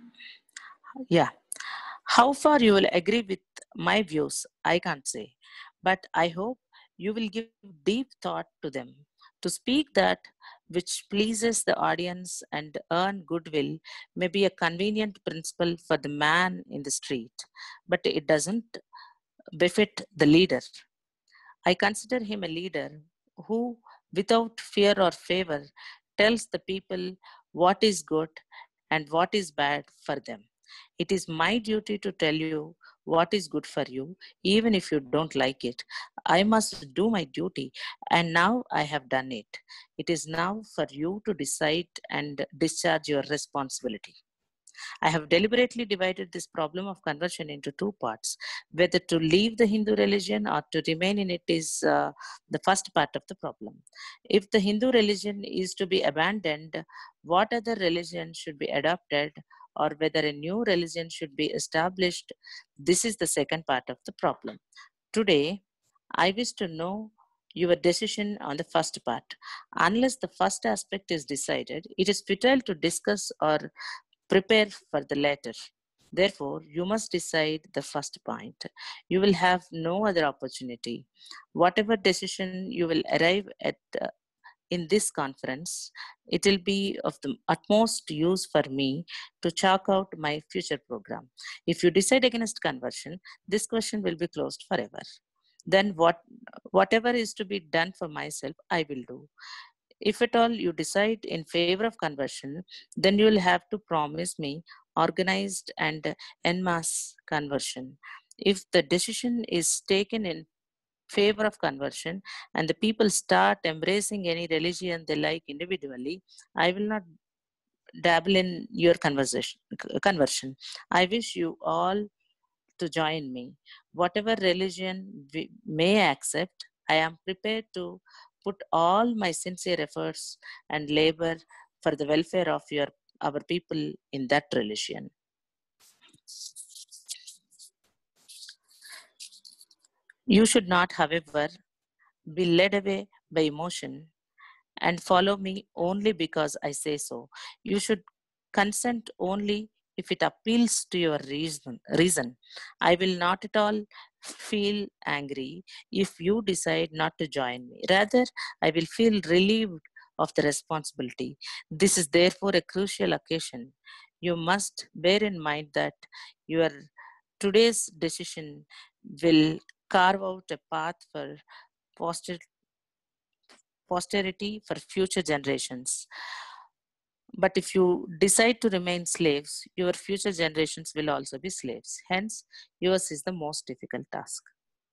yeah. How far you will agree with my views, I can't say. But I hope you will give deep thought to them. To speak that which pleases the audience and earn goodwill may be a convenient principle for the man in the street, but it doesn't befit the leader. I consider him a leader who, without fear or favor, tells the people what is good and what is bad for them. It is my duty to tell you what is good for you, even if you don't like it. I must do my duty, and now I have done it. It is now for you to decide and discharge your responsibility. I have deliberately divided this problem of conversion into two parts. Whether to leave the Hindu religion or to remain in it is uh, the first part of the problem. If the Hindu religion is to be abandoned, what other religion should be adopted, or whether a new religion should be established? This is the second part of the problem. Today, I wish to know your decision on the first part. Unless the first aspect is decided, it is futile to discuss or prepare for the latter. Therefore, you must decide the first point. You will have no other opportunity. Whatever decision you will arrive at uh, in this conference, it will be of the utmost use for me to chalk out my future program. If you decide against conversion, this question will be closed forever. Then what, whatever is to be done for myself, I will do. If at all you decide in favor of conversion, then you will have to promise me organized and en masse conversion. If the decision is taken in favor of conversion and the people start embracing any religion they like individually, I will not dabble in your conversation, conversion. I wish you all to join me. Whatever religion we may accept, I am prepared to put all my sincere efforts and labor for the welfare of your our people in that religion. You should not, however, be led away by emotion and follow me only because I say so. You should consent only if it appeals to your reason. reason. I will not at all feel angry if you decide not to join me. Rather, I will feel relieved of the responsibility. This is therefore a crucial occasion. You must bear in mind that your today's decision will carve out a path for poster posterity for future generations. But if you decide to remain slaves, your future generations will also be slaves. Hence, yours is the most difficult task.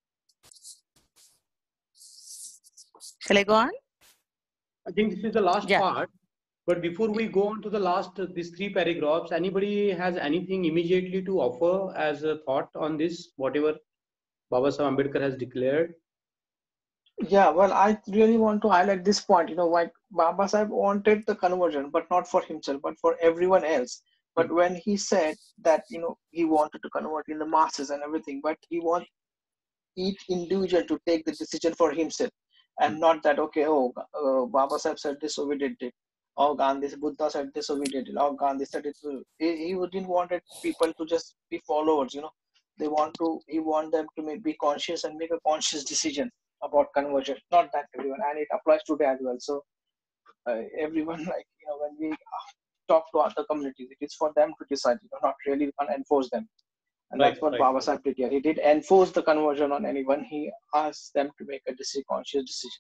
Shall I go on? I think this is the last Yeah. part. But before we go on to the last, uh, these three paragraphs, anybody has anything immediately to offer as a thought on this, whatever Baba Sahib Ambedkar has declared? Yeah, well, I really want to highlight this point. You know, like Baba Sahib wanted the conversion, but not for himself, but for everyone else. But when he said that, you know, he wanted to convert in the masses and everything, but he wants each individual to take the decision for himself, and not that, okay, oh, uh, Baba Sahib said this, so we did it. Oh, Gandhi, Buddha said this, so we did it. Oh, Gandhi said it. So he, he didn't want people to just be followers, you know. They want to, he want them to make, be conscious and make a conscious decision about conversion. Not that everyone, and it applies today as well. So uh, everyone, like, you know, when we talk to other communities, it is for them to decide, you know, not really enforce them. And Right, that's what right. Baba Sahib did here. He did enforce the conversion on anyone. He asked them to make a decision, conscious decision.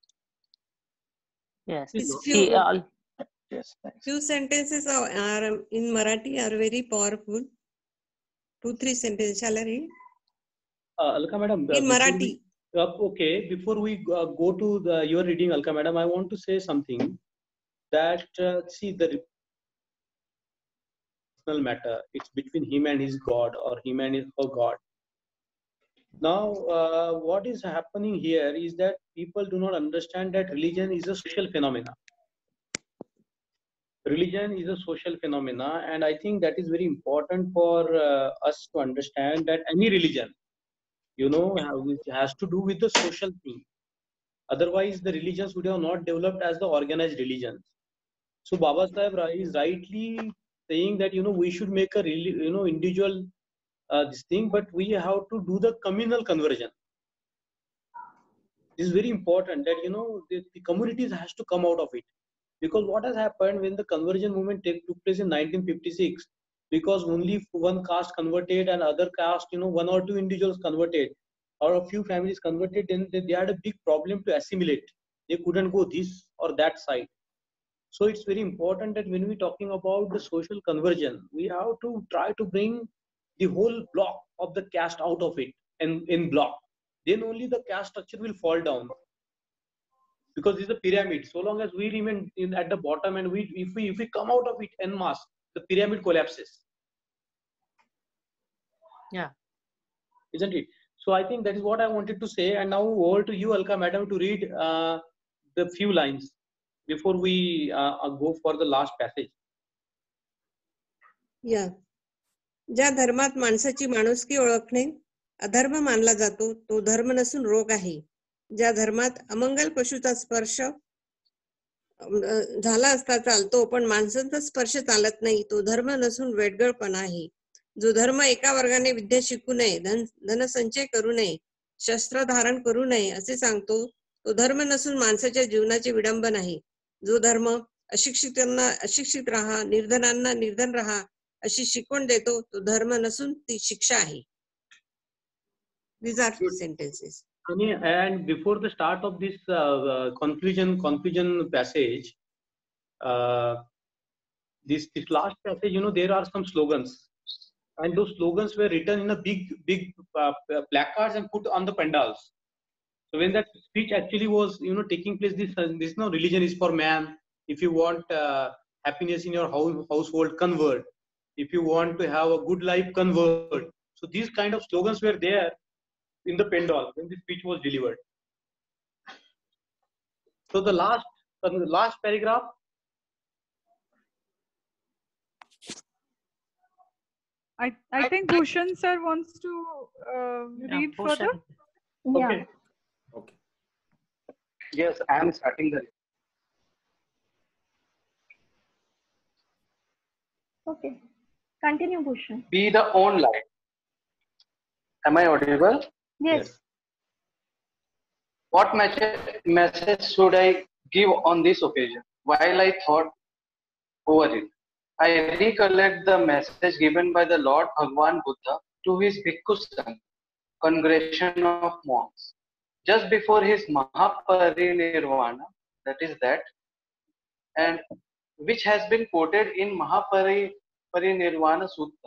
Yes. These He few, all Yes, thanks. few sentences are, are um, in Marathi are very powerful. Two, three sentences. Shall I read? Uh, Alka Madam, uh, In before Marathi. we- uh, okay, before we uh, go to the your reading, Alka Madam, I want to say something that, uh, see, the personal matter, it's between him and his God, or him and his, her God. Now, uh, what is happening here is that people do not understand that religion is a social phenomena. Religion is a social phenomena, and I think that is very important for uh, us to understand that any religion, you know, has to do with the social thing. Otherwise, the religions would have not developed as the organized religions. So Baba Sahib is rightly saying that, you know, we should make a really, you know, individual uh, this thing, but we have to do the communal conversion. This is very important that, you know, the, the communities has to come out of it. Because what has happened when the conversion movement take, took place in nineteen fifty-six, because only one caste converted and other caste, you know, one or two individuals converted, or a few families converted, then they, they had a big problem to assimilate. They couldn't go this or that side. So it's very important that when we're talking about the social conversion, we have to try to bring the whole block of the caste out of it and in block. Then only the caste structure will fall down. Because it's a pyramid. So long as we remain in, at the bottom, and we if we if we come out of it en masse, the pyramid collapses. Yeah. Isn't it? So I think that is what I wanted to say. And now over to you, Alka Madam, to read uh, the few lines before we uh, go for the last passage. या ज्या धर्मात माणसाची माणुसकी ओळखणे अधर्म मानला जातो तो धर्म नसून रोग आहे. ज्या धर्मात अमंगल पशुचा स्पर्श झाला असता चालतो पण माणसाचा स्पर्श चालत नाही तो धर्म नसून वेडगळपणा आहे. जो धर्म एका वर्गाने विद्या शिकू नये, धन धनसंचय करू नये, शस्त्र धारण करू नये असे सांगतो तो धर्म नसून माणसाच्या जीवनाचे विडंबन आहे. जो धर्म अशिक्षितांना अशिक्षित राहा, निर्धनांना निर्धन राहा अशी शिकवण देतो तो धर्म नसून ती शिक्षा आहे. These are few sentences. And before the start of this uh, uh, conclusion conclusion passage, uh, this this last passage, you know, there are some slogans, and those slogans were written in a big big uh, placards and put on the pandals. So when that speech actually was, you know, taking place, this uh, this no religion is for man. If you want uh, happiness in your house, household, convert. If you want to have a good life, convert. So these kind of slogans were there in the Pendal when the speech was delivered. So the last, the last paragraph. I, I think Bhushan sir wants to uh, read further. Yeah. Okay. Okay. Yes, I am starting the. Okay. Continue, Bhushan. Be the own light. Am I audible? Yes. What message, message should I give on this occasion? While I thought over it, I recollect the message given by the Lord Bhagwan Buddha to his Bhikkhu son, congregation of monks, just before his Mahaparinirvana, that is that, and which has been quoted in Mahaparinirvana Sutta.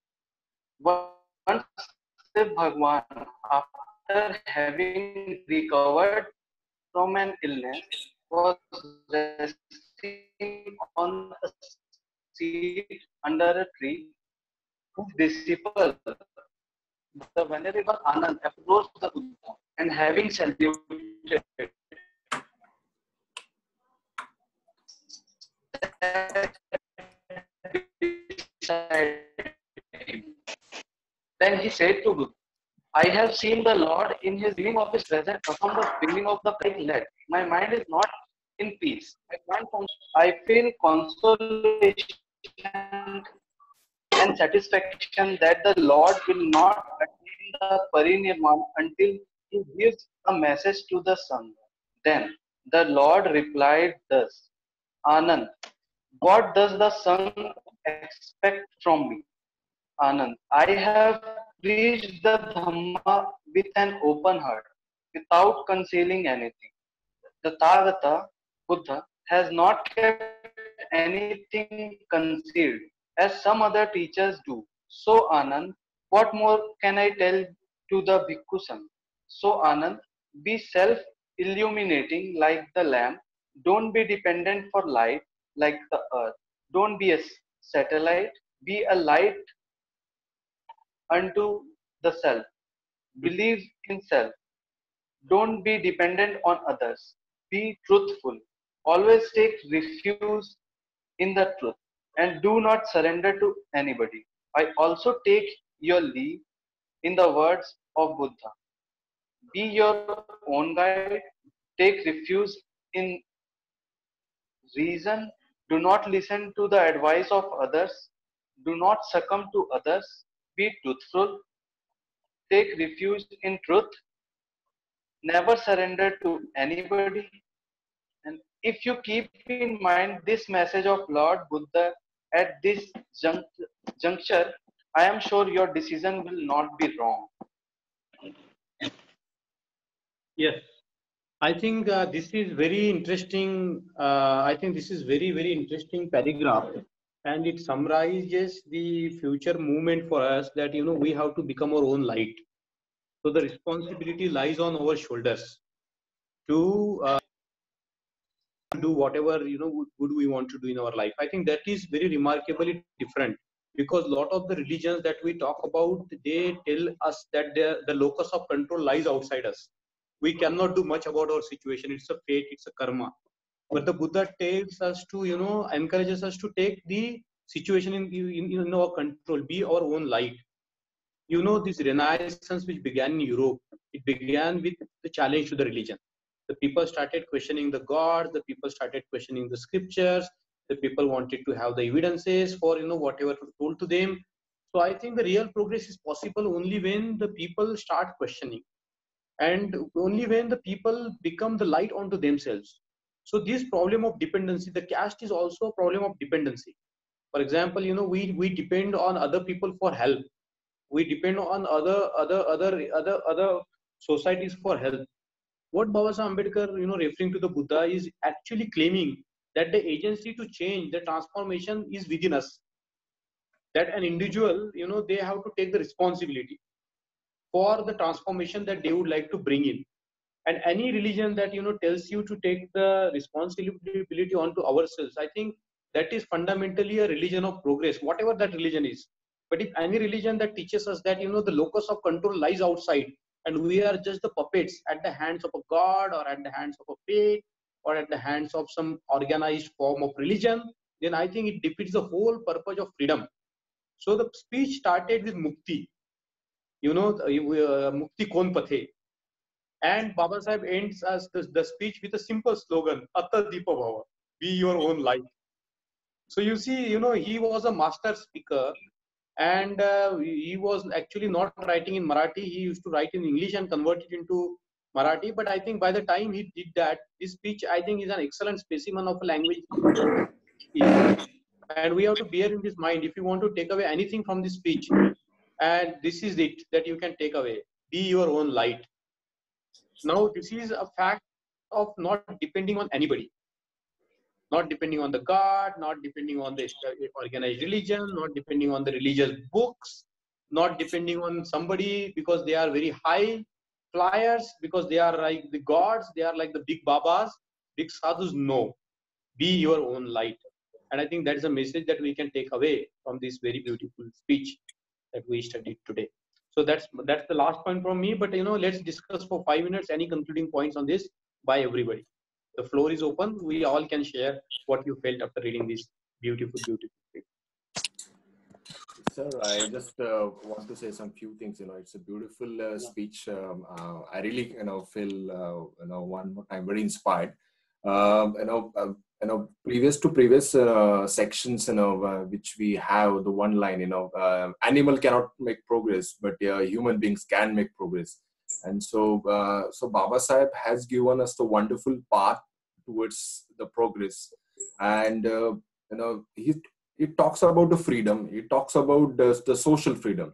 Once Bhagwan, after having recovered from an illness, was resting on a seat under a tree, whose disciple, the Venerable Anand, approached the Buddha and having saluted, then he said to Buddha, I have seen the Lord in his dream of his presence from the beginning of the plague led. My mind is not in peace. I can't I feel consolation and satisfaction that the Lord will not attain the parinirvana until he gives a message to the Sangha. Then the Lord replied thus, Anand, what does the Sangha expect from me? Anand, I have preached the Dhamma with an open heart, without concealing anything. The Tathagata, Buddha, has not kept anything concealed, as some other teachers do. So, Anand, what more can I tell to the Bhikkhu Sangha? So, Anand, be self-illuminating like the lamp. Don't be dependent for light like the earth. Don't be a satellite. Be a light unto the self. Believe in self. Don't be dependent on others. Be truthful. Always take refuge in the truth and do not surrender to anybody. I also take your leave in the words of Buddha. Be your own guide. Take refuge in reason. Do not listen to the advice of others. Do not succumb to others. Be truthful. Take refuge in truth. Never surrender to anybody. And if you keep in mind this message of Lord Buddha at this juncture, I am sure your decision will not be wrong. Yes, I think uh, this is very interesting. Uh, I think this is very, very interesting paragraph, and it summarizes the future movement for us that, you know, we have to become our own light. So the responsibility lies on our shoulders to uh, do whatever, you know, good we want to do in our life. I think that is very remarkably different, because a lot of the religions that we talk about, they tell us that the locus of control lies outside us. We cannot do much about our situation. It's a fate, it's a karma. But the Buddha tells us to, you know, encourages us to take the situation in, in, in our control, be our own light. You know, this Renaissance which began in Europe, it began with the challenge to the religion. The people started questioning the gods, the people started questioning the scriptures, the people wanted to have the evidences for, you know, whatever was told to them. So I think the real progress is possible only when the people start questioning, and only when the people become the light onto themselves. So this problem of dependency, the caste is also a problem of dependency. For example, you know, we, we depend on other people for help. We depend on other, other, other, other, other societies for help. What Baba Sahib Ambedkar, you know, referring to the Buddha, is actually claiming that the agency to change, the transformation is within us. That an individual, you know, they have to take the responsibility for the transformation that they would like to bring in. And any religion that, you know, tells you to take the responsibility onto ourselves, I think that is fundamentally a religion of progress, whatever that religion is. But if any religion that teaches us that, you know, the locus of control lies outside and we are just the puppets at the hands of a god or at the hands of a faith or at the hands of some organized form of religion, then I think it defeats the whole purpose of freedom. So the speech started with Mukti, you know, uh, Mukti Kon Pathe. And Baba Sahib ends as the, the speech with a simple slogan, Atta Deepa Bhava, be your own light. So you see, you know, he was a master speaker, and uh, he was actually not writing in Marathi. He used to write in English and convert it into Marathi. But I think by the time he did that, his speech, I think, is an excellent specimen of a language. And we have to bear in this mind, if you want to take away anything from this speech, and this is it that you can take away, be your own light. Now, this is a fact of not depending on anybody. Not depending on the God, not depending on the organized religion, not depending on the religious books, not depending on somebody because they are very high flyers, because they are like the gods, they are like the big babas, big sadhus. No, be your own light. And I think that is a message that we can take away from this very beautiful speech that we studied today. So that's that's the last point from me. But you know, let's discuss for five minutes any concluding points on this by everybody. The floor is open. We all can share what you felt after reading this beautiful, beautiful thing. Sir, I just uh, want to say some few things. You know, it's a beautiful uh, speech. Um, uh, I really, you know, feel, uh, you know, one more time very inspired. Um, you know, uh, you know, previous to previous uh, sections, you know, uh, which we have the one line, you know, uh, animal cannot make progress, but uh, human beings can make progress. And so, uh, so Baba Sahib has given us the wonderful path towards the progress. And, uh, you know, he, he talks about the freedom. He talks about the, the social freedom.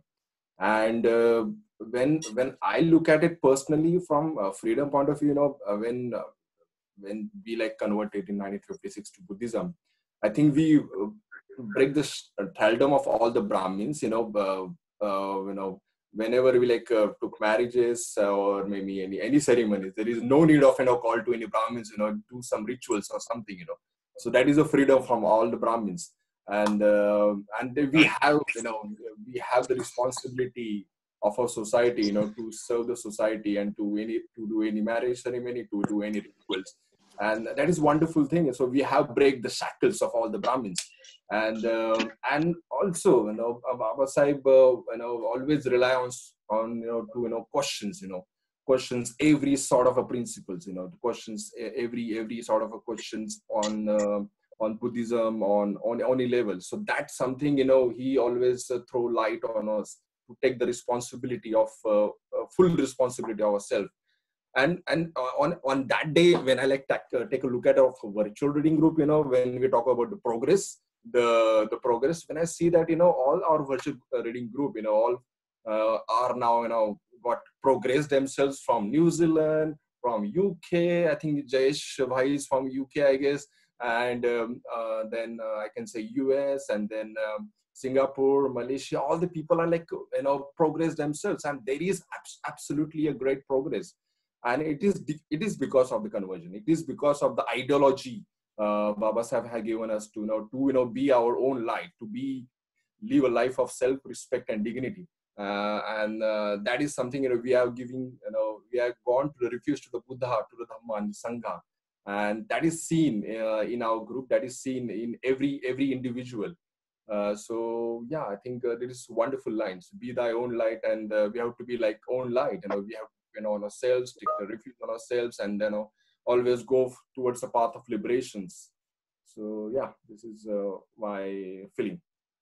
And uh, when, when I look at it personally from a freedom point of view, you know, uh, when, uh, when we like converted in nineteen fifty-six to Buddhism, I think we uh, break the thraldom of all the Brahmins, you know, uh, uh, you know, whenever we like uh, took marriages uh, or maybe any any ceremonies, there is no need of, you know, call to any Brahmins, you know, do some rituals or something, you know. So that is a freedom from all the Brahmins, and uh, and we have, you know, we have the responsibility of our society, you know, to serve the society and to any to do any marriage ceremony, to do any rituals, and that is wonderful thing. So we have break the shackles of all the Brahmins. And uh, and also, you know, Baba Sahib, uh, you know, always rely on on you know to you know questions, you know, questions every sort of a principles, you know, the questions every every sort of a questions on uh, on Buddhism, on on any level. So that's something, you know, he always uh, throw light on us to take the responsibility of uh, uh, full responsibility of ourselves. And and uh, on on that day when I like take, uh, take a look at our virtual reading group, you know, when we talk about the progress. the the progress, when I see that, you know, all our virtual reading group, you know, all uh, are now, you know, got progressed themselves from New Zealand, from U K. I think Jayesh Bhai is from U K, I guess, and um, uh, then uh, I can say U S, and then um, Singapore, Malaysia. All the people are like, you know, progress themselves, and there is abs absolutely a great progress, and it is it is because of the conversion. It is because of the ideology Uh, Baba Sahib had given us to, you know, to, you know, be our own light, to be, live a life of self-respect and dignity. Uh, and uh, that is something, you know, we are giving, you know, we have gone to the refuse to the Buddha, to the Dhamma and the Sangha. And that is seen uh, in our group, that is seen in every, every individual. Uh, so, yeah, I think uh, there is wonderful lines, be thy own light, and uh, we have to be like own light, you know, we have, you know, on ourselves, take the refuge on ourselves, and, you know, always go towards the path of liberations. So yeah, this is uh, my feeling.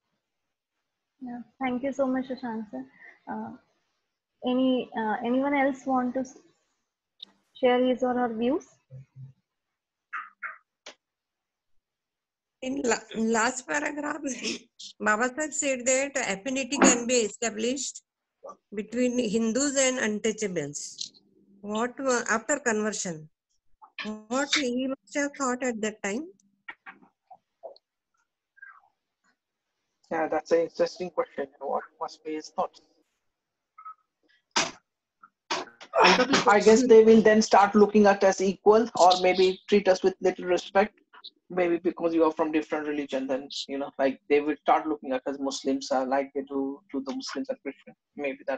Yeah, thank you so much, Shashank sir. Uh, any uh, anyone else want to share his or her views? In la last paragraph, Baba Sahib said that affinity can be established between Hindus and untouchables. What after conversion? What he must have thought at that time? Yeah, that's an interesting question. What must be his thoughts? I guess they will then start looking at us equal, or maybe treat us with little respect. maybe because you are from different religion, then you know, like they will start looking at us Muslims uh, like they do to the Muslims and Christians. Maybe that.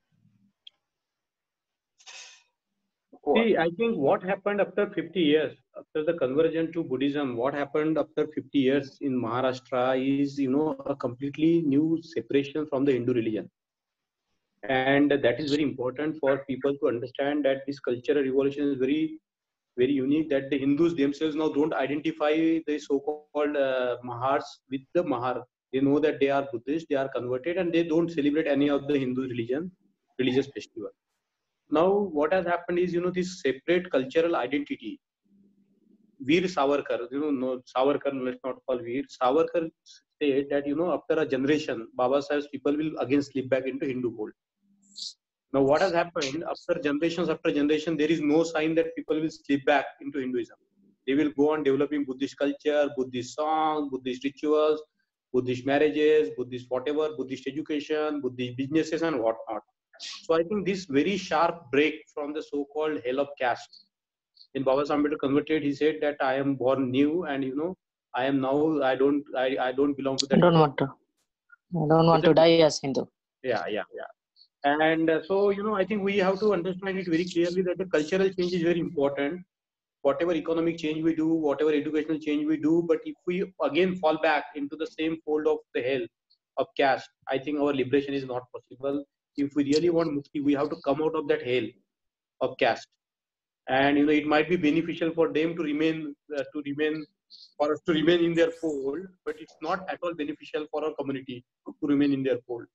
See, I think what happened after fifty years, after the conversion to Buddhism, what happened after fifty years in Maharashtra is, you know, a completely new separation from the Hindu religion. And that is very important for people to understand that this cultural revolution is very, very unique, that the Hindus themselves now don't identify the so-called uh, Mahars with the Mahar. They know that they are Buddhist, they are converted, and they don't celebrate any of the Hindu religion, religious festival. Now, what has happened is, you know, this separate cultural identity. Veer Savarkar, you know, no, Savarkar, let's not call Veer. Savarkar said that, you know, after a generation, Baba Sahib's people will again slip back into Hindu fold. Now, what has happened after generations after generation, there is no sign that people will slip back into Hinduism. They will go on developing Buddhist culture, Buddhist songs, Buddhist rituals, Buddhist marriages, Buddhist whatever, Buddhist education, Buddhist businesses and whatnot. So I think this very sharp break from the so-called hell of caste. When Baba Ambedkar converted, he said that I am born new, and you know, I am now, I don't, I, I don't belong to that. I don't want to. I don't want to die as Hindu. Yeah, yeah, yeah. And uh, so, you know, I think we have to understand it very clearly that the cultural change is very important. Whatever economic change we do, whatever educational change we do, but if we again fall back into the same fold of the hell of caste, I think our liberation is not possible. If we really want mukti, we have to come out of that hell of caste. And you know, it might be beneficial for them to remain, uh, to remain, for us to remain in their fold, but it's not at all beneficial for our community to remain in their fold.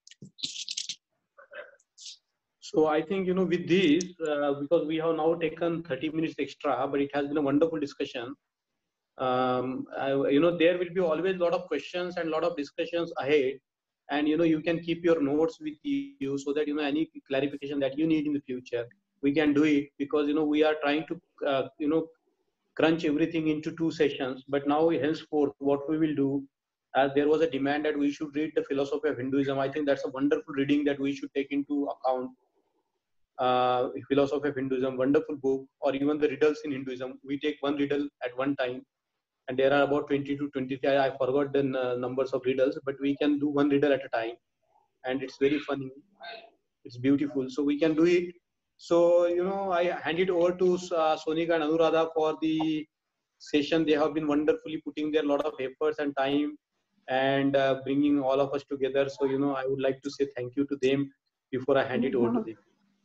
So I think, you know, with this, uh, because we have now taken thirty minutes extra, but it has been a wonderful discussion. Um, I, you know, there will be always a lot of questions and a lot of discussions ahead. And, you know, you can keep your notes with you so that, you know, any clarification that you need in the future, we can do it, because, you know, we are trying to, uh, you know, crunch everything into two sessions. But now henceforth, what we will do, as there was a demand that we should read the philosophy of Hinduism. I think that's a wonderful reading that we should take into account. Uh, philosophy of Hinduism, wonderful book, or even the riddles in Hinduism. We take one riddle at one time. And there are about twenty to twenty-five, I forgot the uh, numbers of riddles, but we can do one riddle at a time. And it's very funny. It's beautiful. So we can do it. So, you know, I hand it over to uh, Sonika and Anuradha for the session. They have been wonderfully putting their lot of efforts and time and uh, bringing all of us together. So, you know, I would like to say thank you to them before I hand it over to them.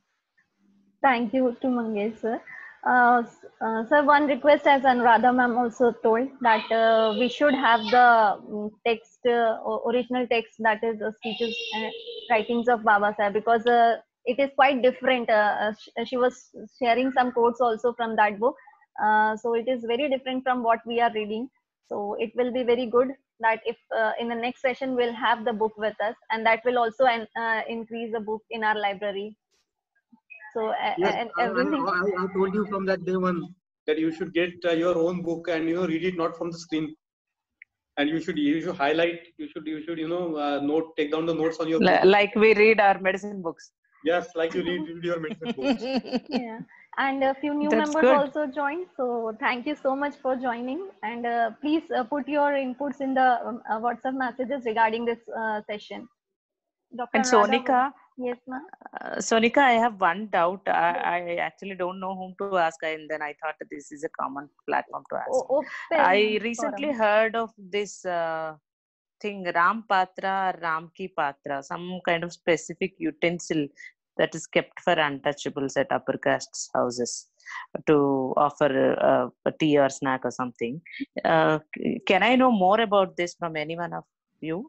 Thank you to Mangesh, sir. Uh, uh, sir, one request, as Anuradha ma'am also told, that uh, we should have the um, text, uh, original text, that is the speeches and writings of Baba Sahib, because uh, it is quite different. Uh, uh, she was sharing some quotes also from that book. Uh, so it is very different from what we are reading. So it will be very good that if uh, in the next session we'll have the book with us, and that will also uh, increase the book in our library. So uh, yes, and I, everything. I, I told you from that day one that you should get uh, your own book and, you know, read it not from the screen. And you should you should highlight. You should you should you know uh, note take down the notes on your book. Like we read our medicine books. Yes, like you read, read your medicine books. Yeah, and a few new That's members good. also joined. So thank you so much for joining. And uh, please uh, put your inputs in the um, uh, WhatsApp messages regarding this uh, session. Doctor And Anuradha, Sonika, yes, ma'am. uh, Sonika, I have one doubt. I, I actually don't know whom to ask, and then I thought this is a common platform to ask. O- open I recently forum. heard of this uh, thing, Ram Patra, Ram Ki Patra, some kind of specific utensil that is kept for untouchables at upper caste houses to offer uh, a tea or snack or something. Uh, can I know more about this from any one of you?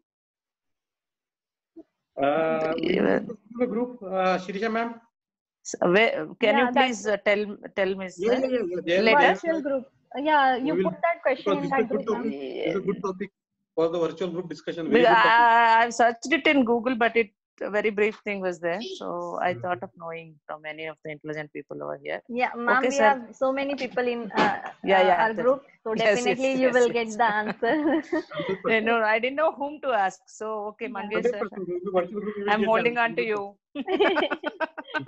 Uh, we the group, uh, Shirisha ma'am. So, where, can Yeah, you please uh, tell tell me, Yeah, sir? yeah, yeah. yeah. There, Later. Virtual group. Uh, yeah, you We will- put that question because in this is that a good group, ma'am. topic. This is a good topic for the virtual group discussion. Very Because good topic. I, I've searched it in Google, but it a very brief thing was there. So I thought of knowing from any of the intelligent people over here. Yeah, ma'am, Okay, we sir. have so many people in uh, Yeah, uh, yeah. our that- group. So yes, definitely yes, you yes, will yes. get the answer. No, no, I didn't know whom to ask. So, okay, Mangesh, sir. I'm holding on to you. okay,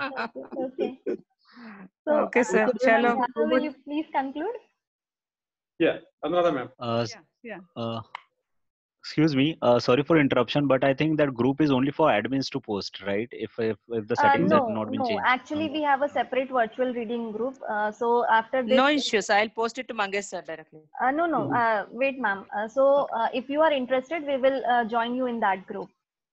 okay. So, Okay, uh, sir. Doctor Chalo. Anuradha, will you please conclude? Yeah, Anuradha ma'am. Uh, s- Yeah. uh, excuse me. Uh, sorry for interruption, but I think that group is only for admins to post, right? If if, if the Uh, settings have no, not been no. changed. Actually, we have a separate virtual reading group. Uh, so after this, No issues. I'll post it to Mangesh sir directly. uh, no, no. Uh, wait, ma'am. Uh, so uh, if you are interested, we will uh, join you in that group,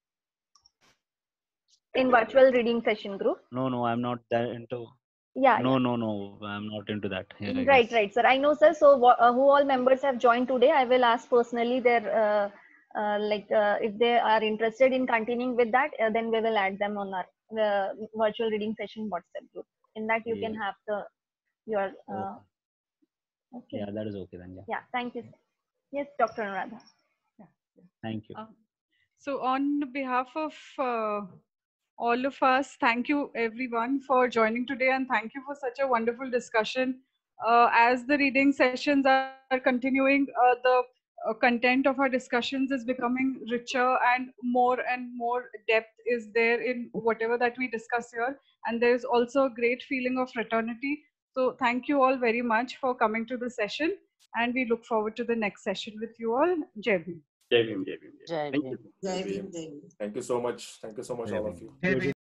in virtual reading session group. No, no, I'm not that into. Yeah, No, no, no. I'm not into that. Yeah, I right, guess. right, sir. I know, sir. So wha- uh, who all members have joined today? I will ask personally their uh, uh, like uh, if they are interested in continuing with that, uh, then we will add them on our uh, virtual reading session WhatsApp group. In that, you can Yeah. have the your. Uh, Okay. okay. Yeah, that is okay then. Yeah. Yeah. Thank you, sir. Yes, Doctor Anuradha. Thank you. Uh, so on behalf of uh, all of us, thank you everyone for joining today, and thank you for such a wonderful discussion. Uh, as the reading sessions are continuing, uh, the uh, content of our discussions is becoming richer, and more and more depth is there in whatever that we discuss here. And there is also a great feeling of fraternity. So thank you all very much for coming to the session, and we look forward to the next session with you all. Jai Bhim. Jai Bhim, Jai Bhim. Jai Thank Bhim. you. Jai Bhim, Jai Bhim. Thank you so much. Thank you so much, all of you. Jai Bhim.